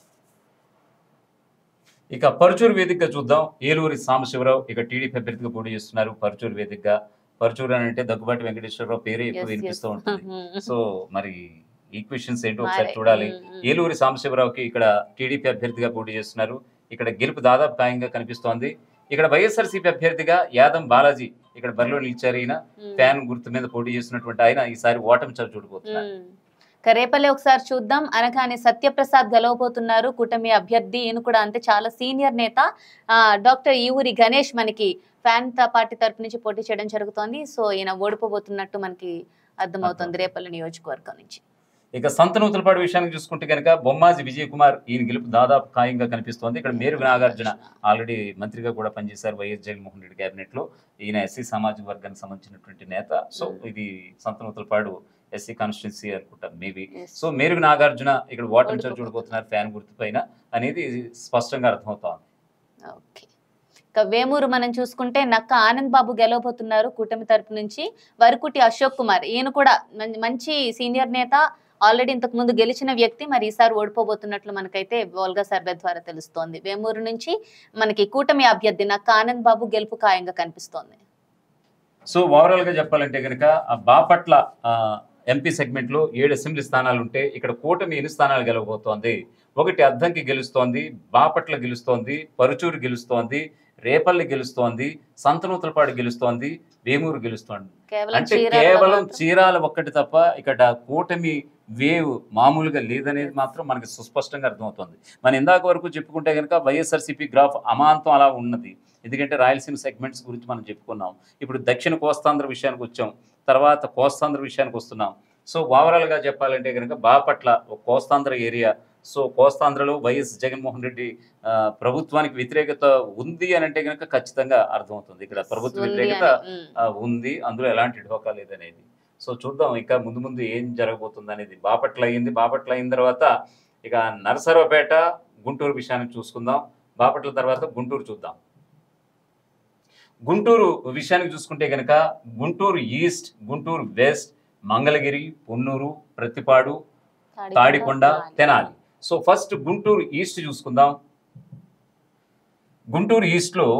ఇక పరుచూరు వేదికగా చూద్దాం. ఏలూరి సాంబశివరావు ఇక టీడీపీ అభ్యర్థిగా పోటీ చేస్తున్నారు పరుచూరు వేదికగా. పరుచూరు అని అంటే దగ్గుబాటి వెంకటేశ్వరరావు పేరే ఎక్కువ వినిపిస్తూ ఉంటుంది. సో మరి ఈక్వేషన్స్ ఏంటో ఒకసారి చూడాలి. ఏలూరి సాంబశివరావుకి ఇక్కడ టీడీపీ అభ్యర్థిగా పోటీ చేస్తున్నారు. ఇక్కడ గెలుపు దాదాపు ఖాయంగా కనిపిస్తోంది. ఇక్కడ వైఎస్ఆర్సీపీ అభ్యర్థిగా యాదం బాలాజీ ఇక్కడ బరిలో నిలిచారు. ఈయన ఫ్యాన్ గుర్తు మీద పోటీ చేస్తున్నటువంటి ఆయన ఈసారి ఓటమి చవి చూడబోతున్నారు. రేపల్లె ఒకసారి చూద్దాం. అనగానే సత్యప్రసాద్ గెలవబోతున్నారు కూటమి అభ్యర్థి. ఈయన కూడా అంతే చాలా సీనియర్ నేత. డాక్టర్ ఈవూరి గణేష్ మనకి ఫ్యాన్ పార్టీ తరపు నుంచి పోటీ చేయడం జరుగుతోంది. సో ఈయన ఓడిపోబోతున్నట్టు మనకి అర్థమవుతుంది రేపల్లె నియోజకవర్గం నుంచి. ఇక సంతనూతలపాడు విషయానికి చూసుకుంటే కనుక బొమ్మాజి విజయ్ కుమార్ ఈయన గెలుపు దాదాపు ఖాయంగా కనిపిస్తోంది. ఇక్కడ మేరుగు నాగార్జున ఆల్రెడీ మంత్రిగా కూడా పనిచేశారు వైఎస్ జగన్మోహన్ రెడ్డి కేబినెట్ లో. ఈయన ఎస్సీ సామాజిక వర్గానికి సంబంధించినటువంటి నేత. సో ఇది సంతనూతలపాడు ఎస్సీ కాన్స్టిట్యున్సీ అనుకుంటా మేబీ. సో మేరుగు నాగార్జున ఇక్కడ ఓటమి చవి చూడబోతున్నారు ఫ్యాన్ గుర్తు పైన అనేది స్పష్టంగా అర్థమవుతోంది. ఓకే. ఇక వేమూరు మనం చూసుకుంటే నక్క ఆనంద్ బాబు గెలవబోతున్నారు కూటమి తరపు నుంచి. వరకుటి అశోక్ కుమార్ ఈయన కూడా మంచి సీనియర్ నేత, ఆల్రెడీ ఇంతకు ముందు గెలిచిన వ్యక్తి. మరి ఈసారి ఓడిపోబోతున్నట్లు మనకైతే వోల్గా సర్వే ద్వారా తెలుస్తోంది. వేమూరు నుంచి మనకి కూటమి అభ్యర్థి నక్క ఆనంద్ బాబు గెలుపు ఖాయంగా కనిపిస్తోంది. సో ఓవరాల్ గా చెప్పాలంటే కనుక బాపట్ల ఎంపీ సెగ్మెంట్ లో 7 అసెంబ్లీ స్థానాలు ఉంటే ఇక్కడ కూటమి 8 స్థానాలు గెలవబోతోంది. 1 అద్దంకి గెలుస్తోంది, బాపట్ల గెలుస్తోంది, పరుచూరు గెలుస్తోంది, రేపల్లి గెలుస్తోంది, సంతనూతలపాడు గెలుస్తోంది, వేమూరు గెలుస్తోంది. అంటే కేవలం చీరాల ఒక్కటి తప్ప ఇక్కడ కూటమి వేవ్ మామూలుగా లేదనేది మాత్రం మనకి సుస్పష్టంగా అర్థమవుతుంది. మనం ఇందాక వరకు చెప్పుకుంటే కనుక వైఎస్ఆర్సీపీ గ్రాఫ్ అమాంతం అలా ఉన్నది. ఎందుకంటే రాయలసీమ సెగ్మెంట్స్ గురించి మనం చెప్పుకున్నాం. ఇప్పుడు దక్షిణ కోస్తాంధ్ర విషయానికి వచ్చాం, తర్వాత కోస్తాంధ్ర విషయానికి వస్తున్నాం. సో ఓవరాల్ గా చెప్పాలంటే కనుక బాపట్ల కోస్తాంధ్ర ఏరియా. సో కోస్తాంధ్రలో వైఎస్ జగన్మోహన్ రెడ్డి ప్రభుత్వానికి వ్యతిరేకత ఉంది అని అంటే కనుక ఖచ్చితంగా అర్థమవుతుంది. ఇక్కడ ప్రభుత్వ వ్యతిరేకత ఉంది, అందులో ఎలాంటి ఢోకా లేదనేది. సో చూద్దాం ఇంకా ముందు ముందు ఏం జరగబోతుంది అనేది. బాపట్ల అయింది, బాపట్ల అయిన తర్వాత ఇక నరసరావుపేట గుంటూరు విషయానికి చూసుకుందాం. బాపట్ల తర్వాత గుంటూరు చూద్దాం. గుంటూరు విషయానికి చూసుకుంటే కనుక Guntur east, Guntur west, Mangalagiri, Ponnur, Prathipadu, Tadikonda, Tenali. So first Guntur east చూసుకుందాం. గుంటూరు ఈస్ట్ లో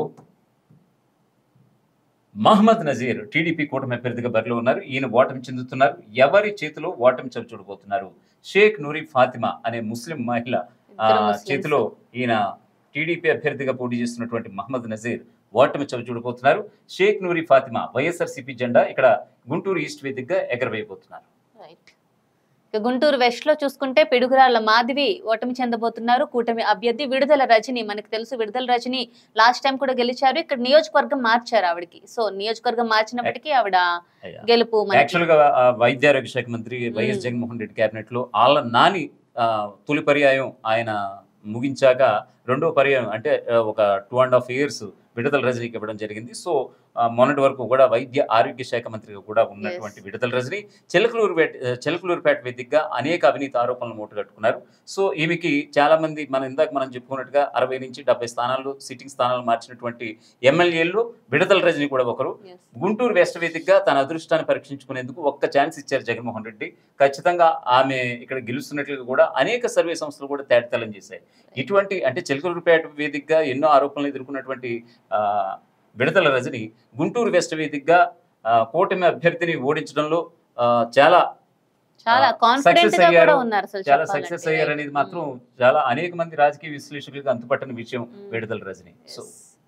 మహమ్మద్ నజీర్ టీడీపీ కూటమి అభ్యర్థిగా బరిలో ఉన్నారు. ఈయన ఓటమి చెందుతున్నారు. ఎవరి చేతిలో ఓటమి చవి చూడబోతున్నారు? షేక్ నూరి ఫాతిమా అనే ముస్లిం మహిళ చేతిలో ఈయన టీడీపీ అభ్యర్థిగా పోటీ చేస్తున్నటువంటి మహమ్మద్ నజీర్ ఓటమి చవి చూడబోతున్నారు. షేక్ నూరి ఫాతిమా వైఎస్ఆర్సీపీ జెండా ఇక్కడ గుంటూరు ఈస్ట్ వేదికగా ఎగరవేయబోతున్నారు. ఇక గుంటూరు వెస్ట్ లో చూసుకుంటే పిడుగురాళ్ల మాధవి ఓటమి చెందబోతున్నారు. కూటమి అభ్యర్థి విడుదల రజని, మనకు తెలుసు విడుదల రజని లాస్ట్ టైం కూడా గెలిచారు. ఇక్కడ నియోజకవర్గం మార్చారు ఆవిడకి. సో నియోజకవర్గం మార్చినప్పటికీ ఆవిడ గెలుపు. యాక్చువల్ గా వైద్య ఆరోగ్య శాఖ మంత్రి వైఎస్ జగన్మోహన్ రెడ్డి కేబినెట్ లో ఆళ్ళ నాని తొలి పర్యాయం ఆయన ముగించాక రెండో పర్యాయం అంటే ఒక 2.5 years విడుదల రజనీకి ఇవ్వడం జరిగింది. సో మొన్నటి వరకు కూడా వైద్య ఆరోగ్య శాఖ మంత్రిగా కూడా ఉన్నటువంటి విడుదల రజని చిలకలూరుపేట వేదికగా అనేక అవినీతి ఆరోపణలు మూటగట్టుకున్నారు. సో ఈమెకి చాలా మంది మనం చెప్పుకున్నట్టుగా 60 నుంచి 70 స్థానాలు సిట్టింగ్ స్థానాలు మార్చినటువంటి ఎమ్మెల్యేలు విడుదల రజని కూడా ఒకరు. గుంటూరు వెస్ట్ వేదికగా తన అదృష్టాన్ని పరీక్షించుకునేందుకు ఒక్క ఛాన్స్ ఇచ్చారు జగన్మోహన్ రెడ్డి. ఖచ్చితంగా ఆమె ఇక్కడ గెలుస్తున్నట్లుగా కూడా అనేక సర్వే సంస్థలు కూడా తేటతెల్లం చేశాయి. ఇటువంటి అంటే చిలకలూరుపేట వేదికగా ఎన్నో ఆరోపణలు ఎదుర్కొన్నటువంటి విడుదల రజని గుంటూరు వెస్ట్ వేదికగా కూటమి అభ్యర్థిని ఓడించడంలో చాలా సక్సెస్ అయ్యారు అనేది మాత్రం చాలా అనేక మంది రాజకీయ విశ్లేషకులకు అంతుపట్టని విషయం విడుదల రజని. సో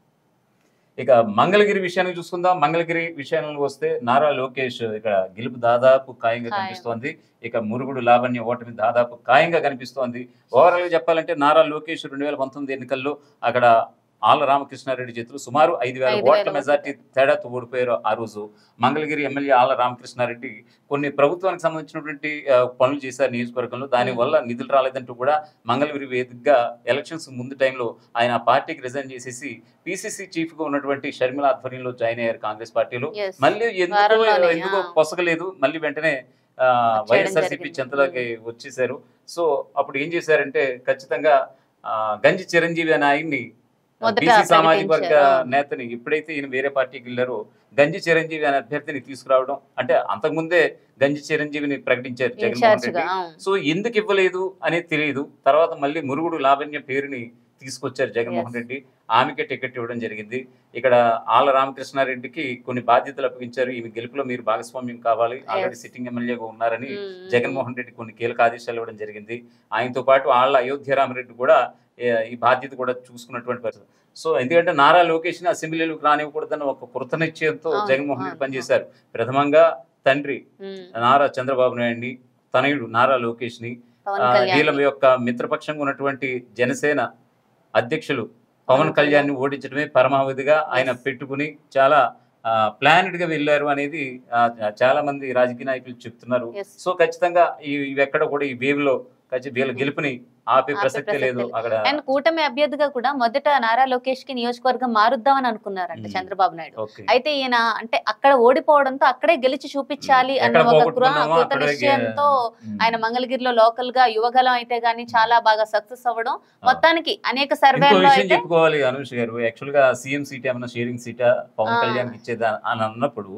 ఇక మంగళగిరి విషయానికి చూసుకుందాం. మంగళగిరి విషయానికి వస్తే నారా లోకేష్ ఇక్కడ గెలుపు దాదాపు ఖాయంగా కనిపిస్తోంది. ఇక మురుగుడు లావణ్య ఓటమి దాదాపు ఖాయంగా కనిపిస్తోంది. ఓవరాల్ గా చెప్పాలంటే నారా లోకేష్ 2019 ఎన్నికల్లో అక్కడ ఆళ్ల రామకృష్ణారెడ్డి చేతులు సుమారు 5,000 ఓట్ల మెజార్టీ తేడాతో ఓడిపోయారు. ఆ రోజు మంగళగిరి ఎమ్మెల్యే ఆళ్ల రామకృష్ణారెడ్డి కొన్ని ప్రభుత్వానికి సంబంధించినటువంటి పనులు చేశారు నియోజకవర్గంలో. దానివల్ల నిధులు రాలేదంటూ కూడా మంగళగిరి వేదికగా ఎలక్షన్స్ ముందు టైంలో ఆయన పార్టీకి రిజైన్ చేసేసి పిసిసి చీఫ్ గా ఉన్నటువంటి షర్మిల ఆధ్వర్యంలో జాయిన్ అయ్యారు కాంగ్రెస్ పార్టీలో. మళ్ళీ ఎందుకో పొసగలేదు, మళ్ళీ వెంటనే వైఎస్ఆర్సీపీ చెంతలోకి వచ్చేసారు. సో అప్పుడు ఏం చేశారంటే ఖచ్చితంగా గంజి చిరంజీవి అనే ఆయన్ని బీసీ సామాజిక వర్గ నేతని ఎప్పుడైతే ఈయన వేరే పార్టీకి వెళ్ళారో గంజి చిరంజీవి అనే అభ్యర్థిని తీసుకురావడం, అంటే అంతకుముందే గంజి చిరంజీవిని ప్రకటించారు జగన్మోహన్ రెడ్డి. సో ఎందుకు ఇవ్వలేదు అనేది తెలియదు. తర్వాత మళ్ళీ మురుగుడు లావణ్య పేరుని తీసుకొచ్చారు జగన్మోహన్ రెడ్డి. ఆమెకే టికెట్ ఇవ్వడం జరిగింది. ఇక్కడ ఆళ్ల రామకృష్ణారెడ్డికి కొన్ని బాధ్యతలు అప్పగించారు. ఈమె గెలుపులో మీరు భాగస్వామ్యం కావాలి, ఆల్రెడీ సిట్టింగ్ ఎమ్మెల్యేగా ఉన్నారని జగన్మోహన్ రెడ్డి కొన్ని కీలక ఆదేశాలు ఇవ్వడం జరిగింది. ఆయనతో పాటు ఆళ్ల అయోధ్య రామరెడ్డి కూడా ఈ బాధ్యత కూడా చూసుకున్నటువంటి పరిస్థితి. సో ఎందుకంటే నారా లోకేష్ ని అసెంబ్లీలోకి రానివ్వకూడదని ఒక కృత నిశ్చయంతో జగన్మోహన్ రెడ్డి పనిచేశారు. ప్రథమంగా తండ్రి నారా చంద్రబాబు నాయుడిని, తనయుడు నారా లోకేష్ ని, వీళ్ళ యొక్క మిత్రపక్షంగా ఉన్నటువంటి జనసేన అధ్యక్షులు పవన్ కళ్యాణ్ ని ఓడించడమే పరమావధిగా ఆయన పెట్టుకుని చాలా ప్లానెడ్ గా వెళ్ళారు అనేది చాలా మంది రాజకీయ నాయకులు చెప్తున్నారు. సో ఖచ్చితంగా ఇవి ఎక్కడ కూడా ఈ వేవ్ లో వీళ్ళ గెలుపుని ఆపే ప్రసక్తే లేదు. అక్కడ అండ్ కూటమి అభ్యర్థిగా కూడా మొదట నారా లోకేష్ కి నియోజకవర్గం మారుద్దామని అనుకున్నారంట చంద్రబాబు నాయుడు. అయితే ఈయన అంటే అక్కడ ఓడిపోవడంతో అక్కడే గెలిచి చూపించాలి అన్న ఒక కృత నిశ్చయంతో ఆయన మంగళగిరిలో లోకల్ గా యువగలం అయితే గానీ చాలా బాగా సక్సెస్ అవ్వడం, మొత్తానికి అనేక సర్వేల్లో చెప్పుకోవాలి. అనుష్ గారు యాక్చువల్ గా సీఎం సీట్ ఏమన్నా షేరింగ్ సీటా పవన్ కళ్యాణ్ ఇచ్చేదా అని అన్నప్పుడు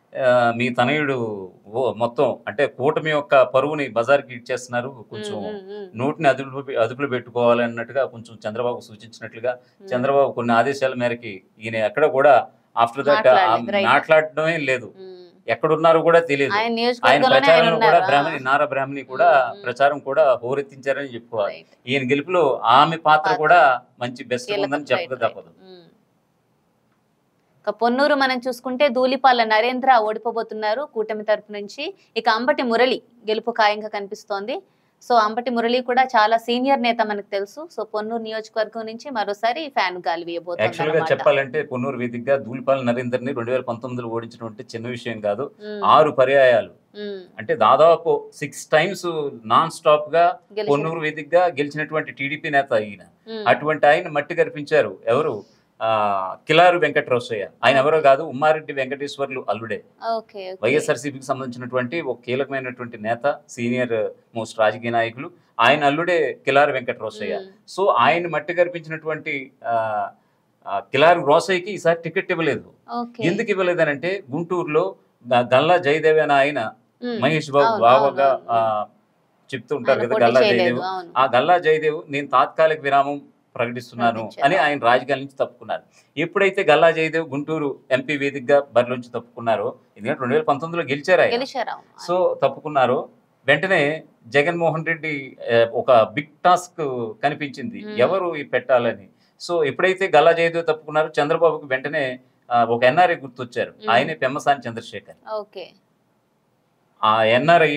మీ తనయుడు మొత్తం అంటే కూటమి యొక్క పరువుని బజార్కి ఇచ్చేస్తున్నారు, కొంచెం నోటిని అదుపులో పెట్టుకోవాలి అన్నట్టుగా కొంచెం చంద్రబాబు సూచించినట్లుగా చంద్రబాబు కొన్ని ఆదేశాల మేరకి ఈయన ఎక్కడ కూడా ఆఫ్టర్ దట్ మాట్లాడడమే లేదు, ఎక్కడున్నారో కూడా తెలియదు. ఆయన ప్రచారంలో కూడా నారా బ్రాహ్మణి కూడా ప్రచారం కూడా హోరెత్తించారని చెప్పుకోవాలి. ఈయన గెలుపులో ఆమె పాత్ర కూడా మంచి బెస్ట్ ఉందని చెప్పక తప్పదు. పొన్నూరు మనం చూసుకుంటే ధూళిపాల నరేంద్ర ఓడిపోబోతున్నారు కూటమి తరపు నుంచి. ఇక అంబటి మురళి గెలుపు ఖాయంగా కనిపిస్తోంది. సో అంబటి మురళి కూడా చాలా సీనియర్ నేత మనకు తెలుసు. సో పొన్నూరు నియోజకవర్గం నుంచి మరోసారి ఫ్యాన్ గాలి వేయబోతున్నారు. యాక్చువల్ గా చెప్పాలంటే పొన్నూరు వేదికగా ధూళిపాల నరేందర్ ని 2019లో ఓడించడం అంటే చిన్న విషయం కాదు. 6 పర్యాయాలు అంటే దాదాపు 6 times నాన్ స్టాప్ గా పొన్నూరు వేదికగా గెలిచినటువంటి టీడీపీ నేత ఈయన. అటువంటి ఆయన మట్టి కనిపించారు ఎవరు, కిలారు వెంకటరామయ్య. ఆయన ఎవరో కాదు, ఉమ్మారెడ్డి వెంకటేశ్వర్లు అల్లుడే. వైఎస్ఆర్సీపీకి సంబంధించినటువంటి ఒక కీలకమైనటువంటి నేత, సీనియర్ మోస్ట్ రాజకీయ నాయకులు. ఆయన అల్లుడే కిలారు వెంకటరామయ్య. సో ఆయన మట్టి కనిపించినటువంటి కిలారు రోసయ్యకి ఈసారి టికెట్ ఇవ్వలేదు. ఎందుకు ఇవ్వలేదనంటే గుంటూరులో గల్లా జయదేవ్ అని ఆయన మహేష్ బాబు బావగా చెప్తూ ఉంటారు కదా గల్లా జయదేవ్. ఆ గల్లా జయదేవ్ నేను తాత్కాలిక విరామం ప్రకటిస్తున్నాను అని ఆయన రాజకీయాల నుంచి తప్పుకున్నారు. ఎప్పుడైతే గల్లా జయదేవ్ గుంటూరు ఎంపీ వేదికగా బరిలోంచి తప్పుకున్నారో, ఎందుకంటే 2019లో గెలిచారు ఆయన, సో తప్పుకున్నారు. వెంటనే జగన్మోహన్ రెడ్డి ఒక బిగ్ టాస్క్ కనిపించింది ఎవరు ఈ పెట్టాలని. సో ఎప్పుడైతే గల్లా జయదేవ్ తప్పుకున్నారో చంద్రబాబుకు వెంటనే ఒక ఎన్ఆర్ఐ గుర్తొచ్చారు. ఆయనే పెమ్మసాని చంద్రశేఖర్. ఆ ఎన్ఆర్ఐ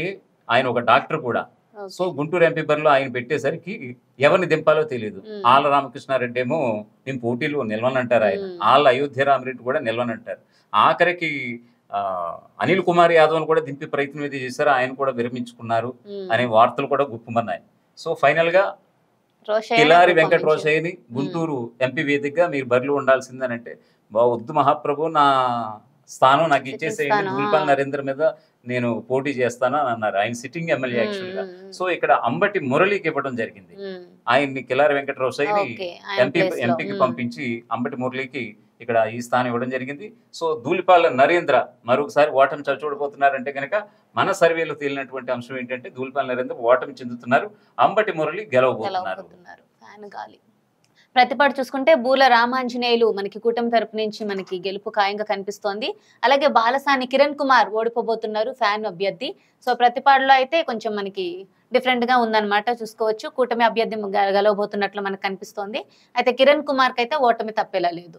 ఆయన ఒక డాక్టర్ కూడా. సో గుంటూరు ఎంపీ బరిలో ఆయన పెట్టేసరికి ఎవరిని దింపాలో తెలియదు. ఆళ్ళ రామకృష్ణారెడ్డి ఏమో నేను పోటీలు నిల్వనంటారు ఆయన, ఆళ్ళ అయోధ్య రామరెడ్డి కూడా నిల్వనంటారు. ఆఖరికి అనిల్ కుమార్ యాదవ్ కూడా దింపే ప్రయత్నం అయితే చేశారు, ఆయన కూడా విరమించుకున్నారు అనే వార్తలు కూడా గుప్పమన్నాయి. సో ఫైనల్ గా కిలారి వెంకట రోషయ్యని గుంటూరు ఎంపీ వేదికగా మీరు బరిలో ఉండాల్సిందనంటే, వద్దు మహాప్రభు, నా స్థానం నాకు ఇచ్చేసేయండి, ధూళిపాల నరేంద్ర మీద నేను పోటీ చేస్తాను అని అన్నారు. ఆయన సిట్టింగ్ ఎమ్మెల్యే యాక్చువల్ గా. సో ఇక్కడ అంబటి మురళికి ఇవ్వడం జరిగింది. ఆయన్ని కిలారి వెంకట రోషయ్యని ఎంపీకి పంపించి అంబటి మురళికి ఇక్కడ ఈ స్థానం ఇవ్వడం జరిగింది. సో ధూళిపాల నరేంద్ర మరొకసారి ఓటమి చూడబోతున్నారంటే కనుక మన సర్వేలో తేలినటువంటి అంశం ఏంటంటే ధూళిపాల నరేంద్ర ఓటమి చెందుతున్నారు, అంబటి మురళి గెలవబోతున్నారు. ప్రతిపాటు చూసుకుంటే బూల రామాంజనేయులు మనకి కూటమి తరపు నుంచి మనకి గెలుపు ఖాయంగా కనిపిస్తోంది. అలాగే బాలసాని కిరణ్ కుమార్ ఓడిపోబోతున్నారు, ఫ్యాన్ అభ్యర్థి. సో ప్రతిపాడులో అయితే కొంచెం మనకి డిఫరెంట్ గా ఉందన్నమాట, చూసుకోవచ్చు. కూటమి అభ్యర్థి గెలవబోతున్నట్లు మనకు కనిపిస్తోంది. అయితే కిరణ్ కుమార్ కి అయితే ఓటమి తప్పేలా లేదు.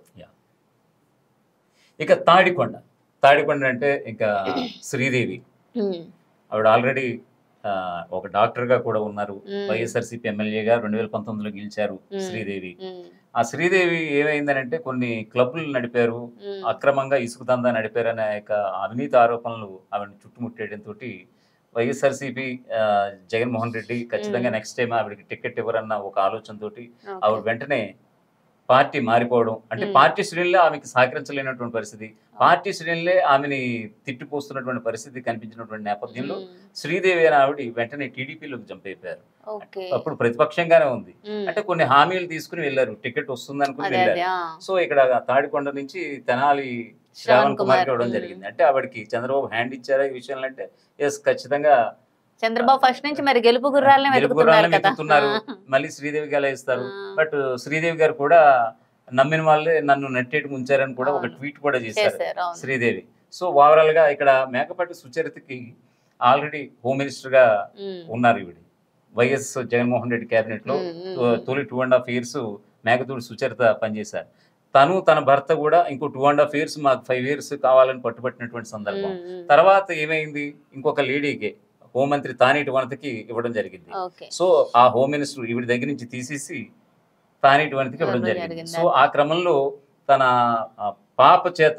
ఇక తాడికొండ అంటే ఇంకా శ్రీదేవి, ఆవిడ ఆల్రెడీ ఒక డాక్టర్ గా కూడా ఉన్నారు. వైఎస్ఆర్సీపీ ఎమ్మెల్యేగా 2019లో గెలిచారు శ్రీదేవి. ఆ శ్రీదేవి ఏమైందనంటే కొన్ని క్లబ్లు నడిపారు, అక్రమంగా ఇసుక దందా నడిపారు అనే అవినీతి ఆరోపణలు ఆవిడని చుట్టుముట్టేయడంతో వైఎస్ఆర్సీపీ జగన్మోహన్ రెడ్డి ఖచ్చితంగా నెక్స్ట్ టైం ఆవిడకి టికెట్ ఇవ్వరన్న ఒక ఆలోచనతో ఆవిడ వెంటనే పార్టీ మారిపోవడం, అంటే పార్టీ శ్రేణులే ఆమెకి సహకరించలేనటువంటి పరిస్థితి, పార్టీ శ్రేణులే ఆమెని తిట్టిపోస్తున్నటువంటి పరిస్థితి కనిపించినటువంటి నేపథ్యంలో శ్రీదేవి అని ఆవిడ వెంటనే టీడీపీలోకి జంప్ అయిపోయారు. అప్పుడు ప్రతిపక్షంగానే ఉంది, అంటే కొన్ని హామీలు తీసుకుని వెళ్ళారు, టికెట్ వస్తుంది అనుకుని వెళ్ళారు. సో ఇక్కడ తాడికొండ నుంచి తెనాలి శ్రావణ్ కుమార్ ఇవ్వడం జరిగింది. అంటే ఆవిడకి చంద్రబాబు హ్యాండ్ ఇచ్చారా ఈ విషయంలో అంటే ఎస్, ఖచ్చితంగా చంద్రబాబు ఫస్ట్ నుంచి మరి గెలుపు గుర్రాలనే వెతుకుతున్నారు, మళ్ళీ శ్రీదేవికి ఎలా ఇస్తారు. బట్ శ్రీదేవి గారు కూడా నమ్మిన వాళ్ళే నన్ను నెట్టేటి ఉంచారని కూడా ఒక ట్వీట్ కూడా చేశారు శ్రీదేవి. సో ఓవరాల్ గా ఇక్కడ మేకపాటి సుచరితకి ఆల్రెడీ హోమ్ మినిస్టర్ గా ఉన్నారు ఈవిడ. వైఎస్ జగన్మోహన్ రెడ్డి కేబినెట్ లో తొలి 2.5 years మేకతోటి సుచరిత పనిచేశారు. తను తన భర్త కూడా ఇంకో 2.5 years మాకు 5 years కావాలని పట్టుబట్టినటువంటి సందర్భం. తర్వాత ఏమైంది, ఇంకొక లేడీకి హోంమంత్రి తానేటి వనితకి ఇవ్వడం జరిగింది. సో ఆ హోమ్ మినిస్టర్ ఈవిడ దగ్గర నుంచి తీసేసి తానేటి వనితకి ఇవ్వడం జరిగింది. సో ఆ క్రమంలో తన పాప చేత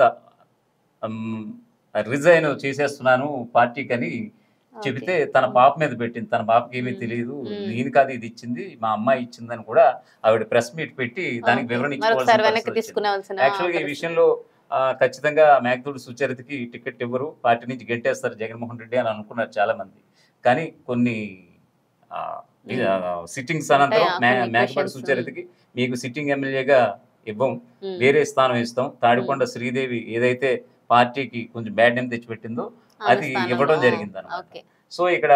రిజైన్ చేసేస్తున్నాను పార్టీకి అని చెబితే తన పాప మీద పెట్టింది. తన పాపకి ఏమీ తెలియదు, నేను కాదు ఇది ఇచ్చింది, మా అమ్మాయి ఇచ్చిందని కూడా ఆవిడ ప్రెస్ మీట్ పెట్టి దానికి వివరణ ఇచ్చుకోవాల్సి. యాక్చువల్గా ఈ విషయంలో ఖచ్చితంగా మేకతోటి సుచరితకి టికెట్ ఇవ్వరు, పార్టీ నుంచి గెంటేస్తారు జగన్మోహన్ రెడ్డి అని అనుకున్నారు చాలా మంది. కానీ కొన్ని సిట్టింగ్స్ అనంతరం మేకపాటి సుచరితకి మీకు సిట్టింగ్ ఎమ్మెల్యేగా ఇవ్వం, వేరే స్థానం ఇస్తాం, తాడికొండ శ్రీదేవి ఏదైతే పార్టీకి కొంచెం బ్యాడ్ నేమ్ తెచ్చిపెట్టిందో అది ఇవ్వడం జరిగింది అన్నమాట. సో ఇక్కడ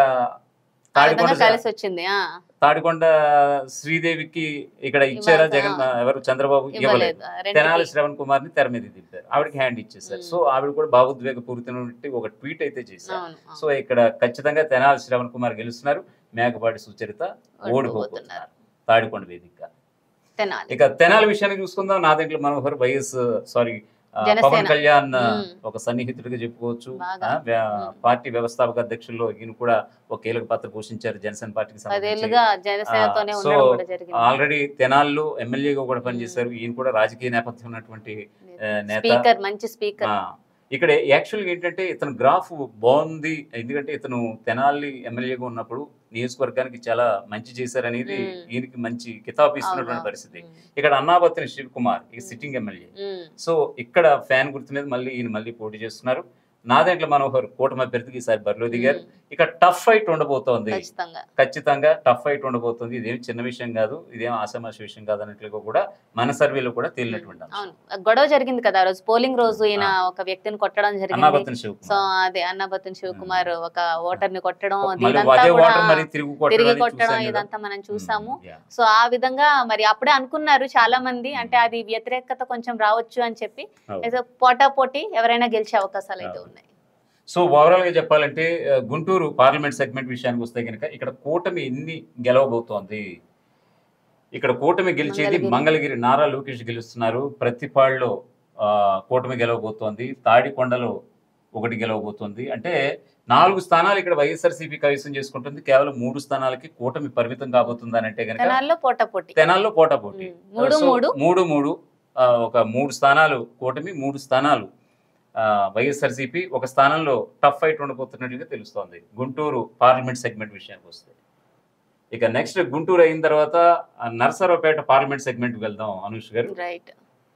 తాడికొండ శ్రీదేవికి ఇక్కడ ఇచ్చారా జగన్ ఎవరు చంద్రబాబు ఇవ్వలేదు, తెనాలి శ్రవణ్ కుమార్ ని తెర మీద దింపారు, ఆవిడకి హ్యాండ్ ఇచ్చేసారు. సో ఆవిడ కూడా భావోద్వేగ పూరితమైనటువంటి ఒక ట్వీట్ అయితే చేశారు. సో ఇక్కడ ఖచ్చితంగా తెనాలి శ్రవణ్ కుమార్ గెలుస్తున్నారు, మేకపాటి సుచరిత ఓడిపోతున్నారు తాడికొండ వేదికగా. ఇక తెనాలి విషయాన్ని చూసుకుందాం. నాదెండ్ల మనోహర్ పవన్ కళ్యాణ్ ఒక సన్నిహితుడిగా చెప్పుకోవచ్చు. పార్టీ వ్యవస్థాపక అధ్యక్షుల్లో ఈయన కూడా ఒక కీలక పాత్ర పోషించారు జనసేన పార్టీకి సంబంధించి. సో ఆల్రెడీ తెనాల్లో ఎమ్మెల్యేగా కూడా పనిచేశారు. ఈయన కూడా రాజకీయ నేపథ్యం ఉన్నటువంటి నేత. ఇక్కడ యాక్చువల్గా ఏంటంటే ఇతను గ్రాఫ్ బాగుంది, ఎందుకంటే ఇతను తెనాలి ఎమ్మెల్యేగా ఉన్నప్పుడు నియోజకవర్గానికి చాలా మంచి చేశారనేది ఈయనకి మంచి కితాబు ఇస్తున్నటువంటి పరిస్థితి. ఇక్కడ అన్నాబత్తిని శివకుమార్ ఈ సిట్టింగ్ ఎమ్మెల్యే. సో ఇక్కడ ఫ్యాన్ గుర్తు మీద మళ్ళీ ఈయన మళ్ళీ పోటీ చేస్తున్నారు. నాదెండ్ల మనోహర్ కూటమి అభ్యర్థికి ఈసారి బరిలో దిగారు. ఇక టఫ్ ఫైట్ ఉండబోతోంది, ఖచ్చితంగా టఫ్ ఫైట్ ఉండబోతుంది. ఇదేమి చిన్న విషయం కాదు, ఇదేం ఆశామాష విషయం కాదు అన్నట్లుగా కూడా మన సర్వేలో కూడా తేలినటువంటి గొడవ జరిగింది కదా రోజు, పోలింగ్ రోజు ఈయన ఒక వ్యక్తిని కొట్టడం జరిగింది. సో అదే అన్నాబత్తిని శివకుమార్ ఒక ఓటర్ ని కొట్టడం, తిరిగి కొట్టడం, ఇదంతా మనం చూసాము. సో ఆ విధంగా మరి అప్పుడే అనుకున్నారు చాలా మంది, అంటే అది వ్యతిరేకత కొంచెం రావచ్చు అని చెప్పి పోటాపోటీ ఎవరైనా గెలిచే అవకాశాలు అయితే ఉన్నాయి. సో ఓవరాల్ గా చెప్పాలంటే గుంటూరు పార్లమెంట్ సెగ్మెంట్ విషయానికి వస్తే కనుక ఇక్కడ కూటమి ఎన్ని గెలవబోతోంది, ఇక్కడ కూటమి గెలిచేది మంగళగిరి నారా లోకేష్ గెలుస్తున్నారు, ప్రతిపాడులో కూటమి గెలవబోతోంది, తాడికొండలో ఒకటి గెలవబోతోంది. అంటే 4 స్థానాలు ఇక్కడ వైఎస్ఆర్సీపీ కైవసం చేసుకుంటుంది. కేవలం 3 స్థానాలకి కూటమి పరిమితం కాబోతుంది అని అంటే కనుక తెనాల్లో పోటాపోటీ. తెనాల్లో పోటాపోటీ. మూడు మూడు 3 ఒక 3 స్థానాలు కూటమి, 3 స్థానాలు వైఎస్ఆర్సీపీ, ఒక స్థానంలో టఫ్ ఫైట్ ఉండబోతున్నట్లుగా తెలుస్తోంది గుంటూరు పార్లమెంట్ సెగ్మెంట్ విషయానికి వస్తే. ఇక నెక్స్ట్ గుంటూరు అయిన తర్వాత నరసరావుపేట పార్లమెంట్ సెగ్మెంట్కి వెళ్దాం Anush garu. Right.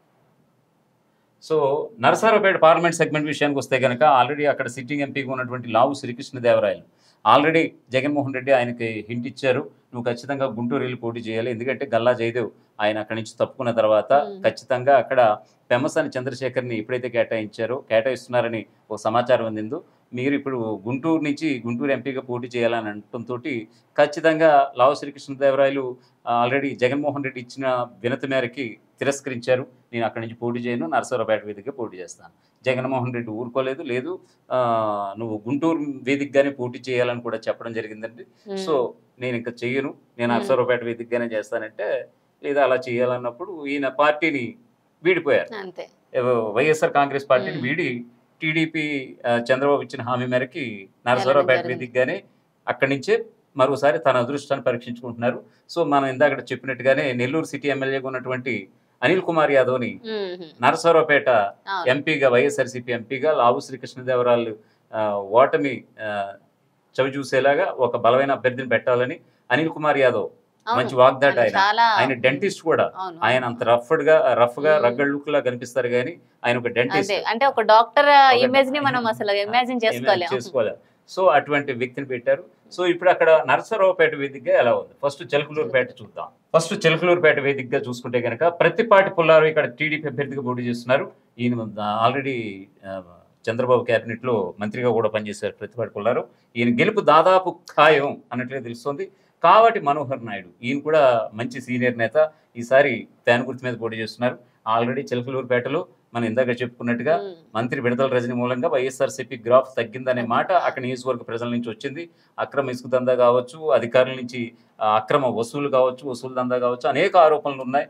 So Narasaraopet parliament segment విషయానికి వస్తే కనుక ఆల్రెడీ అక్కడ సిట్టింగ్ ఎంపీగా ఉన్నటువంటి లావు శ్రీకృష్ణదేవరాయలు ఆల్రెడీ జగన్మోహన్ రెడ్డి ఆయనకి హింట్ ఇచ్చారు, నువ్వు ఖచ్చితంగా గుంటూరు వెళ్ళి పోటీ చేయాలి, ఎందుకంటే గల్లా జయదేవ్ ఆయన అక్కడి నుంచి తప్పుకున్న తర్వాత ఖచ్చితంగా అక్కడ పెమ్మసాని చంద్రశేఖర్ని ఎప్పుడైతే కేటాయిస్తున్నారని ఒక సమాచారం అందిందో, మీరు ఇప్పుడు గుంటూరు నుంచి గుంటూరు ఎంపీగా పోటీ చేయాలని అనడంతో ఖచ్చితంగా లావు శ్రీకృష్ణదేవరాయలు ఆల్రెడీ జగన్మోహన్ రెడ్డి ఇచ్చిన వినతి మేరకి తిరస్కరించారు. నేను అక్కడి నుంచి పోటీ చేయను, నరసరావుపేట వేదికగా పోటీ చేస్తాను. జగన్మోహన్ రెడ్డి ఊరుకోలేదు, లేదు నువ్వు గుంటూరు వేదికగానే పోటీ చేయాలని కూడా చెప్పడం జరిగిందండి. సో నేను ఇంకా చెయ్యను, నేను నరసరావుపేట వేదికగానే చేస్తానంటే, లేదా అలా చేయాలన్నప్పుడు ఈయన పార్టీని వీడిపోయారు. వైఎస్ఆర్ కాంగ్రెస్ పార్టీని వీడి టీడీపీ చంద్రబాబు ఇచ్చిన హామీ మేరకి నరసరావుపేట వేదికగానే అక్కడి నుంచే మరోసారి తన అదృష్టాన్ని పరీక్షించుకుంటున్నారు. సో మనం ఇందాక చెప్పినట్టుగానే నెల్లూరు సిటీ ఎమ్మెల్యేగా ఉన్నటువంటి అనిల్ కుమార్ యాదవ్ని నరసరావుపేట ఎంపీగా, వైఎస్ఆర్సీపీ ఎంపీగా లావు శ్రీకృష్ణదేవరాయలు ఓటమి చవి చూసేలాగా ఒక బలమైన అభ్యర్థిని పెట్టాలని అనిల్ కుమార్ యాదవ్ మంచి వాగ్దాట. ఆయన డెంటిస్ట్ కూడా, ఆయన అంత రఫ్ గా రగ్గడ్ లుక్ లా కనిపిస్తారు కానీ ఆయన ఒక డెంటిస్ట్, అంటే ఒక డాక్టర్ ఇమేజ్ ని మనం అసలు ఇమాజిన్ చేసుకోలేం. సో అటువంటి వ్యక్తిని పెట్టారు. సో ఇప్పుడు అక్కడ నరసరావుపేట వేదికగా ఎలా ఉంది, ఫస్ట్ చిలకలూరుపేట చూద్దాం. ఫస్ట్ చిలకలూరుపేట వేదికగా చూసుకుంటే కనుక ప్రత్తిపాటి పుల్లారావు ఇక్కడ టీడీపీ అభ్యర్థిగా పోటీ చేస్తున్నారు. ఈయన ఆల్రెడీ చంద్రబాబు క్యాబినెట్ లో మంత్రిగా కూడా పనిచేశారు ప్రత్తిపాటి పుల్లారావు. ఈయన గెలుపు దాదాపు ఖాయం అన్నట్లుగా తెలుస్తోంది. కావటి మనోహర్ నాయుడు ఈయన కూడా మంచి సీనియర్ నేత, ఈసారి ఫ్యాన్ గుర్తు మీద పోటీ చేస్తున్నారు. ఆల్రెడీ చిలకలూరుపేటలో మనం ఇందాక చెప్పుకున్నట్టుగా మంత్రి విడతల రజని మూలంగా వైఎస్ఆర్సీపీ గ్రాఫ్ తగ్గిందనే మాట అక్కడ నియోజకవర్గ ప్రజల నుంచి వచ్చింది. అక్రమ ఇసుక దందా కావచ్చు, అధికారుల నుంచి అక్రమ వసూలు కావచ్చు, వసూలు దందా కావచ్చు, అనేక ఆరోపణలు ఉన్నాయి.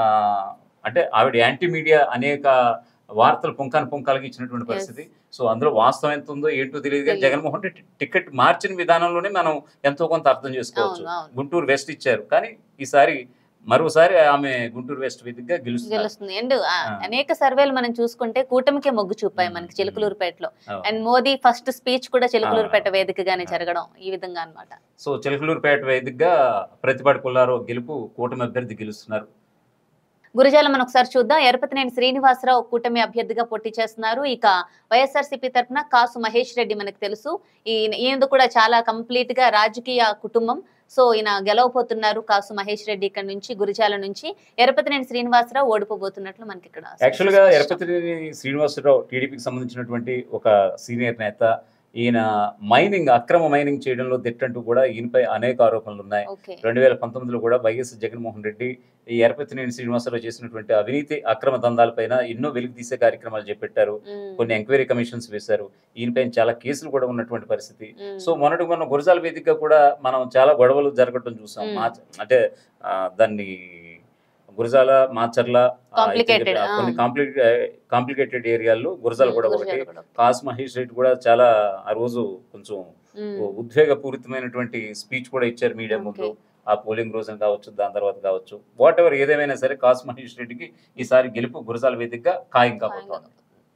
అంటే ఆవిడ యాంటీ మీడియా అనేక వార్తలు పుంకాలుగా ఇచ్చినటువంటి పరిస్థితి. సో అందులో వాస్తవం ఎంత ఉందో ఏంటో తెలియదు కానీ జగన్మోహన్ రెడ్డి టికెట్ మార్చిన విధానంలోనే మనం ఎంతో కొంత అర్థం చేసుకోవచ్చు. గుంటూరు వెస్ట్ ఇచ్చారు కానీ ఈసారి మరోసారి ఆమె గుంటూరు వెస్ట్ వేదికగా గెలుస్తుంది. అండ్ అనేక సర్వేలు మనం చూసుకుంటే కూటమికే మొగ్గు చూపాయి మనకి చిలకలూరుపేటలో. అండ్ మోదీ ఫస్ట్ స్పీచ్ కూడా చిలకలూరుపేట వేదికగానే జరగడం ఈ విధంగా అన్నమాట. సో చిలకలూరుపేట వేదికగా ప్రతిపాటి పుల్లారావు గెలుపు, కూటమి అభ్యర్థి గెలుస్తున్నారు. గురజాల మనం ఒకసారి చూద్దాం. ఎరపతినేని శ్రీనివాసరావు కూటమి అభ్యర్థిగా పోటీ చేస్తున్నారు. ఇక వైఎస్ఆర్సీపీ తరఫున కాసు మహేష్ రెడ్డి మనకు తెలుసు, ఈయన కూడా చాలా కంప్లీట్ గా రాజకీయ కుటుంబం. సో ఈయన గెలవబోతున్నారు కాసు మహేష్ రెడ్డి ఇక్కడ నుంచి, గురజాల నుంచి. ఎరపతినేని శ్రీనివాసరావు ఓడిపోబోతున్నట్లు మనకి ఇక్కడ. యాక్చువల్ గా ఎరపతినేని శ్రీనివాసరావు టీడీపీకి సంబంధించినటువంటి ఒక సీనియర్ నేత. ఈయన అక్రమ మైనింగ్ చేయడంలో దిట్టంటూ కూడా ఈయనపై అనేక ఆరోపణలు ఉన్నాయి. 2019లో కూడా వైఎస్ జగన్మోహన్ రెడ్డి ఈ ఎరపతినేని శ్రీనివాసరావు చేసినటువంటి అవినీతి అక్రమ దందాలపైన ఎన్నో వెలుగు తీసే కార్యక్రమాలు చేపట్టారు, కొన్ని ఎంక్వైరీ కమిషన్స్ వేశారు. ఈయనపైన చాలా కేసులు కూడా ఉన్నటువంటి పరిస్థితి. సో మొన్న గురజాల వేదికగా కూడా మనం చాలా గొడవలు జరగటం చూసాం. అంటే దాన్ని గురజాల, మాచర్ల, కొన్ని కాంప్లికేటెడ్ ఏరియాల్లో గురజాల కూడా ఒకటి. కాసు మహేష్ రెడ్డి కూడా చాలా ఆ రోజు కొంచెం ఉద్వేగపూరితమైనటువంటి స్పీచ్ కూడా ఇచ్చారు మీడియా ముందు. ఆ పోలింగ్ రోజున కావచ్చు, దాని తర్వాత కావచ్చు, వాట్ ఎవర్ ఏదేమైనా సరే కాసు మహేష్ రెడ్డికి ఈసారి గెలుపు గురజాల వేదికగా ఖాయం కాబోతోంది.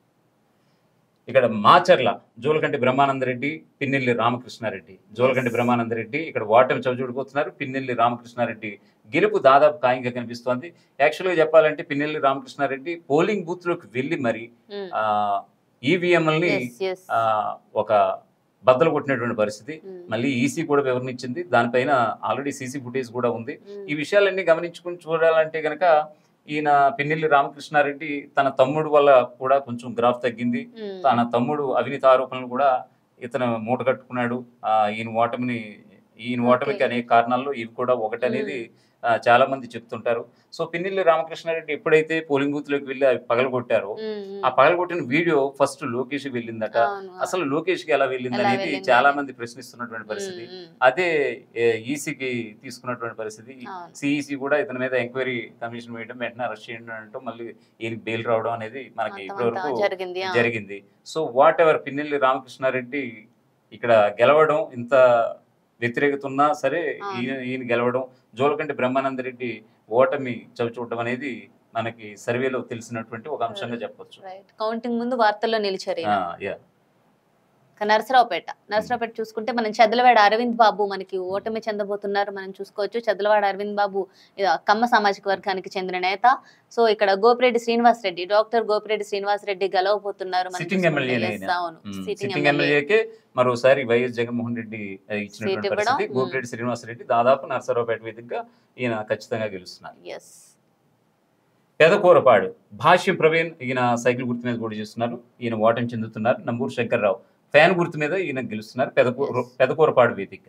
ఇక్కడ మాచర్ల జోలకంటి బ్రహ్మానందరెడ్డి, పిన్నెల్లి రామకృష్ణారెడ్డి. జోలకంటి బ్రహ్మానందరెడ్డి ఇక్కడ ఓటమి చవిచూడిపోతున్నారు. పిన్నెల్లి రామకృష్ణారెడ్డి గెలుపు దాదాపు ఖాయంగా కనిపిస్తోంది. యాక్చువల్గా చెప్పాలంటే పిన్నెల్లి రామకృష్ణారెడ్డి పోలింగ్ బూత్ లోకి వెళ్ళి మరి ఈవీఎంలని ఒక బద్దలు కొట్టినటువంటి పరిస్థితి. మళ్ళీ ఈసీ కూడా వివరణించింది, దానిపైన ఆల్రెడీ సీసీ ఫుటేజ్ కూడా ఉంది. ఈ విషయాలన్నీ గమనించుకుని చూడాలంటే గనక ఈయన పిన్నెల్లి రామకృష్ణారెడ్డి తన తమ్ముడు వల్ల కూడా కొంచెం గ్రాఫ్ తగ్గింది. తన తమ్ముడు అవినీతి ఆరోపణలు కూడా ఇతను మూట కట్టుకున్నాడు. ఈయన ఓటమికి అనేక కారణాల్లో ఇవి కూడా ఒకటనేది చాలా మంది చెప్తుంటారు. సో పిన్నెల్లి రామకృష్ణారెడ్డి ఎప్పుడైతే పోలింగ్ బూత్ లోకి వెళ్ళి అవి పగలగొట్టారో, ఆ పగలగొట్టిన వీడియో ఫస్ట్ లోకేష్ వెళ్ళిందట. అసలు లోకేష్ కి ఎలా వెళ్ళింది అనేది చాలా మంది ప్రశ్నిస్తున్నటువంటి పరిస్థితి. అదే ఈసీకి తీసుకున్నటువంటి పరిస్థితి. సిఈసి కూడా ఇతని మీద ఎంక్వైరీ కమిషన్ వేయడం, వెంటనే అరెస్ట్ చేయడం అంటూ మళ్ళీ ఈయనకి బెయిల్ రావడం అనేది మనకి ఇప్పటివరకు జరిగింది. So whatever Pinnelli Ramakrishnareddy ఇక్కడ గెలవడం ఇంత వ్యతిరేకత ఉన్నా సరే అవును. ఈయన గెలవడం, జోలకంటి బ్రహ్మానందరెడ్డి ఓటమి చవిచూడడం అనేది మనకి సర్వేలో తెలిసినటువంటి ఒక అంశంగా చెప్పొచ్చు. రైట్. కౌంటింగ్ ముందు వార్తల్లో నిలిచారు ఈయన. యా నరసరావుపేట చూసుకుంటే మనం చదలవాడ అరవింద్ బాబు మనకి ఓటమి చెందబోతున్నారు. మనం చూసుకోవచ్చు చదలవాడ అరవింద్ బాబు కమ్మ సామాజిక వర్గానికి చెందిన నేత. సో ఇక్కడ గోపిరెడ్డి శ్రీనివాస్ రెడ్డి, డాక్టర్ గోపిరెడ్డి శ్రీనివాస్ రెడ్డి గెలవబోతున్నారు. సిట్టింగ్ ఎమ్మెల్యేకే మరోసారి వైఎస్ జగన్మోహన్ రెడ్డి ఇచ్చినటువంటి పరిస్థితి. గోపిరెడ్డి శ్రీనివాస్ రెడ్డి దాదాపు నరసరావుపేట వేదికగా ఈయన ఖచ్చితంగా గెలుస్తున్నారు. పెదకూరపాడు భాష్యం ప్రవీణ్, ఈయన సైకిల్ గుర్తు మీద పోటీ చేస్తున్నారు. ఈయన ఓటమి చెందుతున్నారు. నంబూరు శంకర్రావు ఫ్యాన్ గుర్తు మీద ఈయన గెలుస్తున్నారు పెదకూరపాడు వేదిక.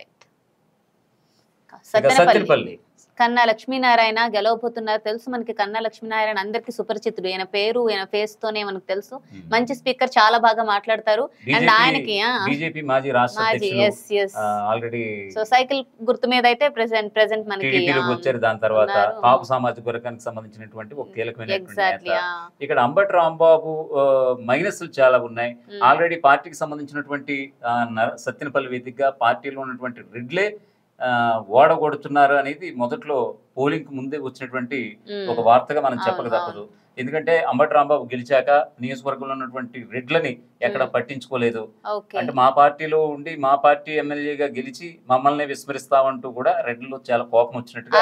సత్తెనపల్లి కన్నా లక్ష్మీనారాయణ గెలవబోతున్నారు. తెలుసు మనకి కన్నా లక్ష్మీనారాయణ అందరికి సుపరిచితుడు. ఈయన పేరు ఈయన ఫేస్ తోనే మనకు తెలుసు. మంచి స్పీకర్, చాలా బాగా మాట్లాడతారు. అండ్ ఆయనకి బీజేపీ మాజీ రాష్ట్ర ఆల్రెడీ సో సైకిల్ గుర్తు మీద అయితే ప్రెసెంట్ మనకి వచ్చారు. దాని తర్వాత కాపు సామాజిక వర్గానికి సంబంధించినటువంటి ఒక కీలకమైన ఇక్కడ అంబటి రాంబాబు మైనస్లు చాలా ఉన్నాయి. ఆల్రెడీ పార్టీకి సంబంధించినటువంటి సత్తెనపల్లి వేదికగా పార్టీలో ఉన్నటువంటి రెడ్లే ఓడగొడుతున్నారు అనేది మొదట్లో పోలింగ్ ముందే వచ్చినటువంటి ఒక వార్తగా మనం చెప్పక తప్పదు. ఎందుకంటే అంబటి రాంబాబు గెలిచాక నియోజకవర్గంలో ఉన్నటువంటి రెడ్లని ఎక్కడ పట్టించుకోలేదు. అంటే మా పార్టీలో ఉండి మా పార్టీ ఎమ్మెల్యేగా గెలిచి మమ్మల్ని విస్మరిస్తామంటూ కూడా రెడ్లలో చాలా కోపం వచ్చినట్టుగా.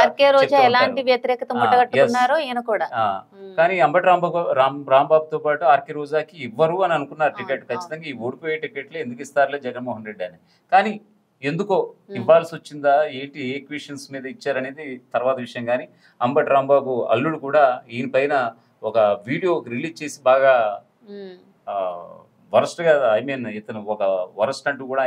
కానీ అంబటి రాంబాబుతో పాటు ఆర్కే రోజాకి ఇవ్వరు అని అనుకున్నారు టికెట్. ఖచ్చితంగా ఈ ఓడిపోయే టికెట్లు ఎందుకు ఇస్తారులే జగన్మోహన్ రెడ్డి అని. కానీ ఎందుకో ఇవ్వాల్సి వచ్చిందా ఏంటి, ఏ క్వశ్చన్స్ మీద ఇచ్చారనేది తర్వాత విషయం. కానీ అంబటి రాంబాబు అల్లుడు కూడా ఈయన పైన ఒక వీడియో రిలీజ్ చేసి బాగా వరస్ట్ గా, ఐ మీన్ ఇతను ఒక వరస్ట్ అంటూ కూడా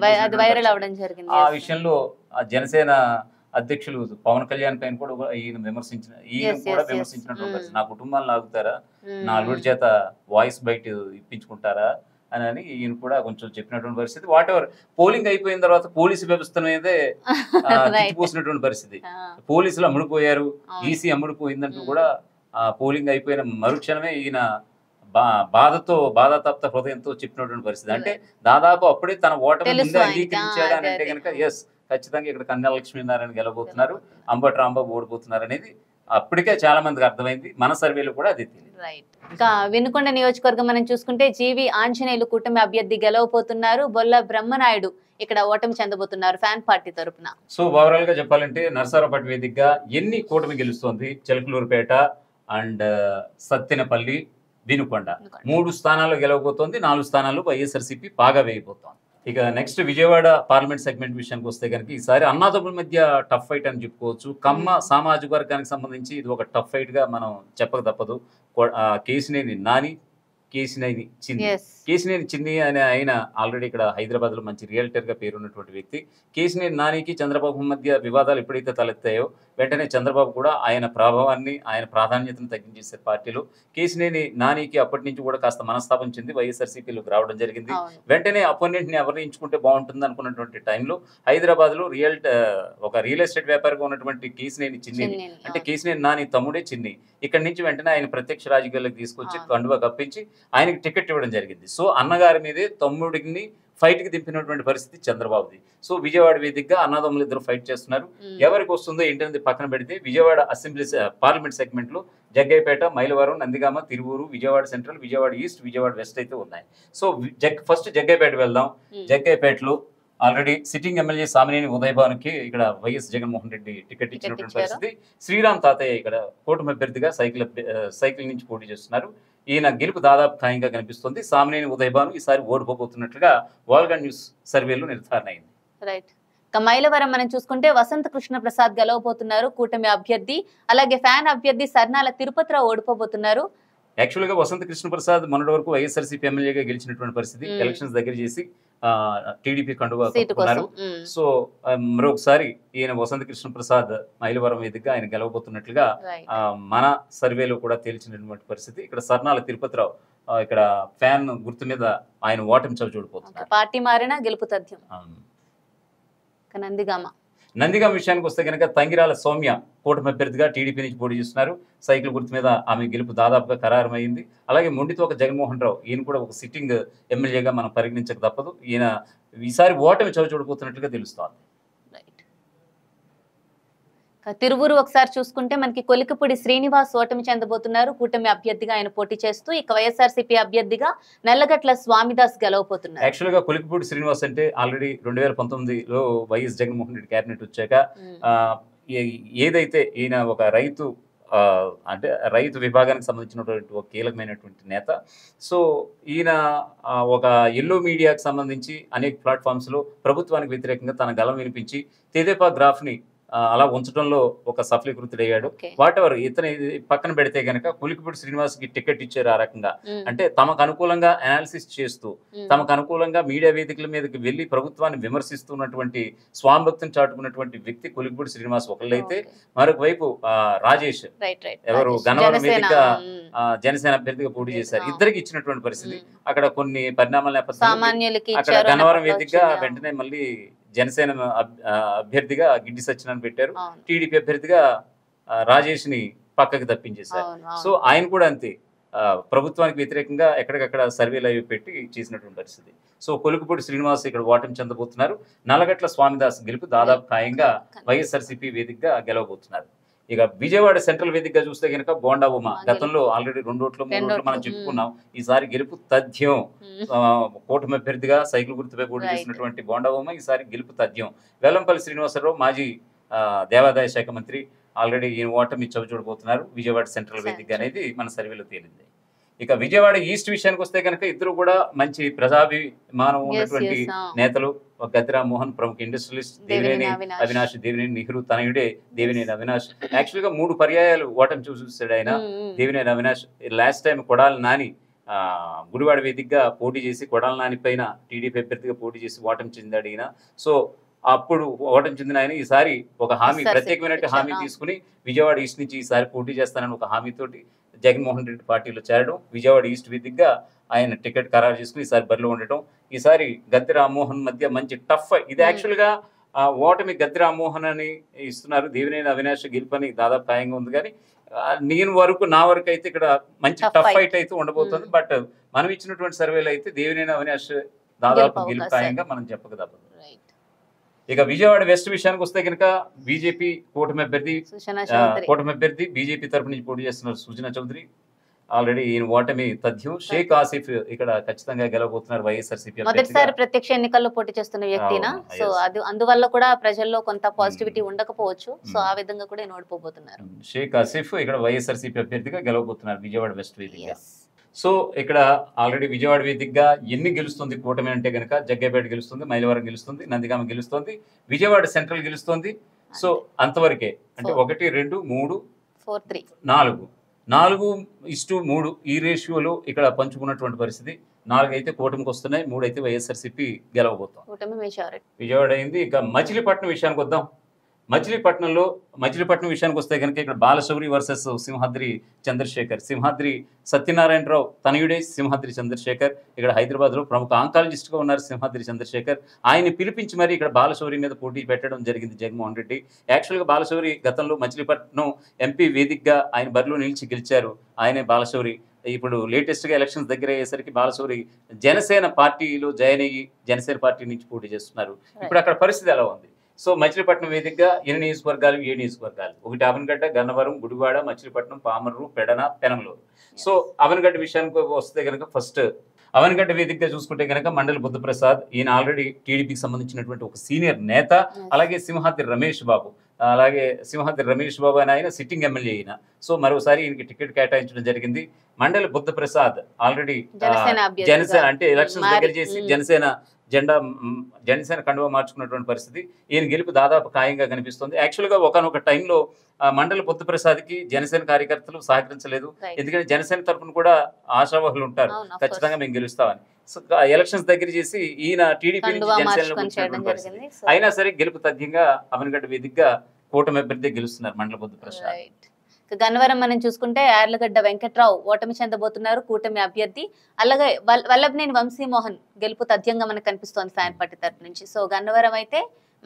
ఆయన ఆ విషయంలో ఆ జనసేన అధ్యక్షులు పవన్ కళ్యాణ్ పైన కూడా ఈయన విమర్శించినట్టు నా కుటుంబాన్ని లాగుతారా, నా అల్లుడి చేత వాయిస్ బయట ఇప్పించుకుంటారా అని ఈయన కూడా కొంచెం చెప్పినటువంటి పరిస్థితి. వాట్ ఎవర్ పోలింగ్ అయిపోయిన తర్వాత పోలీసు వ్యవస్థ మీదే తిప్పిపోసినటువంటి పరిస్థితి. పోలీసులు అమ్ముడుపోయారు, ఈసీ అమ్ముడుపోయిందంటూ కూడా పోలింగ్ అయిపోయిన మరుక్షణమే ఈయన బాధాతప్త హృదయంతో చెప్పినటువంటి పరిస్థితి. అంటే దాదాపు అప్పుడే తన ఓటమి ముందే అంగీకరించాడు అని అంటే కనుక ఎస్ ఖచ్చితంగా ఇక్కడ కన్నా లక్ష్మీనారాయణ గెలవబోతున్నారు, అంబటి రాంబాబు ఓడిపోతున్నారు అనేది అప్పటికే చాలా మందికి అర్థమైంది. మన సర్వేలో కూడా అది తెలియదు. వినుకొండ నియోజకవర్గం మనం చూసుకుంటే జీవి ఆంజనేయులు కూటమి అభ్యర్థి గెలవబోతున్నారు. బొల్ల బ్రహ్మనాయుడు ఇక్కడ ఓటమి చెందబోతున్నారు ఫ్యాన్ పార్టీ తరపున. సో ఓవరాల్ గా చెప్పాలంటే నరసరావుపేట వేదికగా ఎన్ని కూటమి గెలుస్తోంది? చిలకలూరుపేట అండ్ సత్తెనపల్లి, వినుకొండ 3 స్థానాలు గెలవబోతోంది. 4 స్థానాలు వైఎస్ఆర్సీపీ బాగా వేయబోతోంది. ఇక నెక్స్ట్ విజయవాడ పార్లమెంట్ సెగ్మెంట్ విషయానికి వస్తే కనుక ఈసారి అన్నాదమ్ముల మధ్య టఫ్ ఫైట్ అని చెప్పుకోవచ్చు. కమ్మ సామాజిక వర్గానికి సంబంధించి ఇది ఒక టఫ్ ఫైట్ గా మనం చెప్పక తప్పదు. కేశినేని నాని, కేశినేని చిన్ని అనే ఆయన ఆల్రెడీ ఇక్కడ హైదరాబాద్ లో మంచి రియల్టర్ గా పేరున్నటువంటి వ్యక్తి. కేశినేని నానికి చంద్రబాబు మధ్య వివాదాలు ఎప్పుడైతే తలెత్తాయో వెంటనే చంద్రబాబు కూడా ఆయన ప్రభావాన్ని, ఆయన ప్రాధాన్యతను తగ్గించేసే పార్టీలో. కేశినేని నానికి అప్పటి నుంచి కూడా కాస్త మనస్తాపం చెంది వైఎస్ఆర్సీపీలోకి రావడం జరిగింది. వెంటనే అపోనెంట్ ని ఎవరిని ఎంచుకుంటే బాగుంటుంది అనుకున్నటువంటి టైంలో హైదరాబాద్ లో ఒక రియల్ ఎస్టేట్ వ్యాపారిగా ఉన్నటువంటి కేశినేని చిన్ని, అంటే కేశినేని నాని తమ్ముడే చిన్ని, ఇక్కడి నుంచి వెంటనే ఆయన ప్రత్యక్ష రాజకీయాలకు తీసుకొచ్చి కండువా కప్పించి ఆయనకి టికెట్ ఇవ్వడం జరిగింది. సో అన్నగారి మీదే తమ్ముడిని ఫైట్ కి దింపినటువంటి పరిస్థితి చంద్రబాబుది. సో విజయవాడ వేదికగా అన్నదమ్ములు ఇద్దరు ఫైట్ చేస్తున్నారు. ఎవరికి వస్తుందో ఏంటనేది పక్కన పెడితే విజయవాడ అసెంబ్లీ పార్లమెంట్ సెగ్మెంట్ లో Jaggayyapet, Mylavaram, Nandigama, Tiruvuru, Vijayawada central, Vijayawada east, Vijayawada west అయితే ఉన్నాయి. సో ఫస్ట్ జగ్గైపేట వెళ్దాం. జగ్గైపేటలో ఆల్రెడీ సిట్టింగ్ ఎమ్మెల్యే సామినేని ఉదయభానుకి ఇక్కడ వైఎస్ జగన్మోహన్ రెడ్డి టికెట్ ఇచ్చినటువంటి పరిస్థితి. శ్రీరామ్ తాతయ్య ఇక్కడ కూటమి అభ్యర్థిగా సైకిల్ నుంచి పోటీ చేస్తున్నారు. ఈయన గెలుపు దాదాపు ఖాయంగా కనిపిస్తుంది. సామినేని ఉదయభాను ఈసారి ఓడిపోబోతున్నట్లుగా వాల్గా న్యూస్ సర్వేలో నిర్ధారణ అయింది. రైట్. మైలవరం మనం చూసుకుంటే వసంత కృష్ణ ప్రసాద్ గెలవబోతున్నారు కూటమి అభ్యర్థి. అలాగే ఫ్యాన్ అభ్యర్థి సర్నాల తిరుపతిరావు ఓడిపోబోతున్నారు. యాక్చువల్ గా వసంత కృష్ణ ప్రసాద్ మొన్నటి వరకు వైఎస్ఆర్సీపీ ఎమ్మెల్యేగా గెలిచినటువంటి పరిస్థితి. ఎలక్షన్స్ దగ్గర చేసి టీడీపీ కండువా కప్పుకున్నారు. సో మరొకసారి ఈయన వసంత కృష్ణ ప్రసాద్ మైలవరం వేదికగా ఆయన గెలవబోతున్నట్లుగా మన సర్వేలో కూడా తేల్చినటువంటి పరిస్థితి. ఇక్కడ సర్నాల తిరుపతిరావు ఇక్కడ ఫ్యాన్ గుర్తు మీద ఆయన ఓటమి చవి చూడిపోతున్నారు. పార్టీ మారినా గెలుపు తథ్యం. నందిగామ విషయానికి వస్తే కనుక తంగిరాల సౌమ్య కూటమి అభ్యర్థిగా టీడీపీ నుంచి పోటీ చేస్తున్నారు. సైకిల్ గుర్తు మీద ఆమె గెలుపు దాదాపుగా ఖరారమైంది. అలాగే మొండితో ఒక జగన్మోహన్ రావు, ఈయన కూడా ఒక సిట్టింగ్ ఎమ్మెల్యేగా మనం పరిగణించక తప్పదు. ఈయన ఈసారి ఓటమి చవి చూడబోతున్నట్లుగా తెలుస్తోంది. తిరువురు ఒకసారి చూసుకుంటే మనకి కొలికపూడి శ్రీనివాస్ ఓటమి చెందబోతున్నారు. కూటమి అభ్యర్థిగా ఆయన పోటీ చేస్తూ, ఇక వైఎస్ఆర్సీపీ అభ్యర్థిగా నల్లగట్ల స్వామిదాస్ గెలవబోతున్నారు. యాక్చువల్ గా కొలికపూడి శ్రీనివాస్ అంటే ఆల్రెడీ 2019లో వైఎస్ జగన్మోహన్ రెడ్డి క్యాబినెట్ వచ్చాక ఏదైతే ఈయన ఒక రైతు అంటే రైతు విభాగానికి సంబంధించినటువంటి ఒక కీలకమైనటువంటి నేత. సో ఈయన ఒక ఎల్లో మీడియాకి సంబంధించి అనేక ప్లాట్ఫామ్స్లో ప్రభుత్వానికి వ్యతిరేకంగా తన గలం వినిపించి తెదేపా గ్రాఫ్ని అలా ఉంచడంలో ఒక సఫలీకృతుడయ్యాడు. వాట్ ఎవర్ ఇతను పక్కన పెడితే గనక కొలికపూడి శ్రీనివాస్కి టికెట్ ఇచ్చారు ఆ రకంగా. అంటే తమకు అనుకూలంగా అనాలిసిస్ చేస్తూ తమకు అనుకూలంగా మీడియా వేదికల మీదకి వెళ్ళి ప్రభుత్వాన్ని విమర్శిస్తున్నటువంటి స్వామిభక్తిని చాటుకున్నటువంటి వ్యక్తి కొలికపూడి శ్రీనివాస్ ఒకళ్ళైతే, మరొక వైపు రాజేష్ ఎవరు గన్నవరం వేదికగా జనసేన అభ్యర్థిగా పోటీ చేశారు. ఇద్దరికి ఇచ్చినటువంటి పరిస్థితి. అక్కడ కొన్ని పరిణామాల నేపథ్యంలో అక్కడ గన్నవరం వేదికగా వెంటనే మళ్ళీ జనసేన అభ్యర్థిగా గిడ్డి సత్యనారాయణ పెట్టారు. టీడీపీ అభ్యర్థిగా రాజేష్ ని పక్కకి తప్పించేశారు. సో ఆయన కూడా అంతే ప్రభుత్వానికి వ్యతిరేకంగా ఎక్కడికక్కడ సర్వేలు అవి పెట్టి చేసినటువంటి పరిస్థితి. సో కొలికపూడి శ్రీనివాస్ ఇక్కడ ఓటమి చెందబోతున్నారు. నల్లగట్ల స్వామిదాస్ గెలుపు దాదాపు ఖాయంగా వైఎస్ఆర్సీపీ వేదికగా గెలవబోతున్నారు. ఇక విజయవాడ సెంట్రల్ వేదికగా చూస్తే కనుక బోండా ఉమ గతంలో ఆల్రెడీ 2 ఓట్లు 3 ఓట్లు మనం చెప్పుకున్నాం. ఈసారి గెలుపు తథ్యం. కూటమి అభ్యర్థిగా సైకిల్ గుర్తుపై పోటీ చేసినటువంటి బోండా ఉమ ఈసారి గెలుపు తథ్యం. వెల్లంపల్లి శ్రీనివాసరావు మాజీ దేవాదాయ శాఖ మంత్రి ఆల్రెడీ ఈయన ఓటమి చవి చూడబోతున్నారు విజయవాడ సెంట్రల్ వేదిక అనేది మన సర్వేలో తేలింది. ఇక విజయవాడ ఈస్ట్ విషయానికి వస్తే కనుక ఇద్దరు కూడా మంచి ప్రజాభిమానం ఉన్నటువంటి నేతలు. గద్ది రామ్మోహన్ ప్రముఖ ఇండస్ట్రియలిస్ట్, దేవినేని అవినాష్, దేవినేని నెహ్రూ తనయుడే దేవినేని అవినాష్. యాక్చువల్ గా 3 పర్యాయాలు ఓటమి చూసాడు ఆయన. దేవినేని అవినాష్ లాస్ట్ టైం కొడాలి నాని గుడివాడ వేదికగా పోటీ చేసి కొడాలి నాని పైన టీడీపీ అభ్యర్థిగా పోటీ చేసి ఓటమి చెందాడు ఈయన. సో అప్పుడు ఓటమి చెందిన ఆయన ఈసారి ఒక హామీ, ప్రత్యేకమైన హామీ తీసుకుని విజయవాడ ఈస్ట్ నుంచి ఈసారి పోటీ చేస్తానని ఒక హామీతోటి జగన్మోహన్ రెడ్డి పార్టీలో చేరడం, విజయవాడ ఈస్ట్ వేదికగా ఆయన టికెట్ ఖరారు చేసుకుని ఈసారి బరిలో ఉండటం, ఈసారి గద్ది రామ్మోహన్ మధ్య మంచి టఫ్. ఇది యాక్చువల్గా ఓటమి గద్ది రామ్మోహన్ అని ఇస్తున్నారు, దేవినేని అవినాష్ గెలుపని దాదాపు ఖాయంగా ఉంది. కానీ నా వరకు అయితే ఇక్కడ మంచి టఫ్ ఫైట్ అయితే ఉండబోతుంది. బట్ మనం ఇచ్చినటువంటి సర్వేలో అయితే దేవినేని అవినాష్ దాదాపు గెలుపు ఖాయంగా మనం చెప్పక తప్పదు. ఇక విజయవాడ వెస్ట్ విషయానికి వస్తే కనుక బీజేపీ కూటమి అభ్యర్థి బీజేపీ తరపు నుంచి పోటీ చేస్తున్నారు సుజనా చౌదరి. ఆల్రెడీ ఈయన ఓటమి తథ్యం. షేక్ ఆసిఫ్ ఇక్కడ ఖచ్చితంగా గెలవబోతున్నారు వైఎస్ఆర్సీపీ. మొదటిసారి ప్రత్యక్ష ఎన్నికల్లో పోటీ చేస్తున్న వ్యక్తినా, సో అది అందువల్ల కూడా ప్రజల్లో కొంత పాజిటివిటీ ఉండకపోవచ్చు. సో ఆ విధంగా కూడా ఓడిపోబోతున్నారు. షేక్ ఆసిఫ్ ఇక్కడ వైఎస్ఆర్సీపీ అభ్యర్థిగా గెలవబోతున్నారు విజయవాడ వెస్ట్ వేదికగా. సో ఇక్కడ ఆల్రెడీ విజయవాడ వేదికగా ఎన్ని గెలుస్తుంది కూటమి అంటే కనుక జగ్గైపేట గెలుస్తుంది, మైలవరం గెలుస్తుంది, నందిగామ గెలుస్తుంది, విజయవాడ సెంట్రల్ గెలుస్తుంది. సో అంతవరకే. అంటే 1, 2, 3, 4:3 ఈ రేషియోలో ఇక్కడ పంచుకున్నటువంటి పరిస్థితి. 4 అయితే కూటమికి వస్తున్నాయి, 3 అయితే వైఎస్ఆర్సీపీ గెలవబోతాం. విజయవాడ అయింది. ఇక మచిలీపట్నం విషయానికి వద్దాం. మచిలీపట్నం విషయానికి వస్తే కనుక ఇక్కడ బాలశౌరి వర్సెస్ సింహాద్రి చంద్రశేఖర్. సింహాద్రి సత్యనారాయణరావు తనయుడే సింహాద్రి చంద్రశేఖర్. ఇక్కడ హైదరాబాద్లో ప్రముఖ ఆంకాలజిస్ట్గా ఉన్నారు సింహాద్రి చంద్రశేఖర్. ఆయన్ని పిలిపించి మరి ఇక్కడ బాలశౌరి మీద పోటీ పెట్టడం జరిగింది జగన్మోహన్ రెడ్డి. యాక్చువల్గా బాలశౌరి గతంలో మచిలీపట్నం ఎంపీ వేదికగా ఆయన బరిలో నిలిచి గెలిచారు. ఆయనే బాలశౌరి. ఇప్పుడు లేటెస్ట్గా ఎలక్షన్స్ దగ్గర అయ్యేసరికి బాలశౌరి జనసేన పార్టీలో జాయిన్ అయ్యి జనసేన పార్టీ నుంచి పోటీ చేస్తున్నారు. ఇప్పుడు అక్కడ పరిస్థితి ఎలా ఉంది? సో మచిలీపట్నం వేదికగా 8 నియోజకవర్గాలు, 7 నియోజకవర్గాలు. 1 అవనగడ్డ, గన్నవరం, గుడివాడ, మచిలీపట్నం, పామర్రు, పెడన, పెనంలూరు. సో అవనగడ్డ విషయానికి వస్తే కనుక ఫస్ట్ అవనగడ్డ వేదికగా చూసుకుంటే కనుక మండలి బుద్ధప్రసాద్. ఈయన ఆల్రెడీ టీడీపీకి సంబంధించినటువంటి ఒక సీనియర్ నేత. అలాగే సింహాద్రి రమేష్ బాబు అని ఆయన సిట్టింగ్ ఎమ్మెల్యే అయిన. సో మరోసారి ఈయనకి టికెట్ కేటాయించడం జరిగింది. మండలి బుద్ధప్రసాద్ ఆల్రెడీ జనసేన అంటే ఎలక్షన్స్ దగ్గర చేసి జనసేన కండువా మార్చుకున్నటువంటి పరిస్థితి. ఈయన గెలుపు దాదాపు ఖాయంగా కనిపిస్తుంది. యాక్చువల్గా ఒకనొక టైంలో మండలి బుద్ధప్రసాద్కి జనసేన కార్యకర్తలు సహకరించలేదు. ఎందుకంటే జనసేన తరఫున కూడా ఆశావాహులు ఉంటారు, ఖచ్చితంగా మేము గెలుస్తామని. సో ఎలక్షన్స్ దగ్గర చేసి ఈయన టీడీపీ నుంచి జనసేనలో వచ్చినటువంటి పరిస్థితి. అయినా సరే గెలుపు తథ్యంగా అవనగడ్డ వేదికగా కూటమి అభ్యర్థి గెలుస్తున్నారు మండలి బుద్ధప్రసాద్. గన్నవరం మనం చూసుకుంటే యార్లగడ్డ వెంకట్రావు ఓటమి చెందబోతున్నారు కూటమి అభ్యర్థి. అలాగే వల్లభనేని వంశీమోహన్ గెలుపు తథ్యంగా మనకు కనిపిస్తోంది ఫ్యాన్ పార్టీ తరపు నుంచి. సో గన్నవరం అయితే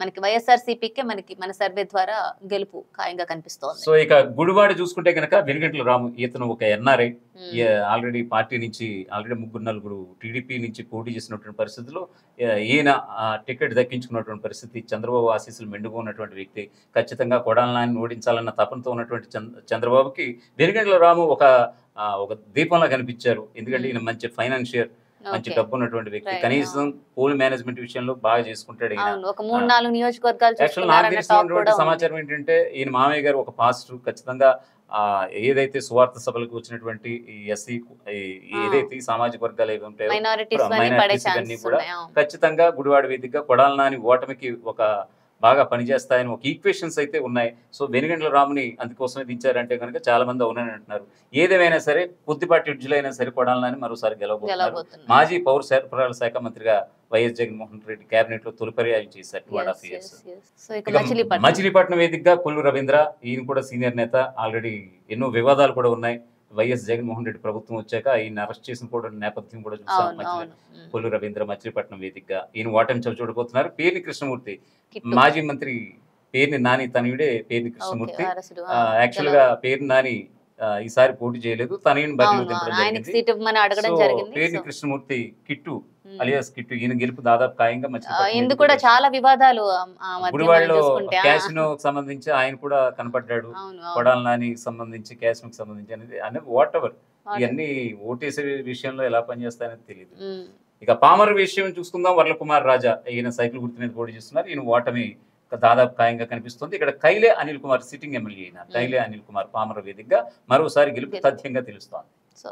మనకి వైఎస్ఆర్సీపీకే మనకి మన సర్వే ద్వారా గెలుపు ఖాయంగా కనిపిస్తోంది. సో ఇక గుడివాడ చూసుకుంటే కనుక వెనుగంట్ల రాము ఇతను ఒక ఎన్ఆర్ఐ ఆల్రెడీ పార్టీ నుంచి ఆల్రెడీ 3-4 టీడీపీ నుంచి పోటీ చేసినటువంటి పరిస్థితుల్లో ఈయన టికెట్ దక్కించుకున్నటువంటి పరిస్థితి. చంద్రబాబు ఆశీస్సులు మెండుగా ఉన్నటువంటి వ్యక్తి. ఖచ్చితంగా కొడాలని ఓడించాలన్న తపనతో ఉన్నటువంటి చంద్రబాబుకి వెనుగంట్ల రాము ఒక దీపంలా కనిపించారు. ఎందుకంటే ఈయన మంచి ఫైనాన్షియర్, మంచి డబ్బు ఉన్నటువంటి వ్యక్తి. కనీసం పోల్ మేనేజ్మెంట్ విషయంలో బాగా చేసుకుంటాడు. ఒక 3-4 నియోజకవర్గాలు నాకు తెలిసినటువంటి సమాచారం ఏంటంటే ఈయన మామయ్య గారు ఒక పాస్టర్. ఖచ్చితంగా ఏదైతే సువార్త సభలకు వచ్చినటువంటి ఎస్సీ ఏదైతే సామాజిక వర్గాలు ఏవి ఉంటాయో మైనారిటీస్ అన్ని కూడా ఖచ్చితంగా గుడివాడ వేదికగా కొడాలి నాని ఓటమికి ఒక బాగా పనిచేస్తాయని ఒక ఈక్వేషన్స్ అయితే ఉన్నాయి. సో వెనుగండ్ల రాముని అందుకోసమే దించారంటే కనుక చాలా మంది అవునని అంటున్నారు. ఏదేమైనా సరే కొద్దిపాటి విడుదలైనా సరే కొడాలి నాని మరోసారి గెలవబోతున్నారు. మాజీ పౌర సరఫరాల శాఖ మంత్రిగా వైఎస్ జగన్మోహన్ రెడ్డి కేబినెట్ లో తొలి పర్యాయం చేశారు 2.5 years. మచిలీపట్నం వేదికగా కొల్లు రవీంద్ర, ఈయన కూడా సీనియర్ నేత. ఆల్రెడీ ఎన్నో వివాదాలు కూడా ఉన్నాయి. వైఎస్ జగన్మోహన్ రెడ్డి ప్రభుత్వం వచ్చాక ఈయన అరెస్ట్ చేసిన కూడా నేపథ్యం కూడా చూసాం. కొల్లు రవీంద్ర మచిలీపట్నం వేదికగా ఈయన ఓటమి చవి చూడబోతున్నారు. పేర్ని కృష్ణమూర్తి మాజీ మంత్రి పేర్ని నాని తనయుడే పేర్ని కృష్ణమూర్తి. యాక్చువల్ గా పేర్ని నాని ఈసారి పోటీ చేయలేదు, తనయుని బరిలో దింపడం జరిగింది. పేర్ని కృష్ణమూర్తి కిట్టు అలియాస్ కిట్టు ఈయన గెలుపు దాదాపు ఖాయంగా కూడా చాలా వివాదాలు గుడివాడలో క్యాసినో సంబంధించి ఆయన కూడా కనపడ్డాడు. కొడాలి నాని సంబంధించి క్యాసినోకి సంబంధించి అనేది వాట్ ఎవర్ ఇవన్నీ ఓటేసే విషయంలో ఎలా పనిచేస్తాయనేది తెలియదు. ఇక పామర్ విషయం చూసుకుందాం. వర్లకుమార్ రాజా ఈయన సైకిల్ గుర్తు మీద పోటీ చేస్తున్నారు. ఈయన ఓటమి దాదాపు ఖాయంగా కనిపిస్తుంది. ఇక్కడ కైలే అనిల్ కుమార్ సిట్టింగ్ ఎమ్మెల్యే అయిన కైలే అనిల్ కుమార్ పామర్ వేదికగా మరోసారి గెలుపు తథ్యంగా తెలుస్తోంది.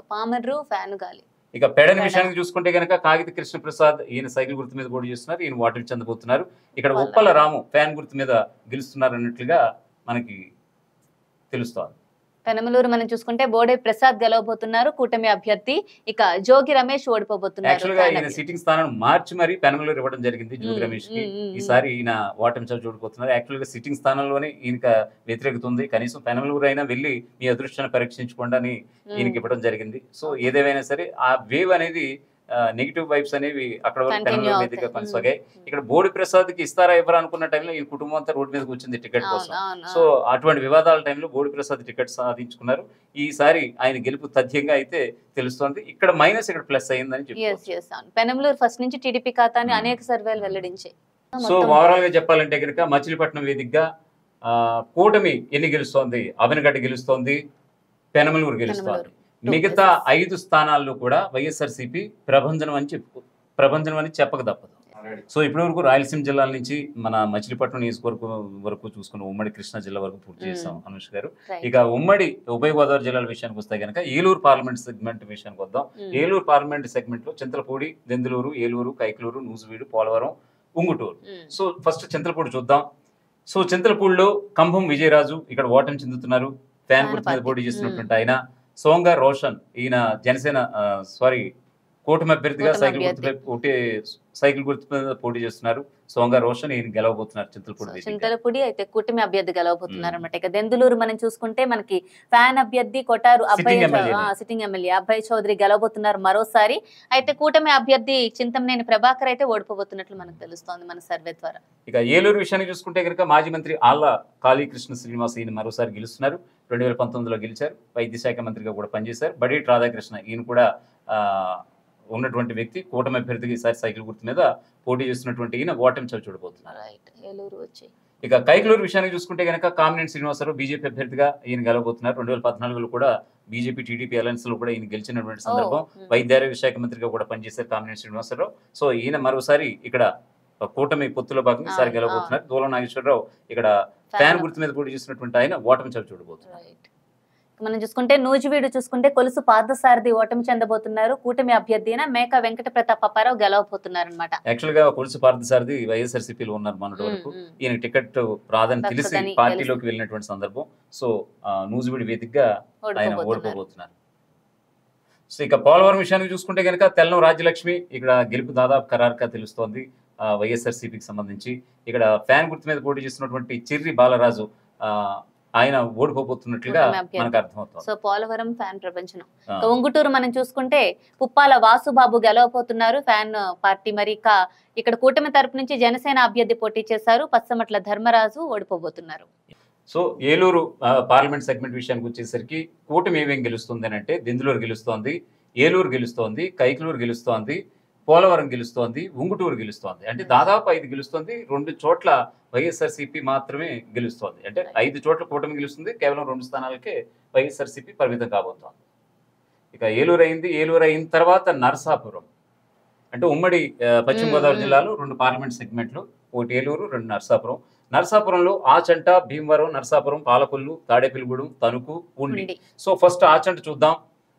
ఇక పెడని విషయానికి చూసుకుంటే కనుక కాగిత కృష్ణప్రసాద్ ఈయన సైకిల్ గుర్తు మీద పోటీ చేస్తున్నారు. ఈయన ఓటమి చెందబోతున్నారు. ఇక్కడ ఉప్పల రాము ఫ్యాన్ గుర్తు మీద గెలుస్తున్నారు అన్నట్లుగా మనకి తెలుస్తోంది. పెనమలూరు మనం చూసుకుంటే బోడే ప్రసాద్ గెలవబోతున్నారు కూటమి అభ్యర్థి. ఇక జోగి రమేష్ ఓడిపోబోతున్నారు. యాక్చువల్ గా ఈయన సిట్టింగ్ స్థానాన్ని మార్చి మరి పెనమలూరు ఇవ్వడం జరిగింది జోగి రమేష్ కి. ఈసారి ఈయన ఓటమి చవి చూడబోతున్నారు. యాక్చువల్ గా సిట్టింగ్ స్థానంలోనే ఈయనక వ్యతిరేకత ఉంది. కనీసం పెనమలూరు అయినా వెళ్ళి మీ అదృష్టాన్ని పరీక్షించుకోండి అని ఈయనకి ఇవ్వడం జరిగింది. సో ఏదేమైనా సరే ఆ వేవ్ అనేది నెగిటివ్ వైబ్స్ అనేవి అక్కడ పెనమలూరు మీదుగా కొనసాగాయి. ఇక్కడ బోడి ప్రసాద్ కి ఇస్తారా ఇవ్వరా అనుకున్న టైంలో ఈ కుటుంబం అంతా రోడ్డు మీదకి వచ్చింది టికెట్ కోసం. సో అటువంటి వివాదాల టైంలో బోడి ప్రసాద్ టికెట్ సాధించుకున్నారు. ఈసారి ఆయన గెలుపు తథ్యంగా అయితే తెలుస్తోంది. ఇక్కడ మైనస్ ఇక్కడ ప్లస్ అయ్యిందని చెప్పి పెనమలూరు ఫస్ట్ నుంచి టీడీపీ ఖాతాని అనేక సర్వేలు వెల్లడించాయి. సో ఓవరాల్ గా చెప్పాలంటే కనుక మచిలీపట్నం వేదికగా కూటమి ఎన్ని గెలుస్తోంది? అవినగడ్డ గెలుస్తోంది, పెనమలూరు గెలుస్తోంది. మిగతా 5 స్థానాల్లో కూడా వైఎస్ఆర్సీపీ ప్రభంజనం అని చెప్పక తప్పదు. సో ఇప్పటి వరకు రాయలసీమ జిల్లాల నుంచి మన మచిలీపట్నం నియోజకవర్గం వరకు చూసుకున్న ఉమ్మడి కృష్ణా జిల్లా వరకు పూర్తి చేస్తాం అనుష్ గారు. ఇక ఉమ్మడి ఉభయ గోదావరి జిల్లాల విషయానికి వస్తే కనుక ఏలూరు పార్లమెంట్ సెగ్మెంట్ విషయానికి వద్దాం. ఏలూరు పార్లమెంట్ సెగ్మెంట్ లో చింతలపూడి, దెందులూరు, ఏలూరు, కైకలూరు, నూజివీడు, పోలవరం, ఉంగుటూరు. సో ఫస్ట్ చింతలపూడి చూద్దాం. సో చింతలపూడిలో కంభం విజయరాజు ఇక్కడ ఓటమి చెందుతున్నారు. ఫ్యాన్ గుర్తు మీద పోటీ చేస్తున్నటువంటి ఆయన. సోంగా రోషన్ ఈయన జనసేన కూటమి అభ్యర్థిగా సైకిల్ గుర్తు మీద పోటీ చేస్తున్నారు. సోంగా రోషన్ ఈయన గెలవబోతున్నారు చింతలపూడి అయితే కూటమి అభ్యర్థి గెలవబోతున్నారు అనమాట. ఇక దెందులూరు మనం చూసుకుంటే మనకి ఫ్యాన్ అభ్యర్థి కొటారు సిట్టింగ్ ఎమ్మెల్యే అబ్బాయి చౌదరి గెలవబోతున్నారు మరోసారి. అయితే కూటమి అభ్యర్థి చింతమనేని ప్రభాకర్ అయితే ఓడిపోబోతున్నట్లు మనకు తెలుస్తోంది మన సర్వే ద్వారా. ఇక ఏలూరు విషయాన్ని చూసుకుంటే కనుక మాజీ మంత్రి ఆళ్ల కాళీకృష్ణ శ్రీనివాస్ ఈయన మరోసారి గెలుస్తున్నారు. 2019లో గెలిచారు. వైద్య శాఖ మంత్రిగా కూడా పనిచేశారు. బడేటి రాధాకృష్ణ ఈయన కూడా ఉన్నటువంటి వ్యక్తి. కూటమి అభ్యర్థిగా ఈసారి సైకిల్ గుర్తు మీద పోటీ చేస్తున్నటువంటి ఈయన ఓటమి చవి చూడబోతున్నారు. ఇక కైకలూరు విషయానికి చూసుకుంటే కనుక కామినేని శ్రీనివాసరావు బీజేపీ అభ్యర్థిగా ఈయన గెలవబోతున్నారు. 2014లో కూడా బీజేపీ టీడీపీ అలయన్స్ లో కూడా ఈయన గెలిచినటువంటి సందర్భం. వైద్య ఆరోగ్య శాఖ మంత్రిగా కూడా పనిచేశారు కామినేని శ్రీనివాసరావు. సో ఈయన మరోసారి ఇక్కడ కూటమి పొత్తులో భాగంగా ఈసారి గెలవబోతున్నారు. దూలం నాగేశ్వరరావు ఇక్కడ ఫ్యాన్ గుర్తు మీద పోటీ చేసినటువంటి ఆయన ఓటమి చవి చూడబోతున్నారు. మనం చూసుకుంటే నూజివీడు చూసుకుంటే కొలుసు పార్థసారథి ఓటమి చెందబోతున్నారు. కూటమి అభ్యర్థి అయిన మేక వెంకట ప్రతాప్ అప్పారావు గెలవబోతున్నారు అనమాట. యాక్చువల్ గా కొలుసు పార్థసారథి వైఎస్ఆర్సీపీలో ఉన్నారు మొన్నటి వరకు. ఈయన టికెట్ రాదని తెలిసి పార్టీలోకి వెళ్ళినటువంటి సందర్భం. సో నూజివీడు వేదికగా ఆయన ఓడిపోబోతున్నారు. సో ఇక పోలవరం విషయానికి చూసుకుంటే కనుక తెల్లం రాజ్యలక్ష్మి ఇక్కడ గెలుపు దాదాపు ఖరారుగా తెలుస్తోంది వైఎస్ఆర్సీపీకి సంబంధించి. ఇక్కడ ఫ్యాన్ గుర్తు మీద పోటీ చేస్తున్నటువంటి చిర్రి బాలరాజు ఆయన ఓడిపోబోతున్నట్లుగా కూటమి అభ్యర్థి. మనకు అర్థమవుతుంది. సో పోలవరం ఫ్యాన్ ప్రపంచం. ఆ. ఇక ఉంగుటూరు మనం చూసుకుంటే పుప్పాల వాసుబాబు గెలవబోతున్నారు ఫ్యాన్ పార్టీ. మరి ఇక్కడ కూటమి తరపు నుంచి జనసేన అభ్యర్థి పోటీ చేశారు. పచ్చమట్ల ధర్మరాజు ఓడిపోబోతున్నారు. సో ఏలూరు పార్లమెంట్ సెగ్మెంట్ విషయానికి వచ్చేసరికి కూటమి ఏమేం గెలుస్తుంది అని అంటే దెందులూరు గెలుస్తోంది, ఏలూరు గెలుస్తోంది, కైకలూరు గెలుస్తోంది, పోలవరం గెలుస్తోంది, ఉంగుటూరు గెలుస్తోంది. అంటే దాదాపు 5 గెలుస్తుంది. 2 చోట్ల వైఎస్ఆర్సీపీ మాత్రమే గెలుస్తోంది. అంటే 5 చోట్ల కూటమి గెలుస్తుంది, కేవలం 2 స్థానాలకే వైఎస్ఆర్సీపీ పరిమితం కాబోతోంది. ఇక ఏలూరు అయింది. ఏలూరు అయిన తర్వాత నరసాపురం, అంటే ఉమ్మడి పశ్చిమ గోదావరి జిల్లాలో 2 పార్లమెంట్ సెగ్మెంట్లు, 1 ఏలూరు, 2 నరసాపురం. నరసాపురంలో ఆచంట, భీమవరం, నరసాపురం, పాలకొల్లు, తాడేపల్లిగూడెం, తణుకు, ఉండి. సో ఫస్ట్ ఆచంట చూద్దాం.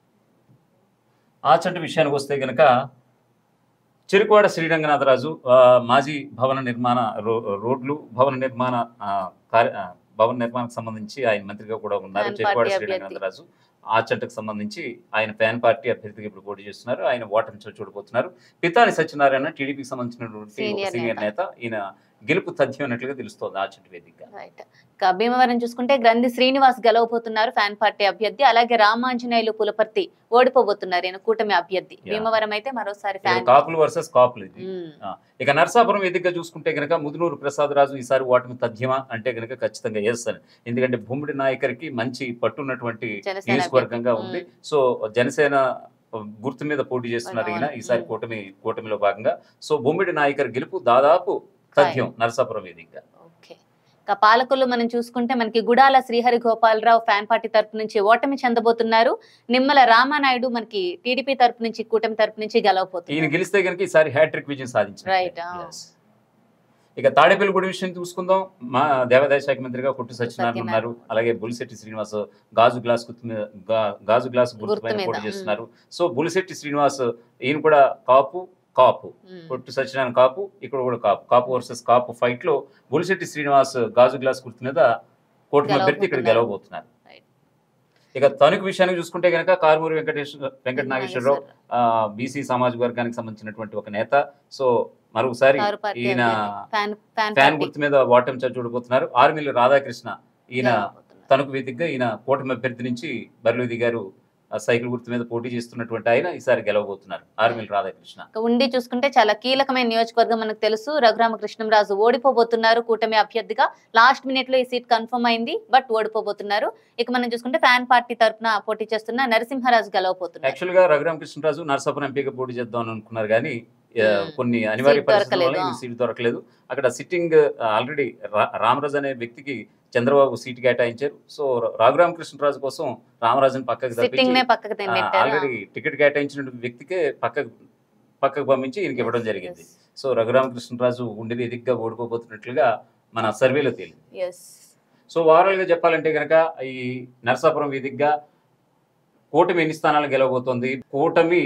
ఆచంట విషయానికి వస్తే గనక చెరుకువాడ శ్రీరంగనాథరాజు మాజీ భవన నిర్మాణ రోడ్లు భవన నిర్మాణానికి సంబంధించి ఆయన మంత్రిగా కూడా ఉన్నారు. చెరుకువాడ శ్రీరంగనాథరాజు ఆచంటకు సంబంధించి ఆయన ఫ్యాన్ పార్టీ అభ్యర్థిగా ఇప్పుడు పోటీ చేస్తున్నారు. ఆయన ఓటమి చూడబోతున్నారు. పితాని సత్యనారాయణ టీడీపీకి సంబంధించినటువంటి సీనియర్ నేత. ఈయన గెలుపు తథ్యం అన్నట్లుగా తెలుస్తోంది ఆచంట వేదికగా. భీమవరం చూసుకుంటే గ్రంథి శ్రీనివాస్ గెలవబోతున్నారు ఫ్యాన్ పార్టీ అభ్యర్థి. అలాగే రామాంజనేయులు పులపర్తి ఓడిపోబోతున్నారు ఈయన కూటమి అభ్యర్థి. భీమవరం అయితే మరోసారి కాపులు వర్సెస్ కాపులు ఇది. ఇక నరసాపురం వేదికగా చూసుకుంటే గనక ముదునూరు ప్రసాద్ రాజు ఈసారి ఓటమి తథ్యమా అంటే గనక ఖచ్చితంగా చేస్తాను. ఎందుకంటే భూమిడి నాయకర్కి మంచి పట్టున్నటువంటి నియోజకవర్గంగా ఉంది. సో జనసేన గుర్తు మీద పోటీ చేస్తున్నారు ఈయన ఈసారి కూటమిలో భాగంగా. సో భూమిడి నాయకర్ గెలుపు దాదాపు తథ్యం నరసాపురం వేదికగా. పాలకులు మనం చూసుకుంటే మనకి గుడాల శ్రీహరి గోపాలరావు ఫ్యాన్ పార్టీ తరపు నుంచి ఓటమి చెందబోతున్నారు. నిమ్మల రామానాయుడు మనకి టీడీపీ తరపు నుంచి కూటమి తరపు నుంచి గెలవబోతున్నారు. ఈయన గెలిస్తే కనుక ఈసారి హ్యాట్రిక్ విజయం సాధించారు. ఇక తాడేపల్లిగూడెం విషయం చూసుకుందాం. మా దేవాదాయ శాఖ మంత్రిగా కొట్టు సత్యనారాయణ ఉన్నారు. అలాగే బులిశెట్టి శ్రీనివాస్ గాజు గ్లాస్ గుర్తుపైన పోటీ చేస్తున్నారు. సో బులిశెట్టి శ్రీనివాస్ ఈయన కూడా కాపు కొట్టు సత్యనారాయణ కాపు, ఇక్కడ కూడా కాపు వర్సెస్ కాపు ఫైట్ లో బులిశెట్టి శ్రీనివాస్ గాజు గ్లాస్ గుర్తు మీద కూటమి అభ్యర్థి ఇక్కడ గెలవబోతున్నారు. ఇక తణుకు విషయానికి చూసుకుంటే కనుక కారుమూరి వెంకట నాగేశ్వరరావు బీసీ సామాజిక వర్గానికి సంబంధించినటువంటి ఒక నేత. సో మరొకసారి ఈయన ఫ్యాన్ గుర్తు మీద ఓటమి చూడబోతున్నారు. ఆర్మిల్లి రాధాకృష్ణ ఈయన తణుకు వేదికగా ఈయన కూటమి అభ్యర్థి నుంచి బరిలో దిగారు. సైకిల్ గుర్తు మీద పోటీ చేస్తున్నటువంటి ఆయన ఈసారి గెలవబోతున్నారు ఆర్మిల్ రాధాకృష్ణ. ఉండి చూసుకుంటే చాలా కీలకమైన నియోజకవర్గం మనకు తెలుసు. రఘురామకృష్ణంరాజు ఓడిపోబోతున్నారు కూటమి అభ్యర్థిగా. లాస్ట్ మినిట్ లో ఈ సీట్ కన్ఫర్మ్ అయింది, బట్ ఓడిపోబోతున్నారు. ఇక మనం చూసుకుంటే ఫ్యాన్ పార్టీ తరఫున పోటీ చేస్తున్న నరసింహరాజు గెలవబోతున్నారు. యాక్చువల్ గా రఘురామకృష్ణరాజు నరసాపురం ఎంపీగా పోటీ చేద్దాం అనుకున్నారు, కానీ కొన్ని అనివార్య పరిస్థితుల వల్ల సీట్ దొరకలేదు. అక్కడ సిట్టింగ్ ఆల్రెడీ రామరాజు అనే వ్యక్తికి చంద్రబాబు సీటు కేటాయించారు. సో రఘురామకృష్ణరాజు కోసం రామరాజుని పక్కకు ఆల్రెడీ టికెట్ కేటాయించిన వ్యక్తికే పక్కకు పంపించి ఈయనకి ఇవ్వడం జరిగింది. సో రఘురామకృష్ణరాజు ఉండి వేదికగా ఓడిపోబోతున్నట్లుగా మన సర్వేలో తేలింది. సో ఓవరాల్ గా చెప్పాలంటే కనుక ఈ నరసాపురం వేదికగా కూటమి ఎన్ని స్థానాలు గెలవబోతోంది? కూటమి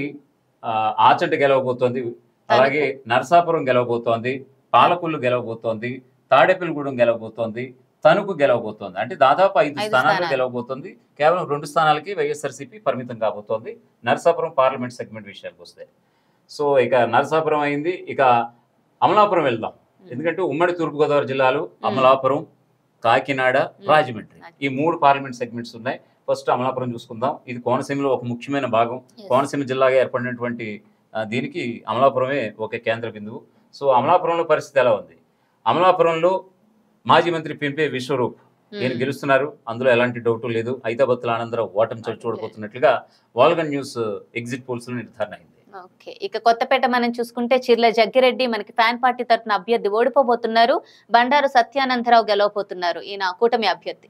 ఆచంట గెలవబోతోంది, అలాగే నరసాపురం గెలవబోతోంది, పాలకొల్లు గెలవబోతోంది, తాడేపల్లిగూడెం గెలవబోతోంది, తణుకు గెలవబోతోంది. అంటే దాదాపు 5 స్థానాలు గెలవబోతోంది. కేవలం 2 స్థానాలకి వైఎస్ఆర్సీపీ పరిమితం కాబోతోంది నరసాపురం పార్లమెంట్ సెగ్మెంట్ విషయానికి వస్తే. సో ఇక నరసాపురం అయింది. ఇక అమలాపురం వెళ్దాం. ఎందుకంటే ఉమ్మడి తూర్పుగోదావరి జిల్లాలో అమలాపురం, కాకినాడ, రాజమండ్రి ఈ 3 పార్లమెంట్ సెగ్మెంట్స్ ఉన్నాయి. ఫస్ట్ అమలాపురం చూసుకుందాం. ఇది కోనసీమలో ఒక ముఖ్యమైన భాగం. కోనసీమ జిల్లాగా ఏర్పడినటువంటి దీనికి అమలాపురమే ఒక కేంద్ర బిందువు. సో అమలాపురంలో పరిస్థితి ఎలా ఉంది? అమలాపురంలో మాజీ మంత్రి పింపే విశ్వరూప్ ఈయన గెలుస్తున్నారు, అందులో ఎలాంటి డౌట్ లేదు. ఐతాబత్తుల ఆనందరావు ఓటమి చూడబోతున్నట్లుగా వాల్గన్ న్యూస్ ఎగ్జిట్ పోల్స్ లో నిర్ధారణ అయింది. ఇక కొత్తపేట మనం చూసుకుంటే చిర్ల జగ్గిరెడ్డి మనకి ఫ్యాన్ పార్టీ తరఫున అభ్యర్థి ఓడిపోబోతున్నారు. బండారు సత్యానందరావు గెలవబోతున్నారు ఈయన కూటమి అభ్యర్థి.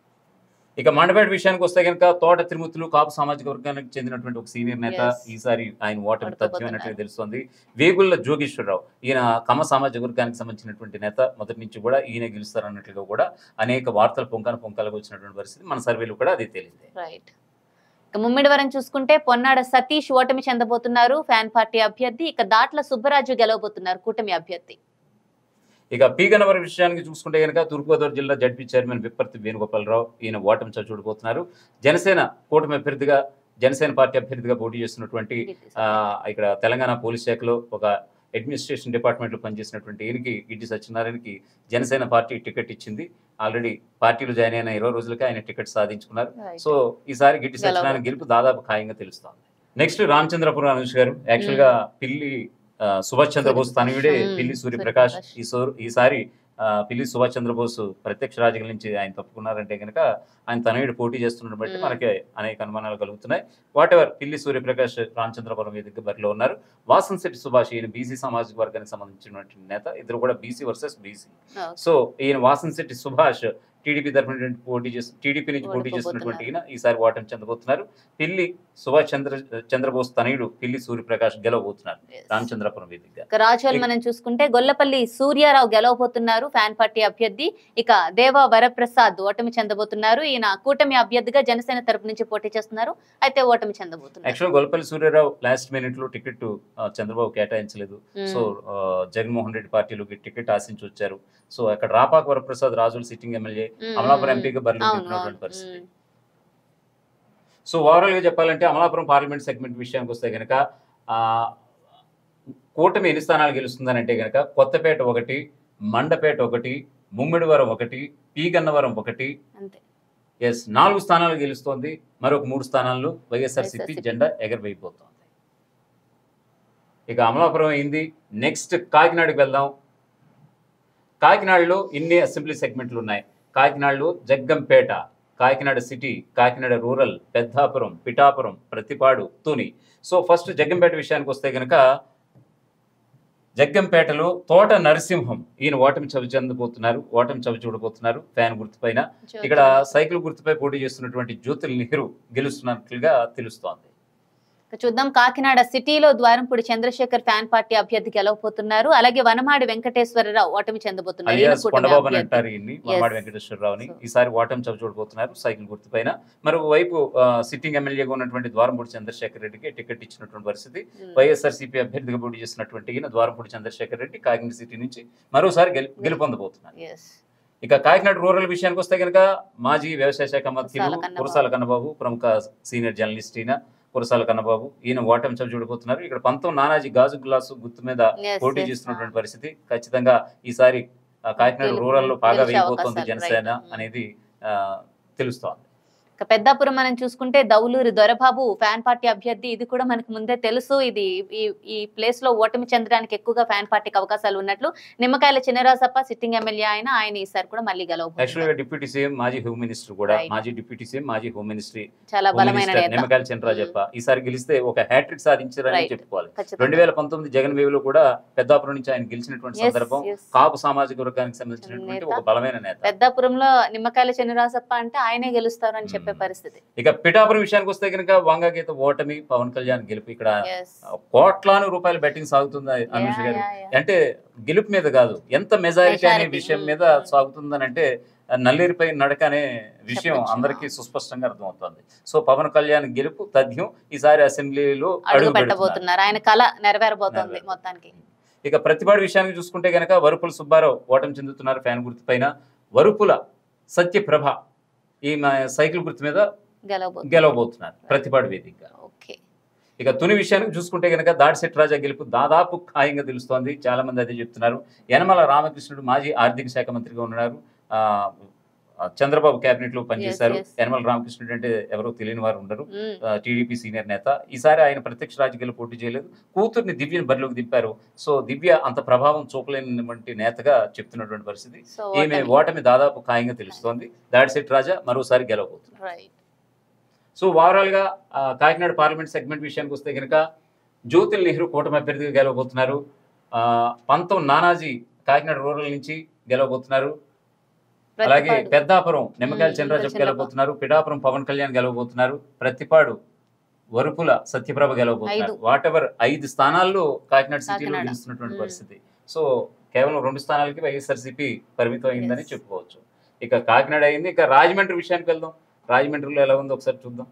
ఇక మండపేట విషయానికి వస్తే కనుక తోట తిరుమతులు కాపు సామాజిక వర్గానికి చెందినటువంటి ఒక సీనియర్ నేత. ఈసారి ఆయన ఓటమి తథ్యం అన్నట్టుగా తెలుస్తోంది. వేగుళ్ల జోగేశ్వరరావు ఈయన కమ సామాజిక వర్గానికి సంబంధించినటువంటి నేత. మొదటి నుంచి కూడా ఈయన గెలుస్తారన్నట్లుగా కూడా అనేక వార్తలు పొంకాలకు వచ్చినటువంటి పరిస్థితి. మన సర్వేలు కూడా అదే తేలింది. రైట్. ఇక ముమ్మిడివరం చూసుకుంటే పొన్నాడ సతీష్ ఓటమి చెందబోతున్నారు ఫ్యాన్ పార్టీ అభ్యర్థి. ఇక దాట్ల సుబ్బరాజు గెలవబోతున్నారు కూటమి అభ్యర్థి. ఇక పీగన్నవరం విషయానికి చూసుకుంటే కనుక తూర్పుగోదావరి జిల్లా జడ్పీ చైర్మన్ విప్పర్తి వేణుగోపాలరావు ఈయన ఓటమి చూడబోతున్నారు. జనసేన కూటమి అభ్యర్థిగా జనసేన పార్టీ అభ్యర్థిగా పోటీ చేస్తున్నటువంటి ఇక్కడ తెలంగాణ పోలీస్ శాఖలో ఒక అడ్మినిస్ట్రేషన్ డిపార్ట్మెంట్లో పనిచేసినటువంటి ఈయనకి గిడ్డి సత్యనారాయణకి జనసేన పార్టీ టికెట్ ఇచ్చింది. ఆల్రెడీ పార్టీలో జాయిన్ అయిన 20 రోజులకే ఆయన టికెట్ సాధించుకున్నారు. సో ఈసారి గిడ్డి సత్యనారాయణ గెలుపు దాదాపు ఖాయంగా తెలుస్తోంది. నెక్స్ట్ రామచంద్రపురం అనుష్ గారు. యాక్చువల్గా పిల్లి సుభాష్ చంద్రబోస్ తనయుడే పిల్లి సూర్యప్రకాష్. ఈసారి పిల్లి సుభాష్ చంద్రబోస్ ప్రత్యక్ష రాజకీయాల నుంచి ఆయన తప్పుకున్నారంటే కనుక ఆయన తనయుడు పోటీ చేస్తున్న బట్టి మనకి అనేక అనుమానాలు కలుగుతున్నాయి. వాట్ ఎవర్, పిల్లి సూర్యప్రకాష్ రామచంద్రపురం వేదిక బరిలో ఉన్నారు. వాసంశెట్టి సుభాష్ ఈయన బీసీ సామాజిక వర్గానికి సంబంధించినటువంటి నేత. ఇద్దరు కూడా బీసీ వర్సెస్ బీసీ. సో ఈయన వాసంశెట్టి సుభాష్ టీడీపీ తరఫున టీడీపీ నుంచి పోటీ చేస్తున్నటువంటి ఈయన ఈసారి ఓటమి చెందబోతున్నారు. పిల్లి సుభాష్ చంద్రబోస్ తనయుడు పిల్లి సూర్యప్రకాష్ గెలవబోతున్నారు రామచంద్రపురం వేదికగా. రాజోల్ మనం చూసుకుంటే గొల్లపల్లి సూర్యారావు గెలవబోతున్నారు, ఫ్యాన్ పార్టీ అభ్యర్థి. ఇక దేవా వరప్రసాద్ ఓటమి చెందబోతున్నారు. ఈయన కూటమి అభ్యర్థిగా జనసేన తరపు నుంచి పోటీ చేస్తున్నారు, అయితే ఓటమి చెందబోతున్నారు. Actual Gollapalli Suryarao last minute లో టికెట్ చంద్రబాబు కేటాయించలేదు. సో జగన్మోహన్ రెడ్డి పార్టీలోకి టికెట్ ఆశించి వచ్చారు. సో అక్కడ రాపాక వరప్రసాద్ రాజోల్ సిట్టింగ్ ఎమ్మెల్యే అమలాపురం ఎంపీగా బరిలో దింపినటువంటి పరిస్థితి. సో ఓవరాల్ గా చెప్పాలంటే అమలాపురం పార్లమెంట్ సెగ్మెంట్ విషయానికి వస్తే కనుక కూటమి ఎన్ని స్థానాలు గెలుస్తుందని అంటే కనుక కొత్తపేట 1, మండపేట 1, ముమ్మిడివరం 1, పీగన్నవరం 1, 4 స్థానాలు గెలుస్తోంది. మరొక 3 స్థానాల్లో వైఎస్ఆర్సీపీ జెండా ఎగరవేయబోతోంది. ఇక అమలాపురం అయింది. నెక్స్ట్ కాకినాడకి వెళ్దాం. కాకినాడలో ఇన్ని అసెంబ్లీ సెగ్మెంట్లు ఉన్నాయి. కాకినాడలో Jaggampeta, Kakinada city, Kakinada rural, Peddapuram, Pithapuram, Prathipadu, Tuni. So first Jaggampeta విషయానికి వస్తే కనుక జగ్గంపేటలో తోట నరసింహం ఈయన ఓటమి చవి చూడబోతున్నారు ఫ్యాన్ గుర్తుపైన. ఇక్కడ సైకిల్ గుర్తుపై పోటీ చేస్తున్నటువంటి జ్యోతుల్ నెహ్రూ గెలుస్తున్నట్లుగా తెలుస్తోంది. చూద్దాం. కాకినాడ సిటీలో ద్వారంపూడి చంద్రశేఖర్ ఫ్యాన్ పార్టీ అభ్యర్థి గెలవబోతున్నారు. అలాగే వనమాడి వెంకటేశ్వరరావు ఓటమి చెందబోతున్నారు. ఈసారి ఓటమి చవి చూడబోతున్నారు సైకిల్ గుర్తుపైన. మరోవైపు సిట్టింగ్ ఎమ్మెల్యేగా ఉన్నటువంటి ద్వారంపూడి చంద్రశేఖర్ రెడ్డికి టికెట్ ఇచ్చినటువంటి పరిస్థితి. వైఎస్ఆర్సీపీ అభ్యర్థిగా పోటీ చేస్తున్నటువంటి ఈయన ద్వారంపూడి చంద్రశేఖర్ రెడ్డి కాకినాడ సిటీ నుంచి మరోసారి గెలుపొందబోతున్నారు. ఇక కాకినాడ రూరల్ విషయానికి వస్తే కనుక మాజీ వ్యవసాయ శాఖ మంత్రులు కురసాల కన్నబాబు, ప్రముఖ సీనియర్ జర్నలిస్ట్ ఈయన కురసాల కన్నబాబు, ఈయన ఓటమి చవి చూడబోతున్నారు. ఇక్కడ 19 నానాజీ గాజు గ్లాసు గుర్తు మీద పోటీ చేస్తున్నటువంటి పరిస్థితి. ఖచ్చితంగా ఈసారి కాకినాడ రూరల్ లో బాగా వేయబోతోంది జనసేన అనేది తెలుస్తోంది. పెద్దాపురం మనం చూసుకుంటే దౌలూరి దొరబాబు ఫ్యాన్ పార్టీ అభ్యర్థి. ఇది కూడా మనకు ముందే తెలుసు. ఇది ఈ ప్లేస్ లో ఓటమి చెందడానికి ఎక్కువగా ఫ్యాన్ పార్టీకి అవకాశాలు ఉన్నట్లు. నిమ్మకాయల చినరాజప్ప సిట్టింగ్ ఎమ్మెల్యే ఆయన ఈసారి కూడా మళ్ళీ గెలవబోతున్నారు. డిప్యూటీ సీఎం, మాజీ హోమ్ మినిస్టర్ కూడా, మాజీ డిప్యూటీ సీఎం, మాజీ హోమ్ మినిస్ట్రీ, చాలా బలమైన నిమ్మకాయల చినరాజప్ప ఈసారి గెలిస్తే ఒక హ్యాట్రిక్ సాధించారని చెప్పుకోవాలి. 2019 జగన్ వేవ్ లో కూడా పెద్దాపురం నుంచి ఆయన గెలిచినటువంటి సందర్భం. కాపు సామాజిక వర్గానికి సంబంధించినటువంటి ఒక బలమైన నేత. పెద్దాపురంలో నిమ్మకాయల చినరాజప్ప అంటే ఆయనే గెలుస్తారని చెప్పే పరిస్థితి. ఇక పిఠాపురం విషయానికి వస్తే కనుక వంగగీత ఓటమి, పవన్ కళ్యాణ్ గెలుపు. ఇక్కడ కోట్లాను రూపాయల బెట్టింగ్ సాగుతుంది అనుష గారు. అంటే గెలుపు మీద కాదు, ఎంత మెజారిటీ అనే విషయం మీద సాగుతుందని అంటే నల్లేరుపై నడక అనే విషయం అందరికీ సుస్పష్టంగా అర్థమవుతుంది. సో పవన్ కళ్యాణ్ గెలుపు తథ్యం. ఈసారి అసెంబ్లీలో అడుగు పెట్టబోతున్నారు. ఆయన కళ నెరవేరబోతోంది మొత్తానికి. ఇక ప్రతిపాడు విషయానికి చూసుకుంటే కనుక వరుపుల సుబ్బారావు ఓటమి చెందుతున్నారు ఫ్యాన్ గుర్తు పైన. వరుపుల సత్యప్రభ ఈ సైకిల్ గుర్తు మీద గెలవబోతున్నారు ప్రతిపాడు వేదిక. ఇక తుని విషయానికి చూసుకుంటే కనుక దాడిశెట్టి రాజా గెలుపు దాదాపు ఖాయంగా తెలుస్తోంది. చాలా మంది అదే చెప్తున్నారు. యనమల రామకృష్ణుడు మాజీ ఆర్థిక శాఖ మంత్రిగా ఉన్నారు. చంద్రబాబు కేబినెట్ లో పనిచేశారు. యనమల రామకృష్ణుడు అంటే ఎవరో తెలియని వారు ఉండరు. టీడీపీ సీనియర్ నేత. ఈసారి ఆయన ప్రత్యక్ష రాజకీయాలు పోటీ చేయలేదు. కూతుర్ని దివ్యని బరిలోకి దింపారు. సో దివ్య అంత ప్రభావం చూపలేనటువంటి నేతగా చెప్తున్నటువంటి పరిస్థితి. ఈమె ఓటమి దాదాపు ఖాయంగా తెలుస్తోంది. దాడిశెట్టి రాజా మరోసారి గెలవబోతున్నారు. సో ఓవరాల్ గా కాకినాడ పార్లమెంట్ సెగ్మెంట్ విషయానికి వస్తే కనుక జ్యోతుల్ నెహ్రూ కూటమి అభ్యర్థిగా గెలవబోతున్నారు. 19 నానాజీ కాకినాడ రూరల్ నుంచి గెలవబోతున్నారు. అలాగే పెద్దాపురం నిమ్మకాయల చంద్రరాజప్ప గెలవబోతున్నారు. పిఠాపురం పవన్ కళ్యాణ్ గెలవబోతున్నారు. ప్రతిపాడు వరుపుల సత్యప్రభ గెలవబోతున్నారు. వాట్ ఎవర్ 5 స్థానాల్లో కాకినాడ సిటీలో గెలుస్తున్నటువంటి పరిస్థితి. సో కేవలం 2 స్థానాలకి వైఎస్ఆర్సీపీ పరిమితం అయిందని చెప్పుకోవచ్చు. ఇక కాకినాడ అయింది. ఇక రాజమండ్రి విషయానికి వెళ్దాం. రాజమండ్రిలో ఎలా ఉందో ఒకసారి చూద్దాం.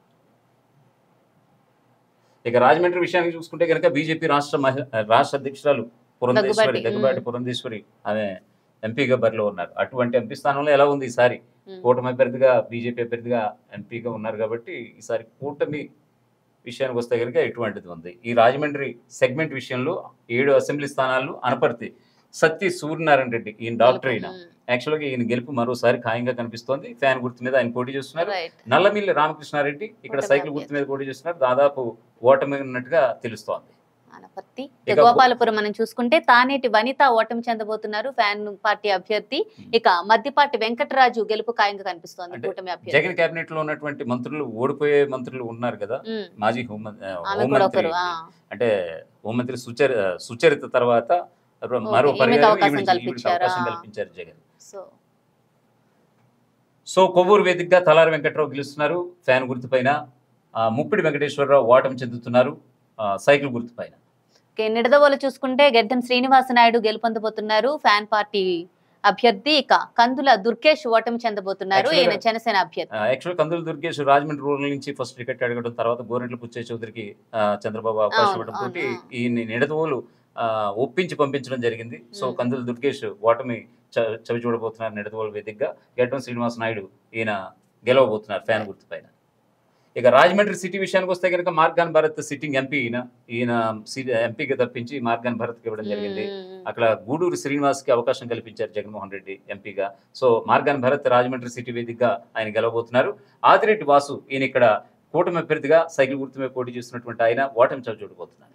ఇక రాజమండ్రి విషయానికి చూసుకుంటే కనుక బీజేపీ రాష్ట్ర అధ్యక్షురాలు దగ్గుబాటి పురంధేశ్వరి ఆమె ఎంపీగా బరిలో ఉన్నారు. అటువంటి ఎంపీ స్థానంలో ఎలా ఉంది ఈసారి? కూటమి అభ్యర్థిగా బీజేపీ అభ్యర్థిగా ఎంపీగా ఉన్నారు కాబట్టి ఈసారి కూటమి విషయానికి వస్తే కనుక ఎటువంటిది ఉంది. ఈ రాజమండ్రి సెగ్మెంట్ విషయంలో 7 అసెంబ్లీ స్థానాలు అనపర్తి సత్తి సూర్యనారాయణ రెడ్డి, ఈయన డాక్టర్ అయిన యాక్చువల్గా ఈయన గెలుపు మరోసారి ఖాయంగా కనిపిస్తోంది. ఫ్యాన్ గుర్తు మీద ఆయన పోటీ చేస్తున్నారు. నల్లమిల్లి రామకృష్ణారెడ్డి ఇక్కడ సైకిల్ గుర్తు మీద పోటీ చేస్తున్నారు. దాదాపు ఓటమి ఉన్నట్టుగా తెలుస్తోంది. అనపర్తి గోపాలపురం మనం చూసుకుంటే తానేటి వనిత ఓటమి చెందబోతున్నారు ఫ్యాన్ పార్టీ అభ్యర్థి. ఇక మద్దిపాటి వెంకటరాజు గెలుపు ఖాయంగా కనిపిస్తోంది కూటమి అభ్యర్థి. జగన్ కేబినెట్ లో ఉన్నటువంటి మంత్రులు, ఓడిపోయే మంత్రులు ఉన్నారు కదా, మాజీ హోంమంత్రి అంటే హోంమంత్రి సుచరిత తర్వాత మరో అవకాశం కల్పించారు జగన్. సో కొవ్వూరు వేదికగా తలారి వెంకట్రావు గెలుస్తున్నారు ఫ్యాన్ గుర్తు పైన. ముప్పిడి వెంకటేశ్వరరావు ఓటమి చెందుతున్నారు సైకిల్ గుర్తు పైన. నిడదవోలు చూసుకుంటే గెడ్డం శ్రీనివాసనాయుడు గెలుపొందబోతున్నారు ఫ్యాన్ పార్టీ అభ్యర్థి. ఇక కందుల దుర్గేష్ ఓటమి చెందబోతున్నారు, ఈయన జనసేన అభ్యర్థి. యాక్చువల్ కందుల దుర్గేష్ రాజమండ్రి రూరల్ నుంచి ఫస్ట్ టికెట్ అడగడం, తర్వాత గోరెంట్ల పుచ్చయ్య చౌదరికి చంద్రబాబు అవకాశం ఇవ్వడం తోటి ఈ నిడదవోలు ఒప్పించి పంపించడం జరిగింది. సో కందుల దుర్గేష్ ఓటమి చవి చూడబోతున్నారు నిడదవోలు వేదికగా. గెడ్డం శ్రీనివాస నాయుడు ఈయన గెలవబోతున్నారు ఫ్యాన్ గుర్తు పైన. ఇక రాజమండ్రి సిటీ విషయానికి వస్తే కనుక మార్గాన్ భరత్ సిట్టింగ్ ఎంపీ, ఈయన ఎంపీకి తప్పించి మార్గాన్ భరత్కి ఇవ్వడం జరిగింది. అక్కడ గూడూరు శ్రీనివాస్కి అవకాశం కల్పించారు జగన్మోహన్ రెడ్డి ఎంపీగా. సో మార్గాన్ భరత్ రాజమండ్రి సిటీ వేదికగా ఆయన గెలవబోతున్నారు. ఆదిరెడ్డి వాసు ఈయన ఇక్కడ కూటమి అభ్యర్థిగా సైకిల్ గుర్తు మీద పోటీ చేస్తున్నటువంటి ఆయన ఓటమి చవి చూడబోతున్నారు.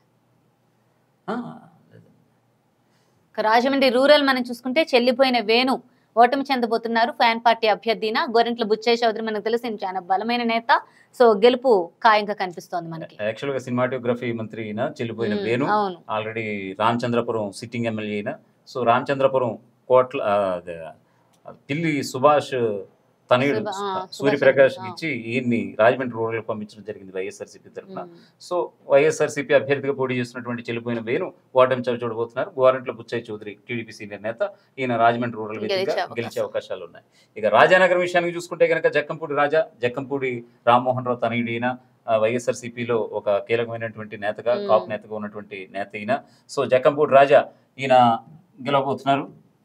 రాజమండ్రి రూరల్ మనం చూసుకుంటే చెల్లిపోయిన వేణు ఓటమి చెందబోతున్నారు ఫ్యాన్ పార్టీ అభ్యర్థిన. గోరెంట్ల బుచ్చయ్య చౌదరి మనకు తెలిసిన చాలా బలమైన నేత. సో గెలుపు ఖాయంగా కనిపిస్తోంది మనకి. యాక్చువల్ గా సినిమాటోగ్రఫీ మంత్రి అయినా Chelluboina Venu already Ramachandrapuram sitting MLA అయినా. సో రామచంద్రపురం కోట్ల పిల్లి సుభాష్ తనయుడు సూర్యప్రకాష్ ఇచ్చి ఈయన్ని రాజమండ్రి రూరల్ పంపించడం జరిగింది వైఎస్ఆర్సీపీ తరఫున. సో వైఎస్ఆర్సీపీ అభ్యర్థిగా పోటీ చేస్తున్నటువంటి చెల్లిపోయిన వేణు ఓటమి చవి చూడబోతున్నారు. గోరంట్ల బుచ్చయ్య చౌదరి టీడీపీ సీనియర్ నేత, ఈయన రాజమండ్రి రూరల్ వేదికగా గెలిచే అవకాశాలు ఉన్నాయి. ఇక రాజానగరం విషయానికి చూసుకుంటే కనుక జక్కంపూడి రామ్మోహన్ రావు తనయుడు ఈయన వైఎస్ఆర్సీపీలో ఒక కీలకమైనటువంటి నేతగా, కాపు నేతగా ఉన్నటువంటి నేత ఈయన. సో జక్కంపూడి రాజా ఈయన గెలవబోతున్నారు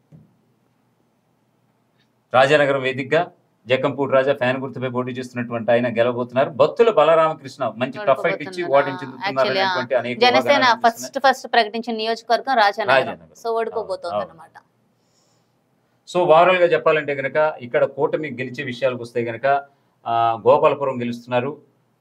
రాజానగరం వేదికగా. జక్కంపూడి రాజా ఫ్యాన్ గుర్తుపై పోటీ చేస్తున్నటువంటి ఆయన గెలవబోతున్నారు. బత్తుల బలరామకృష్ణ మంచి టఫ్ ఫైట్ ఇచ్చి ఓటింగ్ చెందుతున్నారు. జనసేన ఫస్ట్ ప్రకటించిన నియోజకవర్గం రాజానగరం. సో ఓడిపోబోతోంది అన్నమాట. సో ఓవరాల్ గా చెప్పాలంటే గనక ఇక్కడ కూటమి గెలిచే విషయాలకు వస్తే గనక గోపాలపురం గెలుస్తున్నారు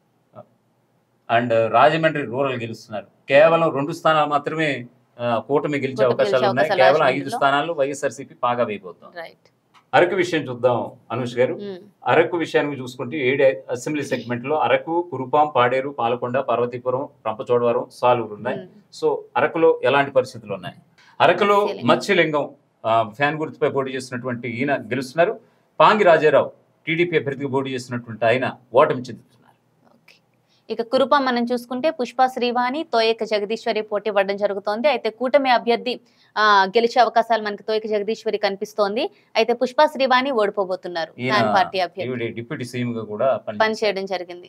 అండ్ రాజమండ్రి రూరల్ గెలుస్తున్నారు. కేవలం 2 స్థానాలు మాత్రమే కూటమి గెలిచే అవకాశాలు ఉన్నాయి. కేవలం 5 స్థానాలు వైఎస్ఆర్సీపీ పాగా వేయబోతుంది. అరకు విషయం చూద్దాం అనుష్ గారు. అరకు విషయానికి చూసుకుంటే 7 అసెంబ్లీ సెగ్మెంట్ లో అరకు, కురుపాం, పాడేరు, పాలకొండ, పార్వతీపురం, రంపచోడవరం, సాలూరు ఉన్నాయి. సో అరకులో ఎలాంటి పరిస్థితులు ఉన్నాయి? అరకులో మత్స్యలింగం ఫ్యాన్ గుర్తుపై పోటీ చేస్తున్నటువంటి ఈయన గెలుస్తున్నారు. పాంగి రాజారావు టీడీపీ అభ్యర్థిగా పోటీ చేస్తున్నటువంటి ఆయన ఓటమి చెందుతున్నారు. ఇక కురుపాం మనం చూసుకుంటే పుష్ప శ్రీవాణి, తోయక జగదీశ్వరి పోటీ పడడం జరుగుతోంది. అయితే కూటమి అభ్యర్థి గెలిచే అవకాశాలు మనకి తోయక జగదీశ్వరి కనిపిస్తోంది. అయితే పుష్ప శ్రీవాణి ఓడిపోబోతున్నారు ఫ్యాన్ పార్టీ అభ్యర్థి. డిప్యూటీ సీఎం గా కూడా పనిచేయడం జరిగింది.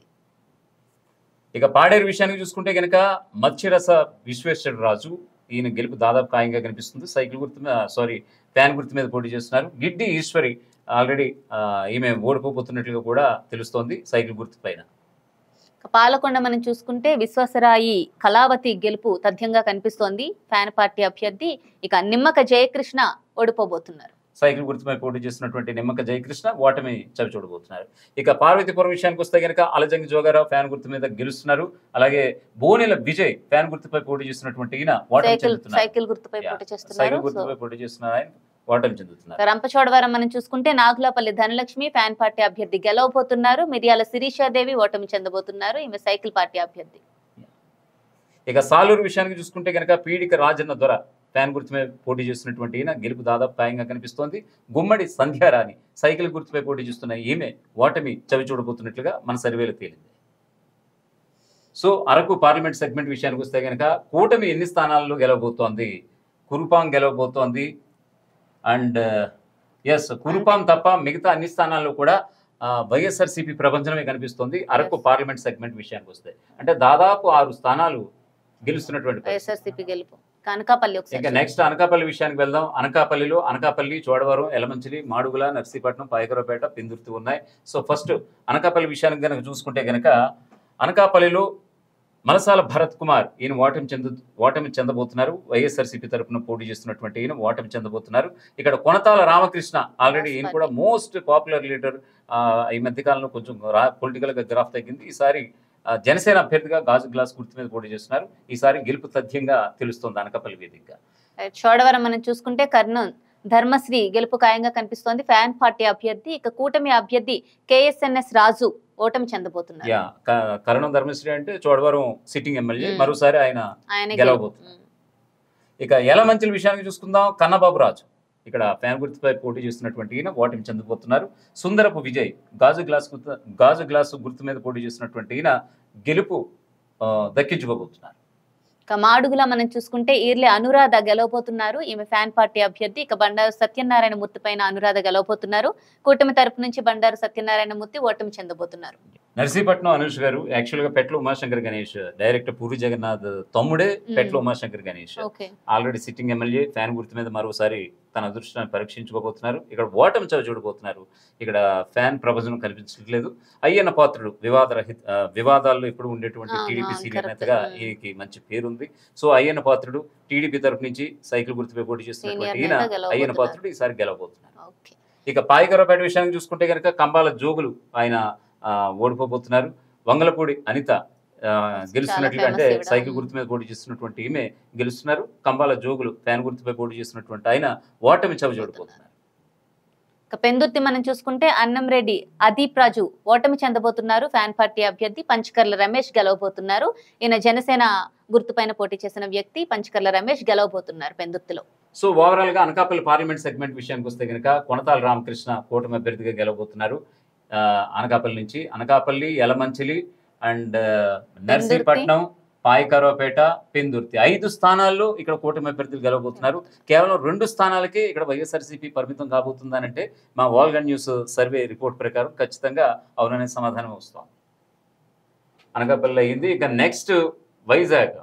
ఇక పాడేరు విషయానికి చూసుకుంటే కనుక మత్స్యరస విశ్వేశ్వరరాజు ఈయన గెలుపు దాదాపు ఖాయంగా కనిపిస్తుంది. సైకిల్ గుర్తు ఫ్యాన్ గుర్తు మీద పోటీ చేస్తున్నారు. గిడ్డి ఈశ్వరి ఆల్రెడీ ఈమె ఓడిపోబోతున్నట్లుగా కూడా తెలుస్తోంది సైకిల్ గుర్తు పైన. పాలకొండ మనం చూసుకుంటే విశ్వాసరాయి కళావతి గెలుపు తథ్యంగా కనిపిస్తోంది ఫ్యాన్ పార్టీ అభ్యర్థి. ఇక నిమ్మక జయకృష్ణ ఓడిపోబోతున్నారు. సైకిల్ గుర్తుపై పోటీ చేస్తున్నటువంటి నిమ్మక జయకృష్ణ ఓటమి చవి చూడబోతున్నారు. ఇక పార్వతీపురం విషయానికి వస్తే కనుక అలజంగి జోగారావు ఫ్యాన్ గుర్తు మీద గెలుస్తున్నారు. అలాగే బోనెల విజయ్ ఫ్యాన్ గుర్తుపై పోటీ చేస్తున్నటువంటి ఈయన ఓటమి చెందుతున్నారు. సైకిల్ గుర్తుపై పోటీ చేస్తున్నారు ఆయన ఓటమి చెందుతున్నారు. రంపచోడవరం మనం చూసుకుంటే నాగులపల్లి ధనలక్ష్మి ఫ్యాన్ పార్టీ అభ్యర్థి గెలవబోతున్నారు. మిరియాల శిరీషాదేవి ఓటమి చెందబోతున్నారు, ఈమె సైకిల్ పార్టీ అభ్యర్థి. ఇక సాలూరు విషయానికి చూసుకుంటే కనుక పీడిక రాజన్న దొర ఫ్యాన్ గుర్తు మీద పోటీ చేస్తున్నటువంటి ఈయన గెలుపు దాదాపు ఖాయంగా కనిపిస్తోంది. గుమ్మడి సంధ్యారాణి సైకిల్ గుర్తుపై పోటీ చేస్తున్న ఈమె ఓటమి చవి చూడబోతున్నట్లుగా మన సర్వేలో తేలింది. సో అరకు పార్లమెంట్ సెగ్మెంట్ విషయానికి వస్తే కనుక కూటమి ఎన్ని స్థానాల్లో గెలవబోతోంది? కురుపాం గెలవబోతోంది అండ్ కురుపాం తప్ప మిగతా అన్ని స్థానాల్లో కూడా వైఎస్ఆర్సీపీ ప్రపంచమే కనిపిస్తుంది. అరకు పార్లమెంట్ సెగ్మెంట్ విషయానికి వస్తే అంటే దాదాపు 6 స్థానాలు గెలుస్తున్నటువంటి వైఎస్ఆర్సీపీ గెలుపు. అనకాపల్లి ఇక నెక్స్ట్ అనకాపల్లి విషయానికి వెళ్దాం. అనకాపల్లిలో అనకాపల్లి, చోడవరం, ఎలమంచిలి, మాడుగుల, నర్సీపట్నం, పాయకరావుపేట, పిందుర్తి ఉన్నాయి. సో ఫస్ట్ అనకాపల్లి విషయానికి కనుక చూసుకుంటే కనుక అనకాపల్లిలో మలసాల భరత్ కుమార్ ఈయన ఓటమి చెందబోతున్నారు. వైఎస్ఆర్సీపీ తరఫున పోటీ చేస్తున్నటువంటి ఈయన ఓటమి చెందబోతున్నారు. ఇక్కడ కొనతాల రామకృష్ణ ఆల్రెడీ ఈయన కూడా మోస్ట్ పాపులర్ లీడర్. ఈ మధ్యకాలంలో కొంచెం పొలిటికల్ గా గ్రాఫ్ తగ్గింది. ఈసారి జనసేన అభ్యర్థిగా గాజు గ్లాస్ గుర్తు మీద పోటీ చేస్తున్నారు. ఈసారి గెలుపు తథ్యంగా తెలుస్తోంది అనకాపల్లి వేదికగా. చోడవరం మనం చూసుకుంటే కర్నూలు ధర్మశ్రీ గెలుపు ఖాయంగా కనిపిస్తోంది. ఫ్యాన్ పార్టీ అభ్యర్థి, ఇక కూటమి అభ్యర్థి KSNS రాజు ఓటమి చెందబోతున్నారు. కరణం ధర్మశ్రీ అంటే చోడవరం సిట్టింగ్ ఎమ్మెల్యే, మరోసారి ఆయన గెలవబోతున్నారు. ఇక యలమంచిల విషయానికి చూసుకుందాం. కన్నబాబు రాజు ఇక్కడ ఫ్యాన్ గుర్తుపై పోటీ చేస్తున్నటువంటి ఈయన ఓటమి చెందబోతున్నారు. సుందరపు విజయ్ గాజు గ్లాసు గుర్తు మీద పోటీ చేస్తున్నటువంటి ఈయన గెలుపు దక్కించుకోబోతున్నారు. ఇక మాడుగులా మనం చూసుకుంటే ఈర్లే అనురాధ గెలవబోతున్నారు. ఈమె ఫ్యాన్ పార్టీ అభ్యర్థి. ఇక బండారు సత్యనారాయణ మూర్తి పైన అనురాధ గెలవబోతున్నారు. కూటమి తరపు నుంచి బండారు సత్యనారాయణ మూర్తి ఓటమి చెందబోతున్నారు. నర్సీపట్నం అనూష్ గారు యాక్చువల్ గా పెట్ల ఉమాశంకర్ గణేష్ డైరెక్టర్ పూరి జగన్నాథ్ తమ్ముడే Petla Umashankar Ganesh. Already sitting MLA. Fan గుర్తు మీద మరోసారి తన అదృష్టాన్ని పరీక్షించుకోబోతున్నారు. ఇక్కడ ఓటమి చవి చూడబోతున్నారు. ఇక్కడ ఫ్యాన్ ప్రపంచం కనిపించట్లేదు. అయ్యన్న పాత్రుడు వివాదాల్లో ఇప్పుడు ఉండేటువంటి టీడీపీ సీనియర్ నేతగా ఈయనకి మంచి పేరుంది. సో అయ్యన్న పాత్రుడు టీడీపీ తరఫు నుంచి సైకిల్ గుర్తుపై పోటీ చేస్తున్నటువంటి ఈయన అయ్యన్న పాత్రుడు ఈసారి గెలవబోతున్నారు. ఇక పాయకరావుపేట విషయానికి చూసుకుంటే కనుక కంబాల జోగులు ఆయన ఓడిపోబోతున్నారు. వంగలపూడి అనిత గెలుస్తున్నట్లుగా, అంటే సైకిల్ గుర్తు మీద పోటీ చేస్తున్నటువంటి ఈమె గెలుస్తున్నారు. కంబాల జోగులు ఫ్యాన్ గుర్తుపై పోటీ చేస్తున్నటువంటి ఆయన ఓటమి చవి చూడబోతున్నారు. పెందుర్తి మనం చూసుకుంటే అన్నంరెడ్డి అదీప్ రాజు ఓటమి చెందబోతున్నారు. ఫ్యాన్ పార్టీ అభ్యర్థి. పంచకర్ల రమేష్ గెలవబోతున్నారు. ఈయన జనసేన గుర్తుపైన పోటీ చేసిన వ్యక్తి. పంచకర్ల రమేష్ గెలవబోతున్నారు పెందుర్తిలో. సో ఓవరాల్ గా అనకాపల్లి పార్లమెంట్ సెగ్మెంట్ విషయానికి వస్తే కనుక కొనతాల రామకృష్ణ కూటమి అభ్యర్థిగా గెలవబోతున్నారు. అనకాపల్లి నుంచి అనకాపల్లి, యలమంచిలి అండ్ నర్సీపట్నం, పాయకరావుపేట, పెందుర్తి 5 స్థానాల్లో ఇక్కడ కూటమి అభ్యర్థులు గెలవబోతున్నారు. కేవలం 2 స్థానాలకే ఇక్కడ వైఎస్ఆర్సీపీ పరిమితం కాబోతుందనంటే మా వాల్గన్ న్యూస్ సర్వే రిపోర్ట్ ప్రకారం ఖచ్చితంగా అవుననే సమాధానం వస్తాం. అనకాపల్లి అయింది. ఇక నెక్స్ట్ వైజాగ్,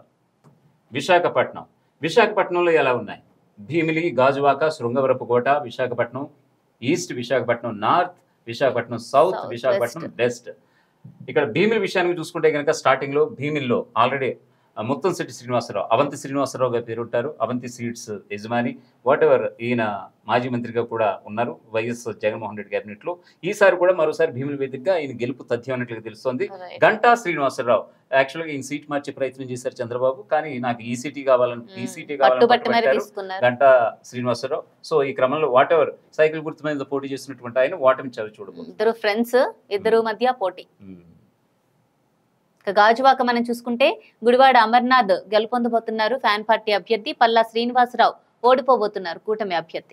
విశాఖపట్నంలో ఎలా ఉన్నాయి? Bhimili, Gajuwaka, Srungavarapukota, Visakhapatnam east, Visakhapatnam north, Visakhapatnam south, Visakhapatnam west. ఇక్కడ భీమిలి విషయానికి చూసుకుంటే కనుక స్టార్టింగ్ లో భీమిల్లో ఆల్రెడీ ముత్తంశెట్టి శ్రీనివాసరావు, అవంతి శ్రీనివాసరావు గారు పేరుంటారు. అవంతి సీడ్స్ యజమాని. వాట్ ఎవర్ ఈయన మాజీ మంత్రిగా కూడా ఉన్నారు వైఎస్ జగన్మోహన్ రెడ్డి క్యాబినెట్ లో. ఈసారి కూడా మరోసారి భీమిలి వేదికగా ఈయన గెలుపు తథ్యం అన్నట్లుగా తెలుస్తోంది. గంటా శ్రీనివాసరావు యాక్చువల్గా ఈయన సీట్ మార్చే ప్రయత్నం చేశారు చంద్రబాబు, కానీ నాకు ఈ సీటీ కావాలని గంటా శ్రీనివాసరావు. సో ఈ క్రమంలో వాట్ ఎవర్ సైకిల్ గుర్తు మీద పోటీ చేసినటువంటి ఆయన ఓటమి చవి చూడబోతుంది. ఇద్దరు ఫ్రెండ్స్, ఇద్దరు మధ్య పోటీ. గాజువాక మనం చూసుకుంటే గుడివాడ అమర్నాథ్ గెలుపొందబోతున్నారు. ఫ్యాన్ పార్టీ అభ్యర్థి. పల్లా శ్రీనివాసరావు ఓడిపోబోతున్నారు కూటమి అభ్యర్థి.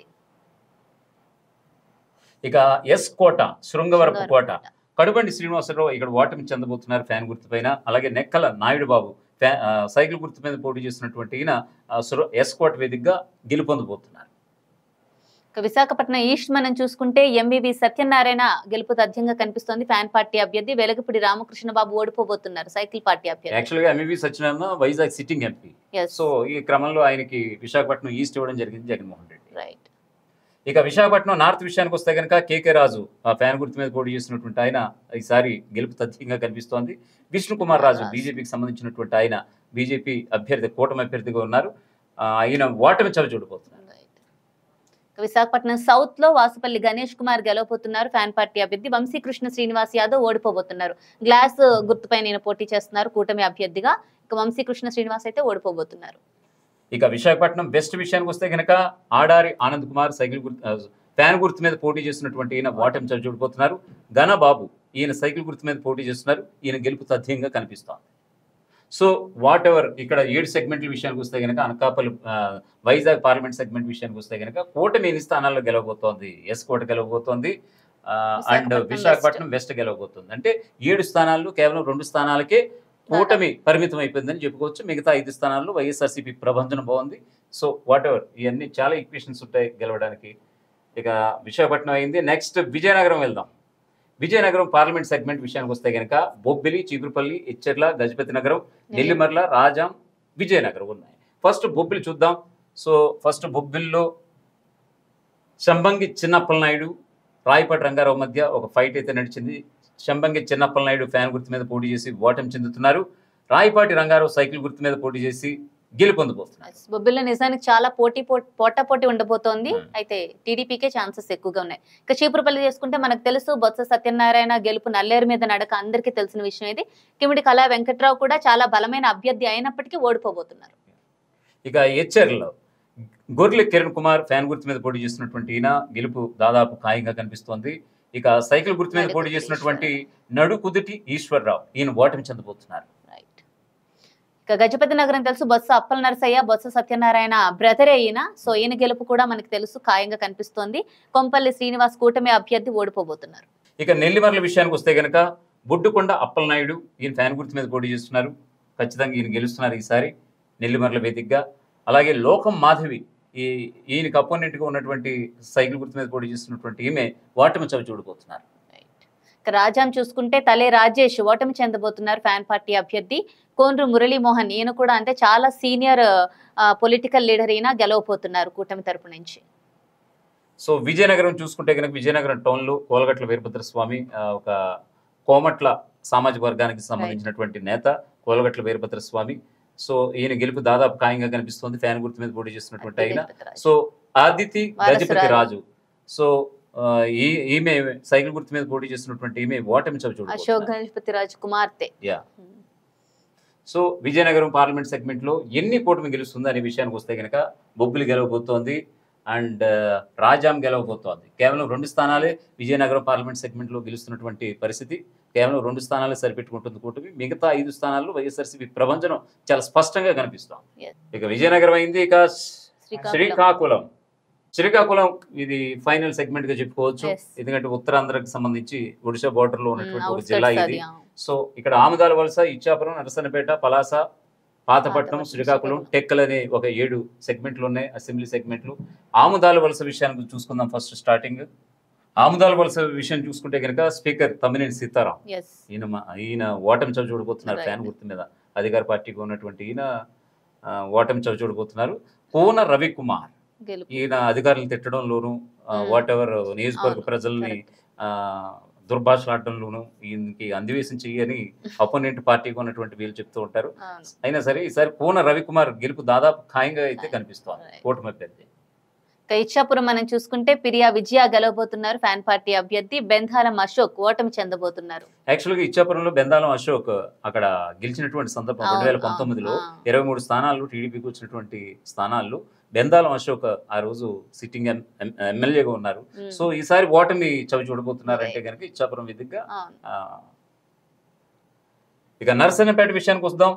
ఇక ఎస్ కోట, శృంగవరపు కోట, కడుబండి శ్రీనివాసరావు ఇక్కడ ఓటమి చెందబోతున్నారు ఫ్యాన్ గుర్తు పైన. అలాగే నెక్కల నాయుడు బాబు సైకిల్ గుర్తు మీద పోటీ చేస్తున్నటువంటి ఈయన ఎస్ కోట వేదికగా గెలుపొందబోతున్నారు. విశాఖపట్నం ఈస్ట్ మనం చూసుకుంటే ఎంవివి సత్యనారాయణ గెలుపు తథ్యంగా కనిపిస్తోంది. ఫ్యాన్ పార్టీ అభ్యర్థి. వెలగపూడి రామకృష్ణ బాబు ఓడిపోబోతున్నారు సైకిల్ పార్టీ అభ్యర్థి. యాక్చువల్గా MVV Satyanarayana Vizag sitting MP. So ఈ క్రమంలో ఆయనకి విశాఖపట్నం ఈస్ట్ ఇవ్వడం జరిగింది జగన్మోహన్ రెడ్డి. రైట్. ఇక విశాఖపట్నం నార్త్ విషయానికి వస్తే కనుక కేకే రాజు ఫ్యాన్ గుర్తు మీద పోటీ చేసినటువంటి ఆయన ఈసారి గెలుపు తథ్యంగా కనిపిస్తోంది. విష్ణుకుమార్ రాజు బీజేపీకి సంబంధించినటువంటి ఆయన బీజేపీ అభ్యర్థి, కూటమి అభ్యర్థిగా ఉన్నారు. ఆయన ఓటమి చవి చూడబోతున్నారు. విశాఖపట్నం సౌత్ లో వాసుపల్లి గణేష్ కుమార్ గెలవబోతున్నారు. ఫ్యాన్ పార్టీ అభ్యర్థి. వంశీకృష్ణ శ్రీనివాస్ యాదవ్ ఓడిపోబోతున్నారు. గ్లాస్ గుర్తుపై నేను పోటీ చేస్తున్నారు కూటమి అభ్యర్థిగా. ఇక వంశీకృష్ణ శ్రీనివాస్ అయితే ఓడిపోబోతున్నారు. ఇక విశాఖపట్నం వెస్ట్ విషయానికి వస్తే కనుక ఆడారి ఆనంద్ కుమార్ ఫ్యాన్ గుర్తు మీద పోటీ చేస్తున్నటువంటి ఈయన ఓటమి చవి చూడబోతున్నారు. ఘనబాబు ఈయన సైకిల్ గుర్తు మీద పోటీ చేస్తున్నారు. ఈయన గెలుపు తథ్యంగా కనిపిస్తోంది. సో వాట్ ఎవర్ ఇక్కడ 7 సెగ్మెంట్ల విషయానికి వస్తే కనుక అనకాపల్లి వైజాగ్ పార్లమెంట్ సెగ్మెంట్ విషయానికి వస్తే కనుక కూటమి 8 స్థానాల్లో గెలవబోతోంది. ఎస్ కోట గెలవబోతోంది అండ్ విశాఖపట్నం వెస్ట్ గెలవబోతుంది. అంటే 7 స్థానాల్లో కేవలం 2 స్థానాలకే కూటమి పరిమితం అయిపోయిందని చెప్పుకోవచ్చు. మిగతా 5 స్థానాల్లో వైఎస్ఆర్సీపీ ప్రభంజనం బాగుంది. సో వాట్ ఎవర్ ఇవన్నీ చాలా ఈక్వేషన్స్ ఉంటాయి గెలవడానికి. ఇక విశాఖపట్నం అయింది. నెక్స్ట్ విజయనగరం వెళ్దాం. విజయనగరం పార్లమెంట్ సెగ్మెంట్ విషయానికి వస్తే కనుక బొబ్బిలి, చీపురుపల్లి, ఇచ్చెర్ల, గజపతి నగరం, నెల్లిమర్ల, రాజాం, విజయనగరం ఉన్నాయి. ఫస్ట్ బొబ్బిలి చూద్దాం. సో ఫస్ట్ బొబ్బిల్లో శంబంగి చిన్నప్పలనాయుడు, రాయపాటి రంగారావు మధ్య ఒక ఫైట్ అయితే నడిచింది. శంబంగి చిన్నప్పలనాయుడు ఫ్యాన్ గుర్తు మీద పోటీ చేసి ఓటమి చెందుతున్నారు. రాయపాటి రంగారావు సైకిల్ గుర్తు మీద పోటీ చేసి గెలుపొందబోతున్నారు. బొబ్బిల్లో నిజానికి చాలా పోటీ ఉండబోతోంది. అయితే టీడీపీకే ఛాన్సెస్ ఎక్కువగా ఉన్నాయి. ఇక చీపురుపల్లి చేసుకుంటే మనకు తెలుసు బొత్స సత్యనారాయణ గెలుపు నల్లేరు మీద నడక అందరికీ తెలిసిన విషయం ఇది. కిమిడి కళా వెంకట్రావు కూడా చాలా బలమైన అభ్యర్థి అయినప్పటికీ ఓడిపోబోతున్నారు. ఇక హెచ్ఆర్లో గొర్రెల కిరణ్ కుమార్ ఫ్యాన్ గుర్తు మీద పోటీ చేస్తున్నటువంటి ఈయన గెలుపు దాదాపు ఖాయంగా కనిపిస్తోంది. ఇక సైకిల్ గుర్తు మీద పోటీ చేసినటువంటి నడుకుదుటి ఈశ్వర్రావు ఈయన ఓటమి చెందబోతున్నారు. ఇక గజపతి నగరం తెలుసు బొత్స అప్పల నరసయ్య బొత్స సత్యనారాయణ బ్రదరే ఈయన. సో ఈయన గెలుపు కూడా మనకు తెలుసు ఖాయంగా కనిపిస్తోంది. కొంపల్లి శ్రీనివాస్ కూటమి అభ్యర్థి ఓడిపోబోతున్నారు. ఇక నెల్లిమర్ల విషయానికి వస్తే కనుక బొడ్డుకొండ అప్పలనాయుడు ఈయన ఫ్యాన్ గుర్తు మీద పోటీ చేస్తున్నారు. ఖచ్చితంగా ఈయన గెలుస్తున్నారు ఈసారి నెల్లిమర్ల వేదికగా. అలాగే లోకం మాధవి ఈయనకు అపోనెంట్గా ఉన్నటువంటి సైకిల్ గుర్తు మీద పోటీ చేస్తున్నటువంటి ఈమె ఓటమి చవి చూడబోతున్నారు. రాజాం చూసుకుంటే తలే రాజేష్ ఓటమి చెందబోతున్నారు ఫ్యాన్ పార్టీ అభ్యర్థి. కోన్రు మురళీమోహన్ ఈయన కూడా అంటే చాలా సీనియర్ పొలిటికల్ లీడర్ ఈయన గెలవబోతున్నారు కూటమి తరపు నుంచి. సో విజయనగరం చూసుకుంటే కనుక విజయనగరం టౌన్లో కోలగట్ల వీరభద్రస్వామి ఒక కోమట్ల సామాజిక వర్గానికి సంబంధించినటువంటి నేత కోలగట్ల వీరభద్రస్వామి. సో ఈయన గెలుపు దాదాపు ఖాయంగా కనిపిస్తుంది ఫ్యాన్ గుర్తు మీద పోటీ చేస్తున్నటువంటి ఆయన. సో ఆదితి గజపతి రాజు సో ఈమె సైకిల్ గుర్తు మీద పోటీ చేస్తున్నటువంటి ఈమె ఓటమి చవి చూడాలి. అశోక్ గజపతి రాజు కుమార్తె. సో విజయనగరం పార్లమెంట్ సెగ్మెంట్ లో ఎన్ని కూటమి గెలుస్తుంది అనే విషయానికి వస్తే కనుక బొబ్బిలి గెలవబోతోంది అండ్ రాజాం గెలవబోతోంది. కేవలం 2 స్థానాలే విజయనగరం పార్లమెంట్ సెగ్మెంట్ లో గెలుస్తున్నటువంటి పరిస్థితి. కేవలం 2 స్థానాలే సరిపెట్టుకుంటుంది కూటమి. మిగతా 5 స్థానాల్లో వైఎస్ఆర్సీపీ ప్రభంజనం చాలా స్పష్టంగా కనిపిస్తోంది. ఇక విజయనగరం అయింది. ఇక శ్రీకాకుళం ఇది ఫైనల్ సెగ్మెంట్ గా చెప్పుకోవచ్చు. ఎందుకంటే ఉత్తరాంధ్రకు సంబంధించి ఒడిశా బోర్డర్ లో ఉన్నటువంటి ఒక జిల్లా ఇది. సో ఇక్కడ ఆముదాల వలస, ఇచ్చాపురం, నరసన్నపేట, పలాస, పాతపట్నం, శ్రీకాకుళం, టెక్కల్ అనే ఒక 7 సెగ్మెంట్లు ఉన్నాయి అసెంబ్లీ సెగ్మెంట్లు. ఆముదాల వలస విషయానికి చూసుకుందాం. ఫస్ట్ స్టార్టింగ్ ఆముదాల వలస విషయం చూసుకుంటే కనుక స్పీకర్ తమ్మినేని సీతారాం ఈయన ఓటమి చవి చూడబోతున్నారు ఫ్యాన్ గుర్తు మీద. అధికార పార్టీగా ఉన్నటువంటి ఈయన ఓటమి చవి చూడబోతున్నారు. కోన రవికుమార్ ఈయన అధికారులను తిట్టడంలోను వాట్ ఎవర్ నియోజకవర్గ ప్రజల్ని దుర్భాషలాడడంలోను ఈయనకి అందివేశం చెయ్యని అపోనెంట్ పార్టీగా ఉన్నటువంటి వీళ్ళు చెప్తూ ఉంటారు. అయినా సరే ఈసారి కోన రవికుమార్ గెలుపు దాదాపు ఖాయంగా అయితే కనిపిస్తోంది కూటమి అభ్యర్థి. ఇచ్చాపురం మనం చూసుకుంటే పిరియా విజయ గెలవబోతున్నారు ఫ్యాన్ పార్టీ అభ్యర్థి. బెందాలం అశోక్ ఓటమి చెందబోతున్నారు. యాక్చువల్గా ఇచ్చాపురంలో బెందాలం అశోక్ అక్కడ గెలిచినటువంటి సందర్భం 2019లో 23 స్థానాలు టీడీపీకి వచ్చినటువంటి స్థానాల్లో బెందాలం అశోక్ ఆ రోజు సిట్టింగ్ ఎమ్మెల్యేగా ఉన్నారు. సో ఈసారి ఓటమి చవి చూడబోతున్నారు అంటే కనుక ఇచ్చాపురం వేదికగా. ఇక నరసన్నపేట విషయానికి వద్దాం.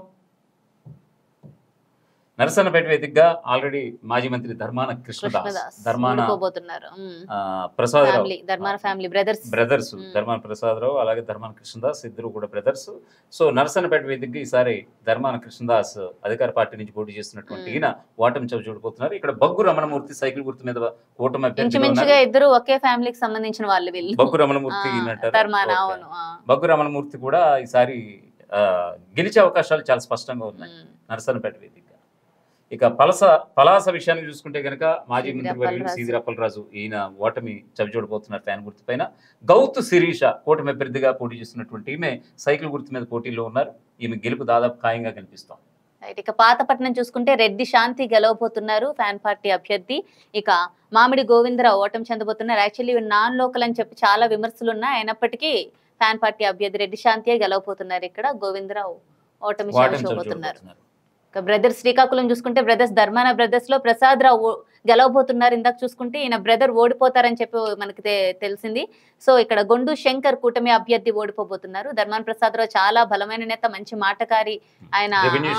నరసన్నపేట వేదికగా ఆల్రెడీ మాజీ మంత్రి ధర్మాన కృష్ణదాస్, ధర్మాన ప్రసాదరావు బ్రదర్స్, ధర్మాన ప్రసాదరావు అలాగే ధర్మాన కృష్ణదాస్ ఇద్దరు కూడా బ్రదర్స్. సో నరసన్నపేట వేదికగా ఈసారి ధర్మాన కృష్ణదాస్ అధికార పార్టీ నుంచి పోటీ చేస్తున్నటువంటి ఈయన ఓటమి చవి చూడబోతున్నారు. ఇక్కడ బగ్గు రమణమూర్తి సైకిల్ గుర్తు మీద కూటమి ఇద్దరు ఒకే ఫ్యామిలీకి సంబంధించిన వాళ్ళు. బగ్గు రమణమూర్తి బగ్గు రమణమూర్తి కూడా ఈసారి గెలిచే అవకాశాలు చాలా స్పష్టంగా ఉన్నాయి నరసన్నపేట వేదిక. ఇక పలాస విషయాన్ని చూసుకుంటే కనుక మాజీ మంత్రివర్యులు సీదిరి అప్పలరాజు ఈయన ఓటమి చవి చూడబోతున్నారు ఫ్యాన్ గుర్తు పైన. గౌతు శిరీష కూటమి అభ్యర్థిగా పోటీ చేస్తున్నటువంటి ఈమె సైకిల్ గుర్తు మీద పోటీలో ఉన్నారు. ఈమె గెలుపు దాదాపు ఖాయంగా కనిపిస్తోంది. ఇక పాతపట్నం చూసుకుంటే రెడ్డి శాంతి గెలవబోతున్నారు ఫ్యాన్ పార్టీ అభ్యర్థి. ఇక మామిడి గోవిందరావు ఓటమి చెందబోతున్నారు. యాక్చువల్లీ నాన్ లోకల్ అని చెప్పి చాలా విమర్శలు ఉన్నాయి. అయినప్పటికీ ఫ్యాన్ పార్టీ అభ్యర్థి రెడ్డి శాంతియే గెలవబోతున్నారు. ఇక్కడ గోవిందరావు ఓటమి చెందబోతున్నారు. బ్రదర్స్ శ్రీకాకుళం చూసుకుంటే బ్రదర్స్ ధర్మాన బ్రదర్స్ లో ప్రసాద్ రావు గెలవబోతున్నారు. ఇందాక చూసుకుంటే ఈయన బ్రదర్ ఓడిపోతారని చెప్పి మనకి తెలిసింది. సో ఇక్కడ గొండు శంకర్ కూటమి అభ్యర్థి ఓడిపోబోతున్నారు. ధర్మాన ప్రసాద్ రావు చాలా బలమైన నేత, మంచి మాటకారి. ఆయన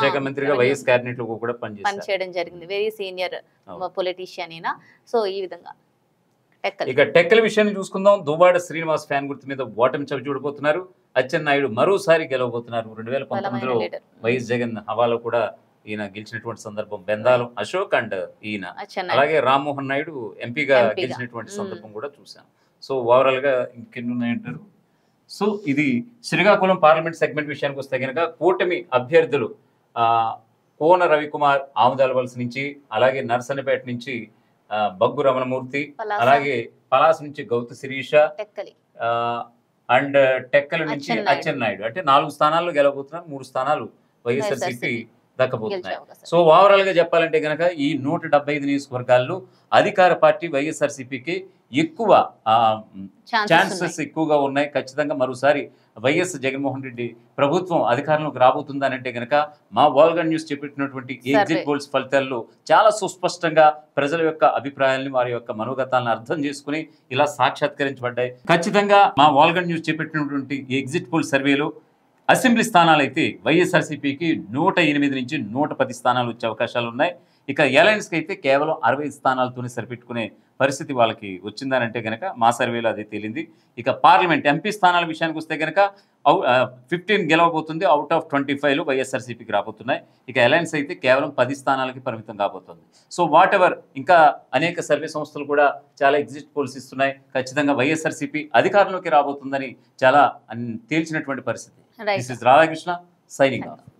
పనిచేయడం జరిగింది. వెరీ సీనియర్ పొలిటీషియన్ ఈయన. సో ఈ విధంగా ఇక టెక్కల విషయాన్ని చూసుకుందాం. దువ్వాడ శ్రీనివాస్ ఫ్యాన్ గుర్తు మీద ఓటమి చవి చూడబోతున్నారు. అచ్చెన్నాయుడు మరోసారి గెలవబోతున్నారు. 2019లో వైఎస్ జగన్ హవాలో కూడా ఈయన గెలిచినటువంటి సందర్భం. బెందాలం అశోక్ అండ్ ఈయన అలాగే రామ్మోహన్ నాయుడు ఎంపీగా గెలిచినటువంటి సందర్భం కూడా చూసాం. సో ఓవరాల్ గా ఇంకెన్ని ఉన్నాయంటారు. సో ఇది శ్రీకాకుళం పార్లమెంట్ సెగ్మెంట్ విషయానికి వస్తే కనుక కూటమి అభ్యర్థులు కోన రవికుమార్ ఆముదాల వలస నుంచి, అలాగే నర్సన్నపేట నుంచి బగ్గు రమణమూర్తి, అలాగే పలాస నుంచి గౌతు శిరీష, అండ్ టెక్కల నుంచి అచ్చెన్నాయుడు. అంటే 4 స్థానాల్లో గెలవబోతున్నారు. 3 స్థానాలు వైఎస్ఆర్సీపీ దక్కబోతున్నాయి. సో ఓవరాల్ గా చెప్పాలంటే కనుక ఈ 175 నియోజకవర్గాల్లో అధికార పార్టీ వైఎస్ఆర్సీపీకి ఎక్కువ ఛాన్సెస్ ఎక్కువగా ఉన్నాయి. ఖచ్చితంగా మరోసారి వైఎస్ జగన్మోహన్ రెడ్డి ప్రభుత్వం అధికారంలోకి రాబోతుందని అంటే గనక మా వాల్గన్ న్యూస్ చెప్పినటువంటి ఎగ్జిట్ పోల్స్ ఫలితాల్లో చాలా సుస్పష్టంగా ప్రజల యొక్క అభిప్రాయాల్ని వారి యొక్క మనోగతాలను అర్థం చేసుకుని ఇలా సాక్షాత్కరించబడ్డాయి. ఖచ్చితంగా మా వాల్గన్ న్యూస్ చెప్పినటువంటి ఎగ్జిట్ పోల్ సర్వేలో అసెంబ్లీ స్థానాలు అయితే వైఎస్ఆర్సీపీకి 108 నుంచి 110 స్థానాలు వచ్చే అవకాశాలు ఉన్నాయి. ఇక అలయన్స్కి అయితే కేవలం 60 స్థానాలతోనే సరిపెట్టుకునే పరిస్థితి వాళ్ళకి వచ్చిందనంటే గనక మా సర్వేలో అదే తేలింది. ఇక పార్లమెంట్ ఎంపీ స్థానాల విషయానికి వస్తే గనక 15 గెలవబోతుంది. అవుట్ ఆఫ్ 25లో వైఎస్ఆర్సీపీకి రాబోతున్నాయి. ఇక అలయన్స్ అయితే కేవలం 10 స్థానాలకి పరిమితం కాబోతుంది. సో వాట్ ఎవర్ ఇంకా అనేక సర్వే సంస్థలు కూడా చాలా ఎగ్జిట్ పోల్స్ ఇస్తున్నాయి. ఖచ్చితంగా వైఎస్ఆర్సీపీ అధికారంలోకి రాబోతుందని చాలా తేల్చినటువంటి పరిస్థితి. This is Radhakrishna signing of.